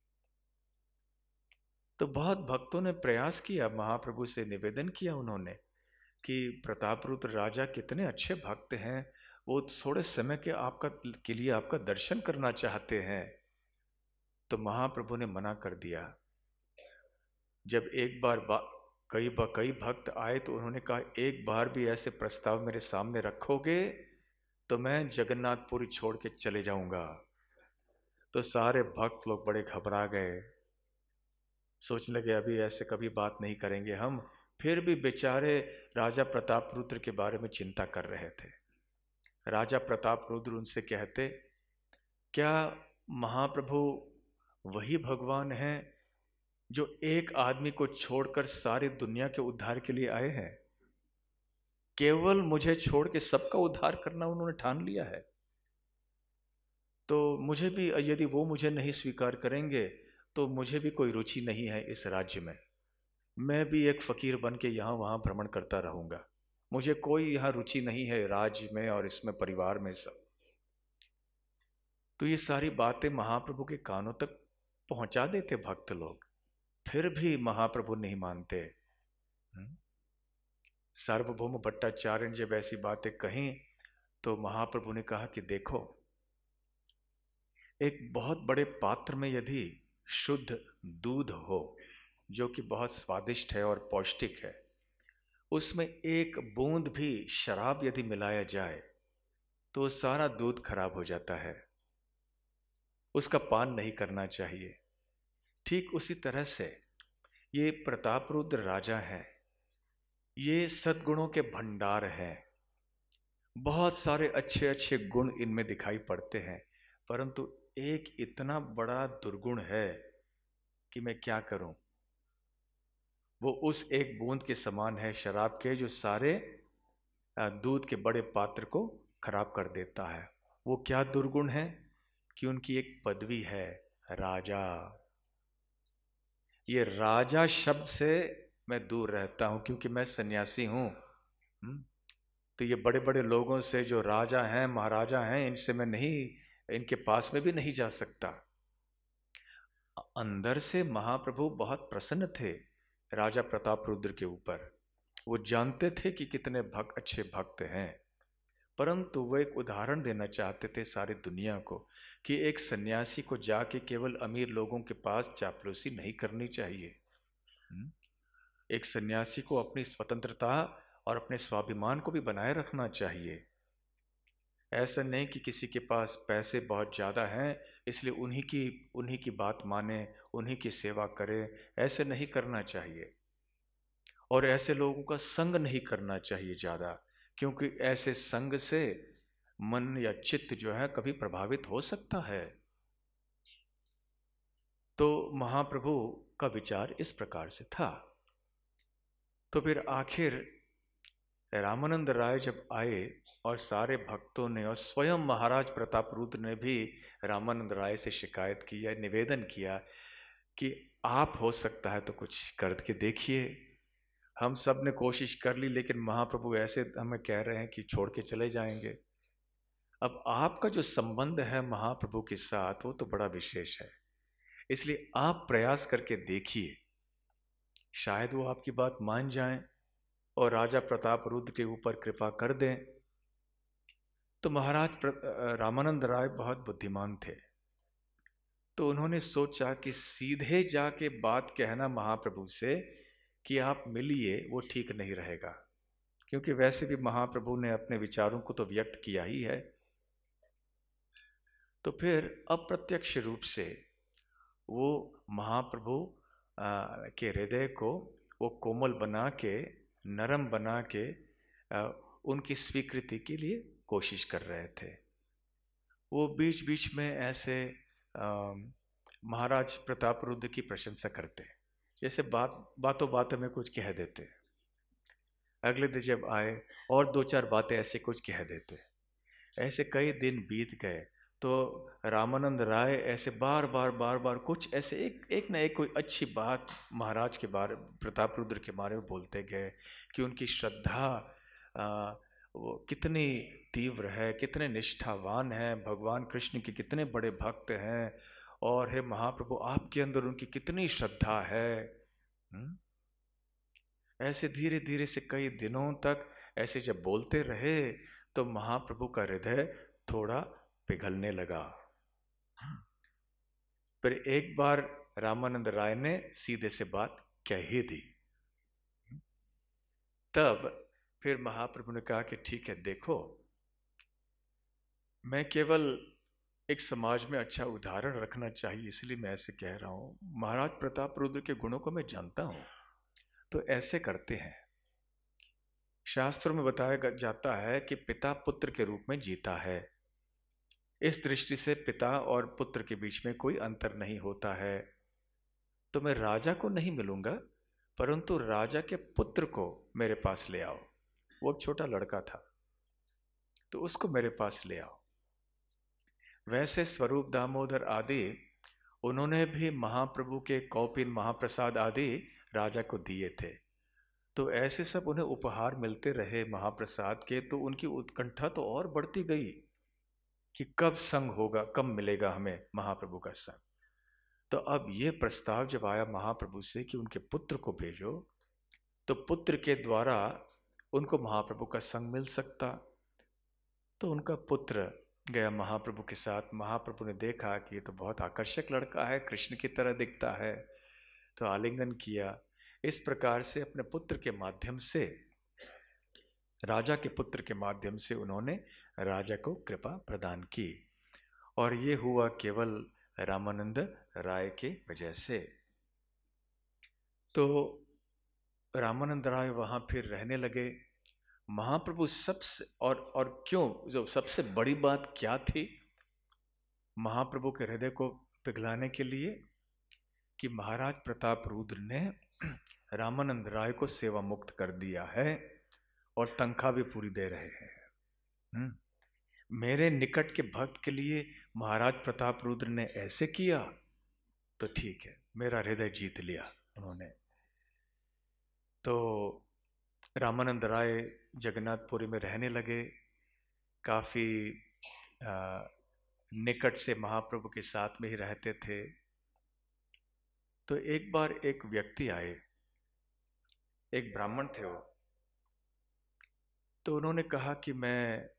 तो बहुत भक्तों ने प्रयास किया, महाप्रभु से निवेदन किया उन्होंने कि प्रताप रुद्र राजा कितने अच्छे भक्त हैं, वो थोड़े समय के लिए आपका दर्शन करना चाहते हैं। तो महाप्रभु ने मना कर दिया। जब एक बार कई भक्त आए तो उन्होंने कहा, एक बार भी ऐसे प्रस्ताव मेरे सामने रखोगे तो मैं जगन्नाथपुरी छोड़ के चले जाऊंगा। तो सारे भक्त लोग बड़े घबरा गए, सोचने लगे अभी ऐसे कभी बात नहीं करेंगे हम। फिर भी बेचारे राजा प्रताप रुद्र के बारे में चिंता कर रहे थे। राजा प्रताप रुद्र उनसे कहते, क्या महाप्रभु वही भगवान हैं जो एक आदमी को छोड़कर सारी दुनिया के उद्धार के लिए आए हैं? केवल मुझे छोड़ के सबका उद्धार करना उन्होंने ठान लिया है। तो मुझे भी, यदि वो मुझे नहीं स्वीकार करेंगे तो मुझे भी कोई रुचि नहीं है इस राज्य में। मैं भी एक फकीर बन के यहाँ वहाँ भ्रमण करता रहूँगा। मुझे कोई यहाँ रुचि नहीं है राज्य में और इसमें, परिवार में, सब। तो ये सारी बातें महाप्रभु के कानों तक पहुँचा देते भक्त लोग, फिर भी महाप्रभु नहीं मानते। सार्वभौम भट्टाचार्य ने जब ऐसी बातें कहीं तो महाप्रभु ने कहा कि देखो, एक बहुत बड़े पात्र में यदि शुद्ध दूध हो जो कि बहुत स्वादिष्ट है और पौष्टिक है, उसमें एक बूंद भी शराब यदि मिलाया जाए तो सारा दूध खराब हो जाता है, उसका पान नहीं करना चाहिए। ठीक उसी तरह से ये प्रताप रुद्र राजा है, ये सद्गुणों के भंडार हैं, बहुत सारे अच्छे अच्छे गुण इनमें दिखाई पड़ते हैं, परंतु एक इतना बड़ा दुर्गुण है कि मैं क्या करूं। वो उस एक बूंद के समान है शराब के, जो सारे दूध के बड़े पात्र को खराब कर देता है। वो क्या दुर्गुण है कि उनकी एक पदवी है, राजा। ये राजा शब्द से मैं दूर रहता हूं क्योंकि मैं सन्यासी हूं। तो ये बड़े बड़े लोगों से, जो राजा हैं, महाराजा हैं, इनसे मैं नहीं, इनके पास में भी नहीं जा सकता। अंदर से महाप्रभु बहुत प्रसन्न थे राजा प्रताप रुद्र के ऊपर। वो जानते थे कि कितने अच्छे भक्त हैं, परंतु वो एक उदाहरण देना चाहते थे सारी दुनिया को कि एक सन्यासी को जाके केवल अमीर लोगों के पास चापलूसी नहीं करनी चाहिए। एक सन्यासी को अपनी स्वतंत्रता और अपने स्वाभिमान को भी बनाए रखना चाहिए। ऐसा नहीं कि किसी के पास पैसे बहुत ज़्यादा हैं इसलिए उन्हीं की बात माने, उन्हीं की सेवा करे, ऐसे नहीं करना चाहिए। और ऐसे लोगों का संग नहीं करना चाहिए ज़्यादा, क्योंकि ऐसे संग से मन या चित्त जो है कभी प्रभावित हो सकता है। तो महाप्रभु का विचार इस प्रकार से था। तो फिर आखिर रामानंद राय जब आए और सारे भक्तों ने और स्वयं महाराज प्रताप रुद्र ने भी रामानंद राय से शिकायत की या निवेदन किया कि आप हो सकता है तो कुछ करके देखिए। हम सब ने कोशिश कर ली लेकिन महाप्रभु ऐसे हमें कह रहे हैं कि छोड़ के चले जाएंगे। अब आपका जो संबंध है महाप्रभु के साथ वो तो बड़ा विशेष है, इसलिए आप प्रयास करके देखिए, शायद वो आपकी बात मान जाएं और राजा प्रताप रुद्र के ऊपर कृपा कर दें। तो महाराज रामानंद राय बहुत बुद्धिमान थे, तो उन्होंने सोचा कि सीधे जाके बात कहना महाप्रभु से कि आप मिलिए वो ठीक नहीं रहेगा, क्योंकि वैसे भी महाप्रभु ने अपने विचारों को तो व्यक्त किया ही है। तो फिर अप्रत्यक्ष रूप से वो महाप्रभु के हृदय को वो कोमल बना के, नरम बना के उनकी स्वीकृति के लिए कोशिश कर रहे थे। वो बीच बीच में ऐसे महाराज प्रताप रुद्र की प्रशंसा करते, जैसे बातों बातों में कुछ कह देते, अगले दिन जब आए और दो चार बातें ऐसे कुछ कह देते। ऐसे कई दिन बीत गए तो रामानंद राय ऐसे बार बार कुछ ऐसे एक ना एक कोई अच्छी बात महाराज के बारे, प्रताप रुद्र के बारे में बोलते गए कि उनकी श्रद्धा वो कितनी तीव्र है, कितने निष्ठावान हैं, भगवान कृष्ण के कितने बड़े भक्त हैं, और हे महाप्रभु आपके अंदर उनकी कितनी श्रद्धा है। ऐसे धीरे धीरे से कई दिनों तक ऐसे जब बोलते रहे तो महाप्रभु का हृदय थोड़ा पिघलने लगा। फिर एक बार रामानंद राय ने सीधे से बात कह ही दी। तब फिर महाप्रभु ने कहा कि ठीक है, देखो मैं केवल एक समाज में अच्छा उदाहरण रखना चाहिए इसलिए मैं ऐसे कह रहा हूं। महाराज प्रताप रुद्र के गुणों को मैं जानता हूं, तो ऐसे करते हैं। शास्त्रों में बताया जाता है कि पिता पुत्र के रूप में जीता है। इस दृष्टि से पिता और पुत्र के बीच में कोई अंतर नहीं होता है। तो मैं राजा को नहीं मिलूंगा, परंतु राजा के पुत्र को मेरे पास ले आओ। वो एक छोटा लड़का था, तो उसको मेरे पास ले आओ। वैसे स्वरूप दामोदर आदि उन्होंने भी महाप्रभु के कौपिन महाप्रसाद आदि राजा को दिए थे। तो ऐसे सब उन्हें उपहार मिलते रहे महाप्रसाद के, तो उनकी उत्कंठा तो और बढ़ती गई कि कब संग होगा, कब मिलेगा हमें महाप्रभु का संग। तो अब ये प्रस्ताव जब आया महाप्रभु से कि उनके पुत्र को भेजो, तो पुत्र के द्वारा उनको महाप्रभु का संग मिल सकता। तो उनका पुत्र गया महाप्रभु के साथ। महाप्रभु ने देखा कि ये तो बहुत आकर्षक लड़का है, कृष्ण की तरह दिखता है, तो आलिंगन किया। इस प्रकार से अपने पुत्र के माध्यम से, राजा के पुत्र के माध्यम से उन्होंने राजा को कृपा प्रदान की, और ये हुआ केवल रामानंद राय के वजह से। तो रामानंद राय वहाँ फिर रहने लगे। महाप्रभु सबसे और क्यों, जो सबसे बड़ी बात क्या थी महाप्रभु के हृदय को पिघलाने के लिए, कि महाराज प्रताप रुद्र ने रामानंद राय को सेवा मुक्त कर दिया है और तनख्वाह भी पूरी दे रहे हैं। मेरे निकट के भक्त के लिए महाराज प्रताप रुद्र ने ऐसे किया, तो ठीक है, मेरा हृदय जीत लिया उन्होंने। तो रामानंद राय जगन्नाथपुरी में रहने लगे, काफी निकट से महाप्रभु के साथ में ही रहते थे। तो एक बार एक व्यक्ति आए, एक ब्राह्मण थे वो। तो उन्होंने कहा कि मैं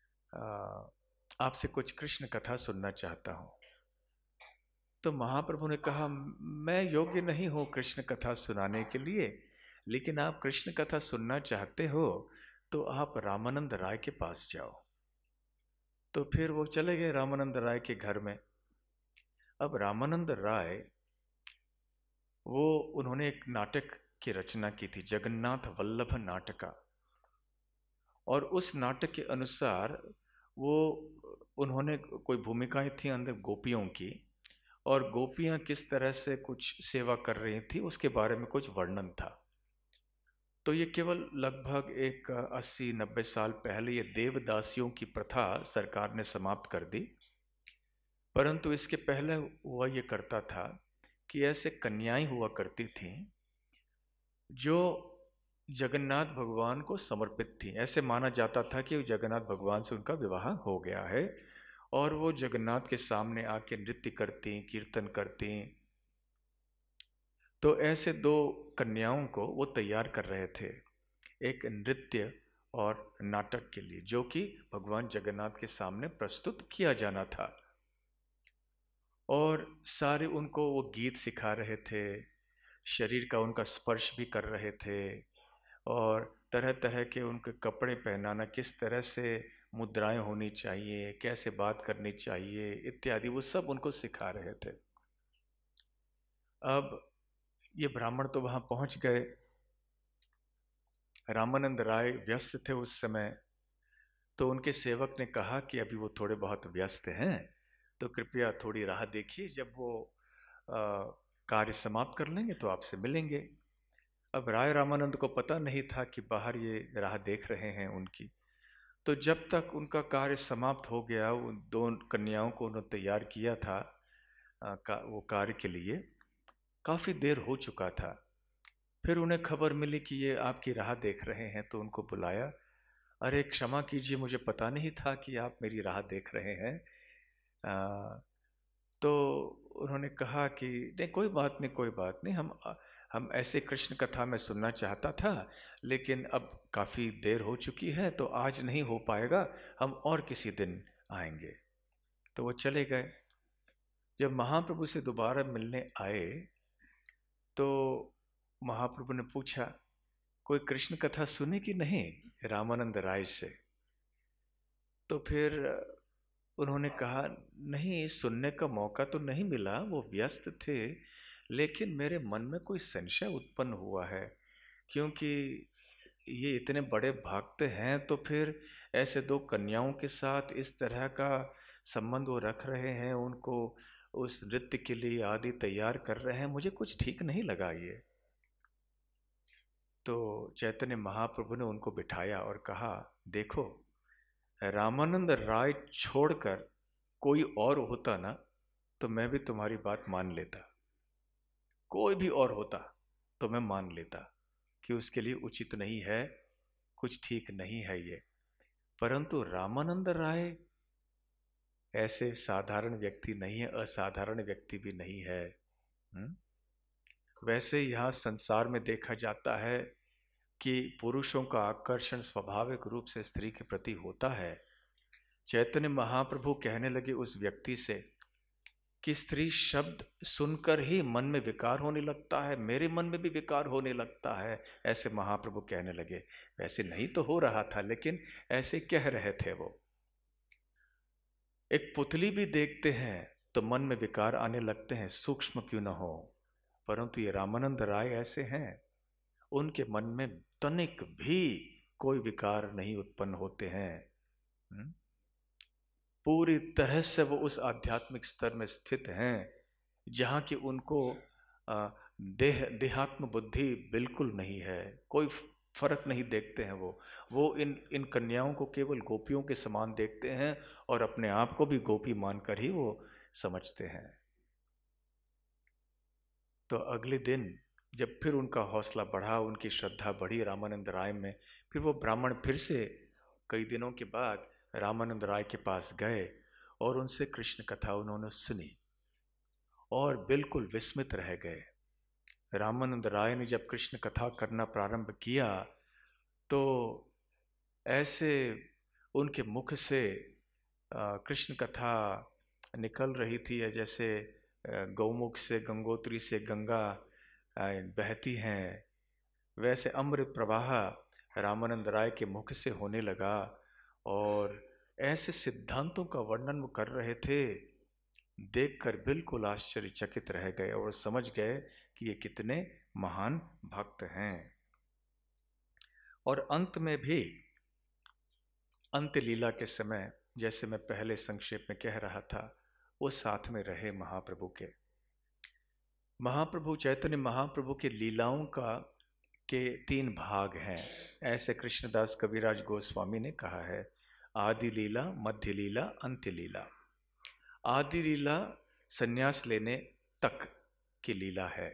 आपसे कुछ कृष्ण कथा सुनना चाहता हूँ। तो महाप्रभु ने कहा, मैं योग्य नहीं हूँ कृष्ण कथा सुनाने के लिए, लेकिन आप कृष्ण कथा सुनना चाहते हो तो आप रामानंद राय के पास जाओ। तो फिर वो चले गए रामानंद राय के घर में। अब रामानंद राय वो उन्होंने एक नाटक की रचना की थी, जगन्नाथ वल्लभ नाटका। और उस नाटक के अनुसार वो उन्होंने कोई भूमिकाएं थी अंदर गोपियों की, और गोपियां किस तरह से कुछ सेवा कर रही थी उसके बारे में कुछ वर्णन था। तो ये केवल लगभग एक 80-90 साल पहले ये देवदासियों की प्रथा सरकार ने समाप्त कर दी। परंतु इसके पहले हुआ ये करता था कि ऐसे कन्याएं हुआ करती थीं जो जगन्नाथ भगवान को समर्पित थी। ऐसे माना जाता था कि जगन्नाथ भगवान से उनका विवाह हो गया है, और वो जगन्नाथ के सामने आके नृत्य करती, कीर्तन करती। तो ऐसे दो कन्याओं को वो तैयार कर रहे थे एक नृत्य और नाटक के लिए, जो कि भगवान जगन्नाथ के सामने प्रस्तुत किया जाना था। और सारे उनको वो गीत सिखा रहे थे, शरीर का उनका स्पर्श भी कर रहे थे, और तरह तरह के उनके कपड़े पहनाना, किस तरह से मुद्राएं होनी चाहिए, कैसे बात करनी चाहिए इत्यादि, वो सब उनको सिखा रहे थे। अब ये ब्राह्मण तो वहां पहुंच गए। रामानंद राय व्यस्त थे उस समय, तो उनके सेवक ने कहा कि अभी वो थोड़े बहुत व्यस्त हैं, तो कृपया थोड़ी राह देखिए, जब वो कार्य समाप्त कर लेंगे तो आपसे मिलेंगे। अब राय रामानंद को पता नहीं था कि बाहर ये राह देख रहे हैं उनकी। तो जब तक उनका कार्य समाप्त हो गया, उन दो कन्याओं को उन्होंने तैयार किया था वो कार्य के लिए, काफ़ी देर हो चुका था। फिर उन्हें खबर मिली कि ये आपकी राह देख रहे हैं, तो उनको बुलाया। अरे क्षमा कीजिए, मुझे पता नहीं था कि आप मेरी राह देख रहे हैं। तो उन्होंने कहा कि नहीं, कोई बात नहीं, कोई बात नहीं, हम ऐसे कृष्ण कथा में सुनना चाहता था, लेकिन अब काफ़ी देर हो चुकी है तो आज नहीं हो पाएगा, हम और किसी दिन आएंगे। तो वो चले गए। जब महाप्रभु से दोबारा मिलने आए तो महाप्रभु ने पूछा, कोई कृष्ण कथा सुनी कि नहीं रामानंद राय से? तो फिर उन्होंने कहा, नहीं, सुनने का मौका तो नहीं मिला, वो व्यस्त थे, लेकिन मेरे मन में कोई संशय उत्पन्न हुआ है, क्योंकि ये इतने बड़े भक्त हैं, तो फिर ऐसे दो कन्याओं के साथ इस तरह का संबंध वो रख रहे हैं, उनको उस नृत्य के लिए आदि तैयार कर रहे हैं, मुझे कुछ ठीक नहीं लगा ये। तो चैतन्य महाप्रभु ने उनको बिठाया और कहा, देखो, रामानंद राय छोड़कर कोई और होता ना तो मैं भी तुम्हारी बात मान लेता। कोई भी और होता तो मैं मान लेता कि उसके लिए उचित नहीं है, कुछ ठीक नहीं है ये। परंतु रामानंद राय ऐसे साधारण व्यक्ति नहीं है, असाधारण व्यक्ति भी नहीं है। वैसे यहाँ संसार में देखा जाता है कि पुरुषों का आकर्षण स्वाभाविक रूप से स्त्री के प्रति होता है। चैतन्य महाप्रभु कहने लगे उस व्यक्ति से कि स्त्री शब्द सुनकर ही मन में विकार होने लगता है, मेरे मन में भी विकार होने लगता है, ऐसे महाप्रभु कहने लगे। वैसे नहीं तो हो रहा था, लेकिन ऐसे कह रहे थे वो। एक पुतली भी देखते हैं तो मन में विकार आने लगते हैं, सूक्ष्म क्यों न हो। परंतु ये रामानंद राय ऐसे हैं, उनके मन में तनिक भी कोई विकार नहीं उत्पन्न होते हैं। पूरी तरह से वो उस आध्यात्मिक स्तर में स्थित हैं जहाँ की उनको देहात्म बुद्धि बिल्कुल नहीं है, कोई फर्क नहीं देखते हैं। वो इन कन्याओं को केवल गोपियों के समान देखते हैं, और अपने आप को भी गोपी मानकर ही वो समझते हैं। तो अगले दिन जब फिर उनका हौसला बढ़ा, उनकी श्रद्धा बढ़ी रामानंद राय में, फिर वो ब्राह्मण फिर से कई दिनों के बाद रामानंद राय के पास गए और उनसे कृष्ण कथा उन्होंने सुनी और बिल्कुल विस्मित रह गए। रामानंद राय ने जब कृष्ण कथा करना प्रारंभ किया तो ऐसे उनके मुख से कृष्ण कथा निकल रही थी, जैसे गौमुख से, गंगोत्री से गंगा बहती हैं, वैसे अमृत प्रवाह रामानंद राय के मुख से होने लगा। और ऐसे सिद्धांतों का वर्णन वो कर रहे थे, देखकर बिल्कुल आश्चर्यचकित रह गए और समझ गए कि ये कितने महान भक्त हैं। और अंत में भी अंत लीला के समय, जैसे मैं पहले संक्षेप में कह रहा था, वो साथ में रहे महाप्रभु के। महाप्रभु चैतन्य महाप्रभु की लीलाओं के 3 भाग हैं, ऐसे कृष्णदास कविराज गोस्वामी ने कहा है। आदि लीला, मध्य लीला, अंत्य लीला। आदि लीला संन्यास लेने तक की लीला है।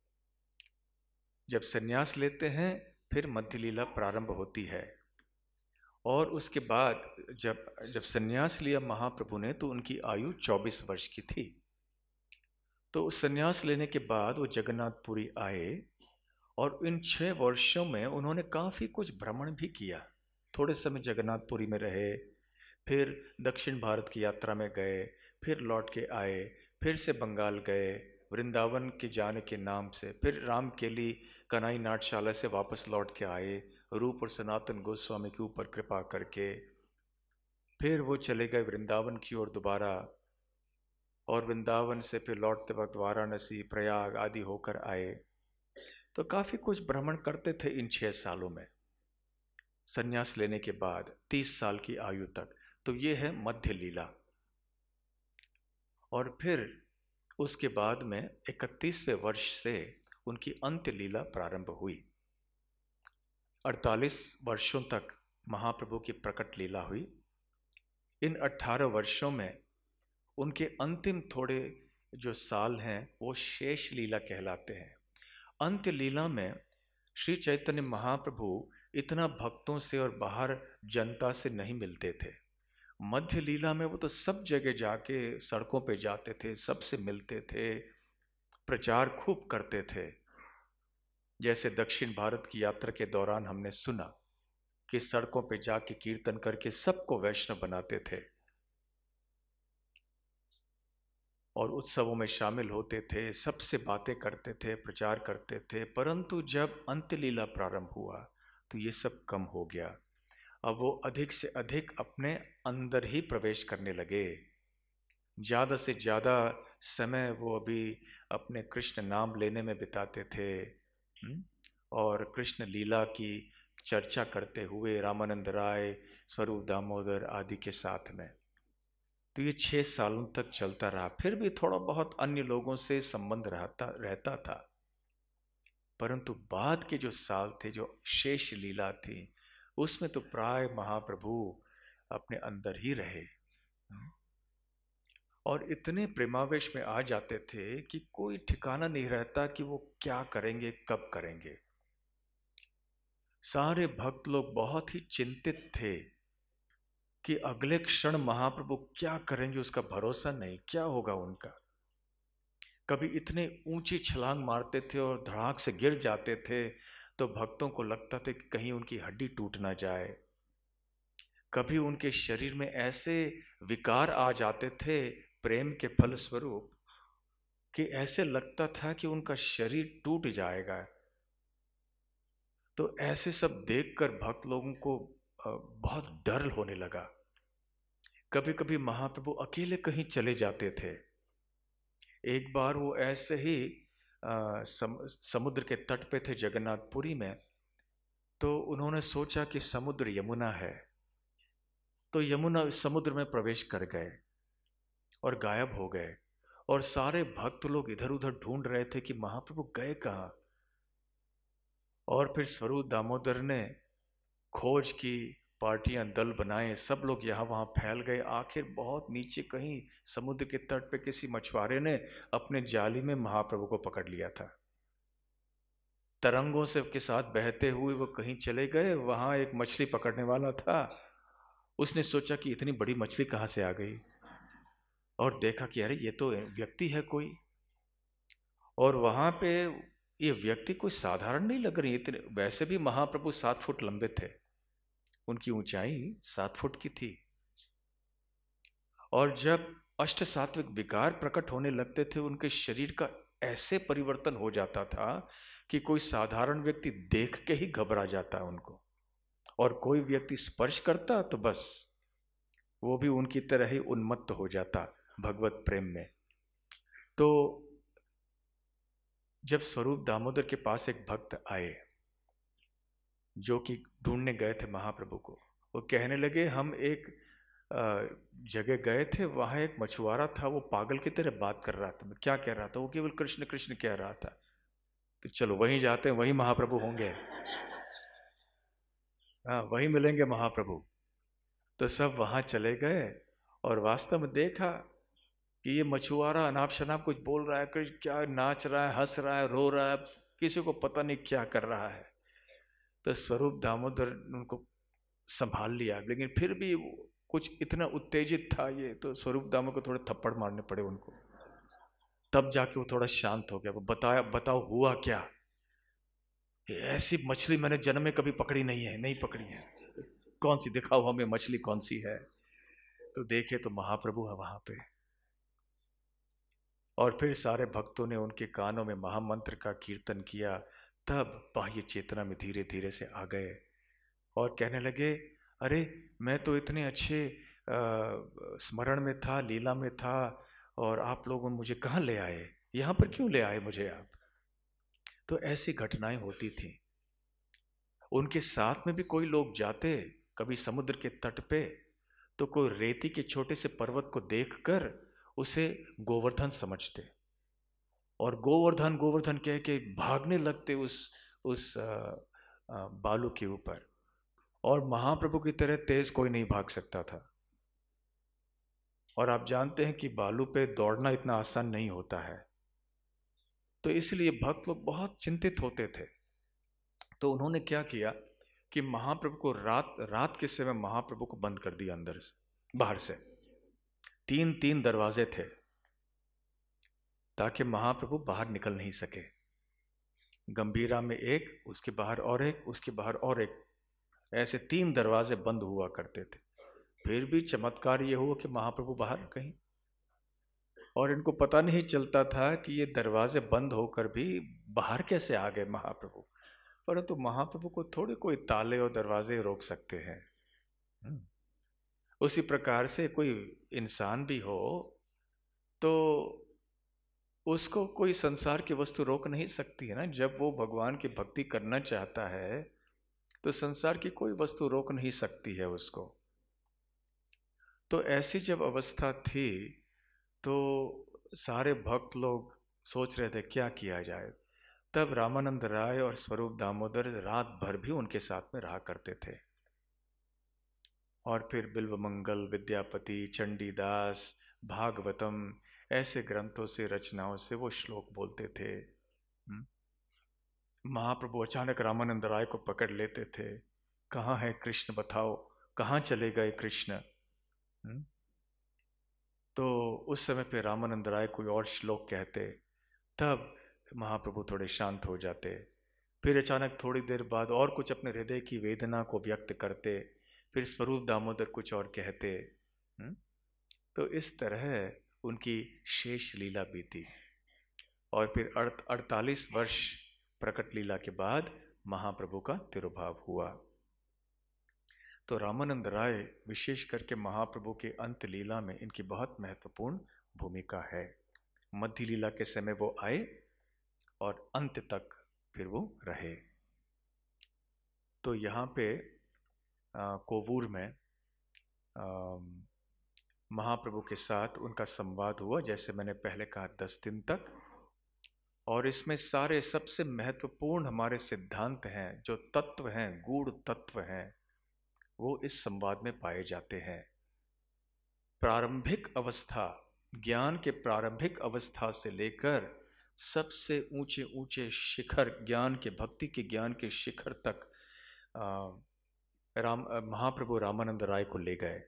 जब संन्यास लेते हैं फिर मध्य लीला प्रारंभ होती है। और उसके बाद जब संन्यास लिया महाप्रभु ने तो उनकी आयु 24 वर्ष की थी। तो उस संन्यास लेने के बाद वो जगन्नाथपुरी आए और इन 6 वर्षों में उन्होंने काफ़ी कुछ भ्रमण भी किया। थोड़े समय जगन्नाथपुरी में रहे, फिर दक्षिण भारत की यात्रा में गए, फिर लौट के आए, फिर से बंगाल गए वृंदावन के जाने के नाम से, फिर रामकेली कनाई नाट्यशाला से वापस लौट के आए रूप और सनातन गोस्वामी के ऊपर कृपा करके। फिर वो चले गए वृंदावन की ओर दोबारा, और वृंदावन से फिर लौटते वक्त वाराणसी, प्रयाग आदि होकर आए। तो काफ़ी कुछ भ्रमण करते थे इन 6 सालों में, संन्यास लेने के बाद 30 साल की आयु तक। तो ये है मध्य लीला। और फिर उसके बाद में 31वें वर्ष से उनकी अंत्य लीला प्रारंभ हुई। 48 वर्षों तक महाप्रभु की प्रकट लीला हुई। इन 18 वर्षों में उनके अंतिम थोड़े जो साल हैं वो शेष लीला कहलाते हैं। अंत्य लीला में श्री चैतन्य महाप्रभु इतना भक्तों से और बाहर जनता से नहीं मिलते थे। मध्य लीला में वो तो सब जगह जाके सड़कों पे जाते थे, सबसे मिलते थे, प्रचार खूब करते थे। जैसे दक्षिण भारत की यात्रा के दौरान हमने सुना कि सड़कों पे जाके कीर्तन करके सबको वैष्णव बनाते थे और उत्सवों में शामिल होते थे, सबसे बातें करते थे, प्रचार करते थे। परंतु जब अंत्य लीला प्रारंभ हुआ तो ये सब कम हो गया। अब वो अधिक से अधिक अपने अंदर ही प्रवेश करने लगे। ज़्यादा से ज़्यादा समय वो अभी अपने कृष्ण नाम लेने में बिताते थे और कृष्ण लीला की चर्चा करते हुए रामानंद राय, स्वरूप दामोदर आदि के साथ में। तो ये 6 सालों तक चलता रहा। फिर भी थोड़ा बहुत अन्य लोगों से संबंध रहता था, परंतु बाद के जो साल थे, जो शेष लीला थी, उसमें तो प्राय महाप्रभु अपने अंदर ही रहे और इतने प्रेमावेश में आ जाते थे कि कोई ठिकाना नहीं रहता कि वो क्या करेंगे, कब करेंगे। सारे भक्त लोग बहुत ही चिंतित थे कि अगले क्षण महाप्रभु क्या करेंगे, उसका भरोसा नहीं, क्या होगा उनका। कभी इतने ऊंची छलांग मारते थे और धड़ाक से गिर जाते थे तो भक्तों को लगता था कि कहीं उनकी हड्डी टूट ना जाए। कभी उनके शरीर में ऐसे विकार आ जाते थे प्रेम के फलस्वरूप कि ऐसे लगता था कि उनका शरीर टूट जाएगा। तो ऐसे सब देखकर भक्त लोगों को बहुत डर होने लगा। कभी कभी महाप्रभु अकेले कहीं चले जाते थे। एक बार वो ऐसे ही समुद्र के तट पे थे जगन्नाथपुरी में, तो उन्होंने सोचा कि समुद्र यमुना है, तो यमुना समुद्र में प्रवेश कर गए और गायब हो गए। और सारे भक्त लोग इधर उधर ढूंढ रहे थे कि महाप्रभु गए कहाँ। और फिर स्वरूप दामोदर ने खोज की, पार्टियां, दल बनाए, सब लोग यहाँ वहाँ फैल गए। आखिर बहुत नीचे कहीं समुद्र के तट पे किसी मछुआरे ने अपने जाली में महाप्रभु को पकड़ लिया था। तरंगों से के साथ बहते हुए वो कहीं चले गए। वहाँ एक मछली पकड़ने वाला था, उसने सोचा कि इतनी बड़ी मछली कहाँ से आ गई, और देखा कि अरे ये तो व्यक्ति है कोई। और वहाँ पे ये व्यक्ति कोई साधारण नहीं लग रही। इतने, वैसे भी महाप्रभु 7 फुट लंबे थे, उनकी ऊंचाई 7 फुट की थी। और जब अष्ट सात्विक विकार प्रकट होने लगते थे, उनके शरीर का ऐसे परिवर्तन हो जाता था कि कोई साधारण व्यक्ति देख के ही घबरा जाता उनको, और कोई व्यक्ति स्पर्श करता तो बस वो भी उनकी तरह ही उन्मत्त हो जाता भगवत प्रेम में। तो जब स्वरूप दामोदर के पास एक भक्त आए जो कि ढूंढने गए थे महाप्रभु को, वो कहने लगे हम एक जगह गए थे, वहां एक मछुआरा था, वो पागल की तरह बात कर रहा था। मैं क्या कह रहा था? वो केवल कृष्ण कृष्ण कह रहा था। तो चलो वहीं जाते हैं, वहीं महाप्रभु होंगे। हाँ, वहीं मिलेंगे महाप्रभु। तो सब वहां चले गए और वास्तव में देखा कि ये मछुआरा अनाप शनाप कुछ बोल रहा है, कुछ क्या नाच रहा है, हंस रहा है, रो रहा है, किसी को पता नहीं क्या कर रहा है। तो स्वरूप दामोदर उनको संभाल लिया, लेकिन फिर भी कुछ इतना उत्तेजित था ये, तो स्वरूप दामोदर को थोड़े थप्पड़ मारने पड़े उनको। तब जाके वो थोड़ा शांत हो गया। वो बताया, बताओ हुआ क्या? ऐसी मछली मैंने जन्म में कभी पकड़ी नहीं है, नहीं पकड़ी है। कौन सी दिखाओ हमें, मछली कौन सी है? तो देखे तो महाप्रभु है वहां पे। और फिर सारे भक्तों ने उनके कानों में महामंत्र का कीर्तन किया। तब बाह्य चेतना में धीरे धीरे से आ गए और कहने लगे, अरे मैं तो इतने अच्छे स्मरण में था, लीला में था, और आप लोग मुझे कहाँ ले आए? यहाँ पर क्यों ले आए मुझे आप? तो ऐसी घटनाएं होती थी। उनके साथ में भी कोई लोग जाते कभी समुद्र के तट पे, तो कोई रेती के छोटे से पर्वत को देखकर उसे गोवर्धन समझते और गोवर्धन गोवर्धन कह के भागने लगते उस बालू के ऊपर। और महाप्रभु की तरह तेज कोई नहीं भाग सकता था। और आप जानते हैं कि बालू पे दौड़ना इतना आसान नहीं होता है। तो इसलिए भक्त लोग बहुत चिंतित होते थे। तो उन्होंने क्या किया कि महाप्रभु को रात रात के समय महाप्रभु को बंद कर दिया अंदर से, बाहर से। तीन तीन दरवाजे थे ताकि महाप्रभु बाहर निकल नहीं सके। गंभीरा में एक, उसके बाहर और एक, उसके बाहर और एक, ऐसे तीन दरवाजे बंद हुआ करते थे। फिर भी चमत्कार ये हुआ कि महाप्रभु बाहर कहीं, और इनको पता नहीं चलता था कि ये दरवाजे बंद होकर भी बाहर कैसे आ गए महाप्रभु। परंतु महाप्रभु को थोड़े कोई ताले और दरवाजे रोक सकते हैं। उसी प्रकार से कोई इंसान भी हो तो उसको कोई संसार की वस्तु रोक नहीं सकती है ना। जब वो भगवान की भक्ति करना चाहता है तो संसार की कोई वस्तु रोक नहीं सकती है उसको। तो ऐसी जब अवस्था थी तो सारे भक्त लोग सोच रहे थे क्या किया जाए। तब रामानंद राय और स्वरूप दामोदर रात भर भी उनके साथ में रहा करते थे। और फिर बिल्वमंगल, विद्यापति, चंडीदास, भागवतम ऐसे ग्रंथों से, रचनाओं से वो श्लोक बोलते थे। महाप्रभु अचानक रामानंद राय को पकड़ लेते थे। कहाँ है कृष्ण, बताओ कहाँ चले गए कृष्ण? तो उस समय पे रामानंद राय कोई और श्लोक कहते, तब महाप्रभु थोड़े शांत हो जाते। फिर अचानक थोड़ी देर बाद और कुछ अपने हृदय की वेदना को व्यक्त करते। फिर स्वरूप दामोदर कुछ और कहते। तो इस तरह उनकी शेष लीला बीती। और फिर 48 वर्ष प्रकट लीला के बाद महाप्रभु का तिरुभाव हुआ। तो रामानंद राय विशेष करके महाप्रभु के अंत लीला में इनकी बहुत महत्वपूर्ण भूमिका है। मध्य लीला के समय वो आए और अंत तक फिर वो रहे। तो यहाँ पे कोवूर में महाप्रभु के साथ उनका संवाद हुआ, जैसे मैंने पहले कहा 10 दिन तक। और इसमें सारे सबसे महत्वपूर्ण हमारे सिद्धांत हैं, जो तत्व हैं, गूढ़ तत्व हैं, वो इस संवाद में पाए जाते हैं। प्रारंभिक अवस्था, ज्ञान के प्रारंभिक अवस्था से लेकर सबसे ऊंचे ऊंचे शिखर, ज्ञान के, भक्ति के ज्ञान के शिखर तक महाप्रभु रामानंद राय को ले गए।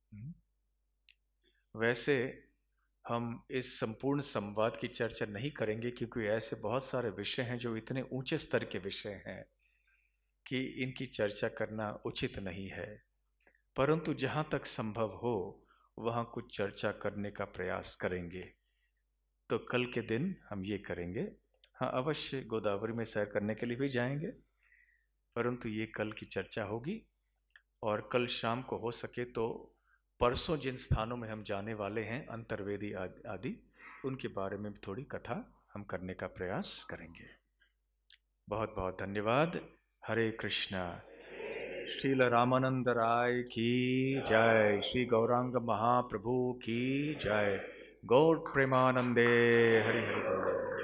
वैसे हम इस संपूर्ण संवाद की चर्चा नहीं करेंगे क्योंकि ऐसे बहुत सारे विषय हैं जो इतने ऊंचे स्तर के विषय हैं कि इनकी चर्चा करना उचित नहीं है। परंतु जहाँ तक संभव हो वहाँ कुछ चर्चा करने का प्रयास करेंगे। तो कल के दिन हम ये करेंगे। हाँ, अवश्य गोदावरी में सैर करने के लिए भी जाएंगे, परंतु ये कल की चर्चा होगी। और कल शाम को हो सके तो परसों जिन स्थानों में हम जाने वाले हैं, अंतर्वेदी आदि, उनके बारे में भी थोड़ी कथा हम करने का प्रयास करेंगे। बहुत बहुत धन्यवाद। हरे कृष्णा। श्रील रामानंद राय की जय। श्री गौरांग महाप्रभु की जय। गौर प्रेमानंदे। हरि हरि बोल।